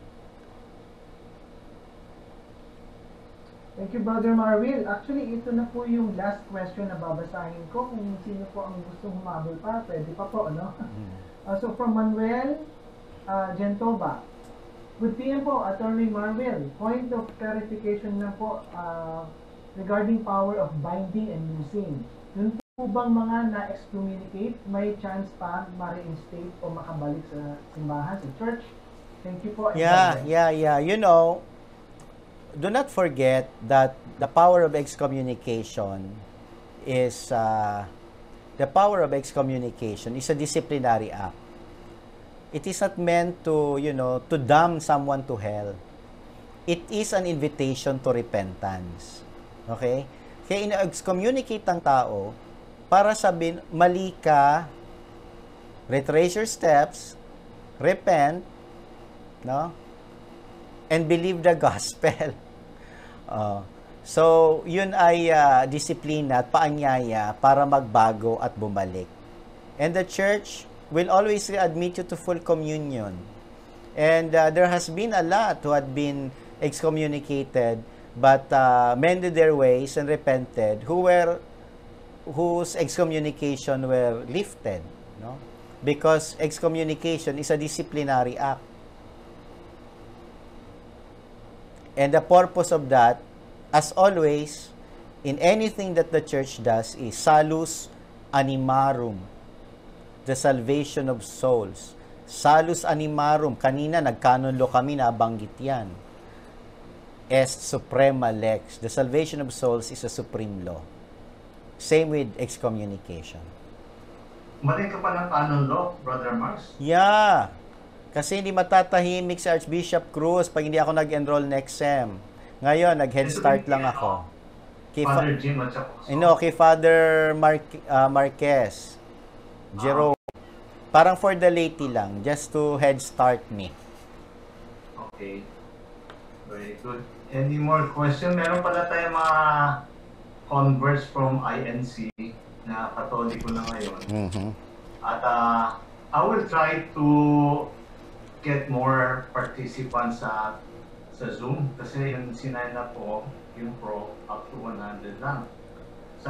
Thank you, Brother Marvil. Actually, ito na po yung last question na babasahin ko. Kung sino po ang gusto humabol pa, pwede pa po, no? Uh, so, from Manuel uh, Gentova. Good P M po, Attorney Marvil. Point of clarification na po uh, regarding power of binding and loosing. Yun po bang mga na-excommunicate, may chance pa ma-reinstate o makabalik sa simbahan, sa church? Thank you po. Yeah, yeah, yeah. You know, do not forget that the power of excommunication is uh, the power of excommunication is a disciplinary act. It is not meant to, you know, to damn someone to hell. It is an invitation to repentance. Okay? Kaya ina-excommunicate ang tao para sabihin, mali ka, retrace your steps, repent, no? And believe the gospel. Uh, so, yun ay uh, disiplina at paanyaya para magbago at bumalik. And the church will always admit you to full communion. And uh, there has been a lot who had been excommunicated but uh, mended their ways and repented, who were whose excommunication were lifted, no? Because excommunication is a disciplinary act. And the purpose of that, as always, in anything that the church does, is salus animarum, the salvation of souls. Salus animarum, kanina nagkanon lo kami, nabanggit yan. Est suprema lex, the salvation of souls is a supreme law. Same with excommunication. Maling ka pa ng canon law, Brother Mars? Yeah. Kasi hindi matatahimik si Archbishop Cruz pag hindi ako nag-enroll next sem. Ngayon, nag-head start lang ako. Kay Father Jim at saka You know, kay Father Mar uh, Marquez. Jerome. Parang for the laity lang, just to head start me. Okay. Very good. Any more question? Meron pala tayong mga converts from I N C na Katoliko na ngayon. Mm-hmm. At uh, I will try to get more participants sa sa Zoom kasi yung sinign up po, yung pro, up to one hundred lang. Sa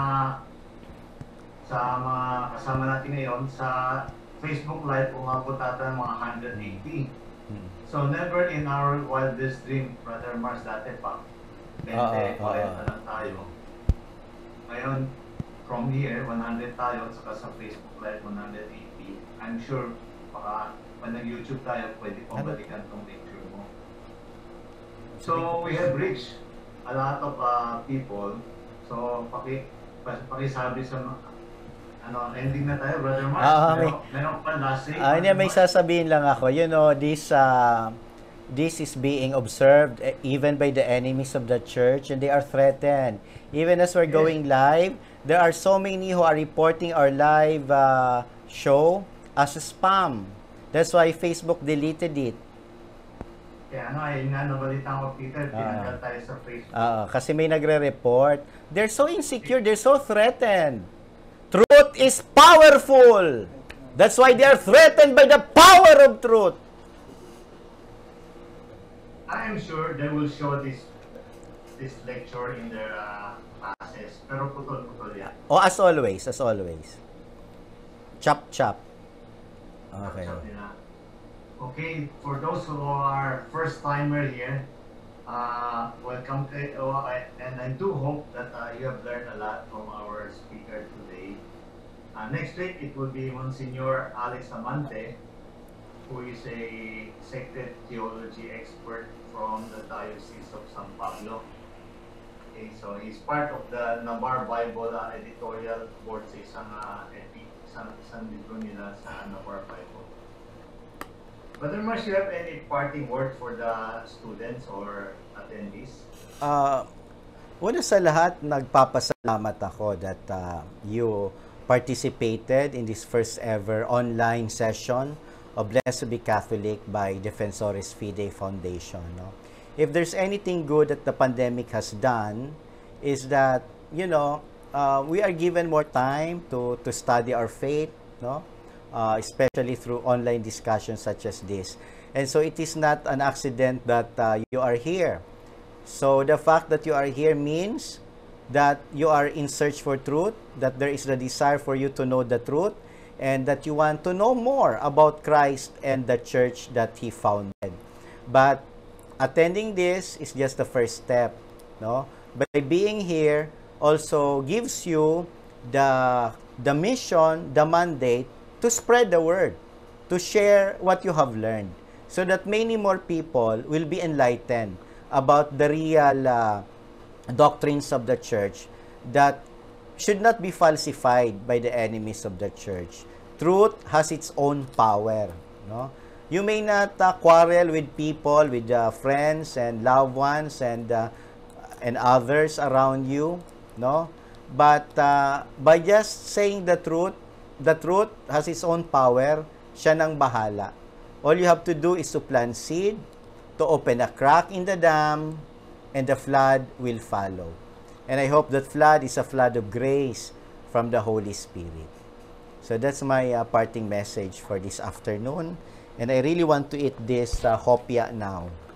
sa mga kasama natin ngayon, sa Facebook Live, umabot ata ng mga one hundred eighty. Mm-hmm. So never in our wildest dream, Brother Mars, dati pa, twenty, forty lang tayo. Ngayon, from here, one hundred tayo, saka sa Facebook Live, one hundred eighty. I'm sure, baka pag nag-YouTube tayo, pwede pong balikan tong picture mo. So, we have reached a lot of uh, people. So, paki, pakisabi sa ano, ending na tayo, Brother Mars. Ah, meron, meron pa last say. Ah, hindi, may sasabihin lang ako. You know, this uh, this is being observed uh, even by the enemies of the church, and they are threatened. Even as we're going live, there are so many who are reporting our live uh, show as a spam. That's why Facebook deleted it. Kaya ano, ayun nga, nabalitan ko, Peter, pinanggal tayo sa Facebook. Uh, kasi may nagre-report. They're so insecure, they're so threatened. Truth is powerful. That's why they are threatened by the power of truth. I am sure they will show this this lecture in their uh, classes. Pero putol-putol yan. Oh, as always, as always. Chop, chop. Okay. Okay, for those who are first-timer here, uh, welcome to, uh, and I do hope that uh, you have learned a lot from our speaker today. Uh, next week, it will be Monsignor Alex Amante, who is a sacred theology expert from the Diocese of San Pablo. Okay, so he's part of the Navarre Bible uh, editorial board sa isang uh, epi, isang, isang libro nila sa Navarre Bible. Brother Mars, you have any parting word for the students or attendees? Uh, una sa lahat, nagpapasalamat ako that uh, you participated in this first ever online session of Blessed to be Catholic by Defensores Fidei Foundation. No? If there's anything good that the pandemic has done, is that, you know, uh, we are given more time to, to study our faith, no? Uh, especially through online discussions such as this. And so it is not an accident that uh, you are here. So the fact that you are here means that you are in search for truth, that there is the desire for you to know the truth, and that you want to know more about Christ and the church that He founded. But attending this is just the first step, no? By being here also gives you the, the mission, the mandate to spread the word, to share what you have learned, so that many more people will be enlightened about the real uh, doctrines of the church that should not be falsified by the enemies of the church. Truth has its own power. No? You may not uh, quarrel with people, with uh, friends and loved ones and uh, and others around you, no? But uh, by just saying the truth, the truth has its own power. Siya nang bahala. All you have to do is to plant seed, to open a crack in the dam, and the flood will follow. And I hope that flood is a flood of grace from the Holy Spirit. So that's my uh, parting message for this afternoon. And I really want to eat this uh, hopia now.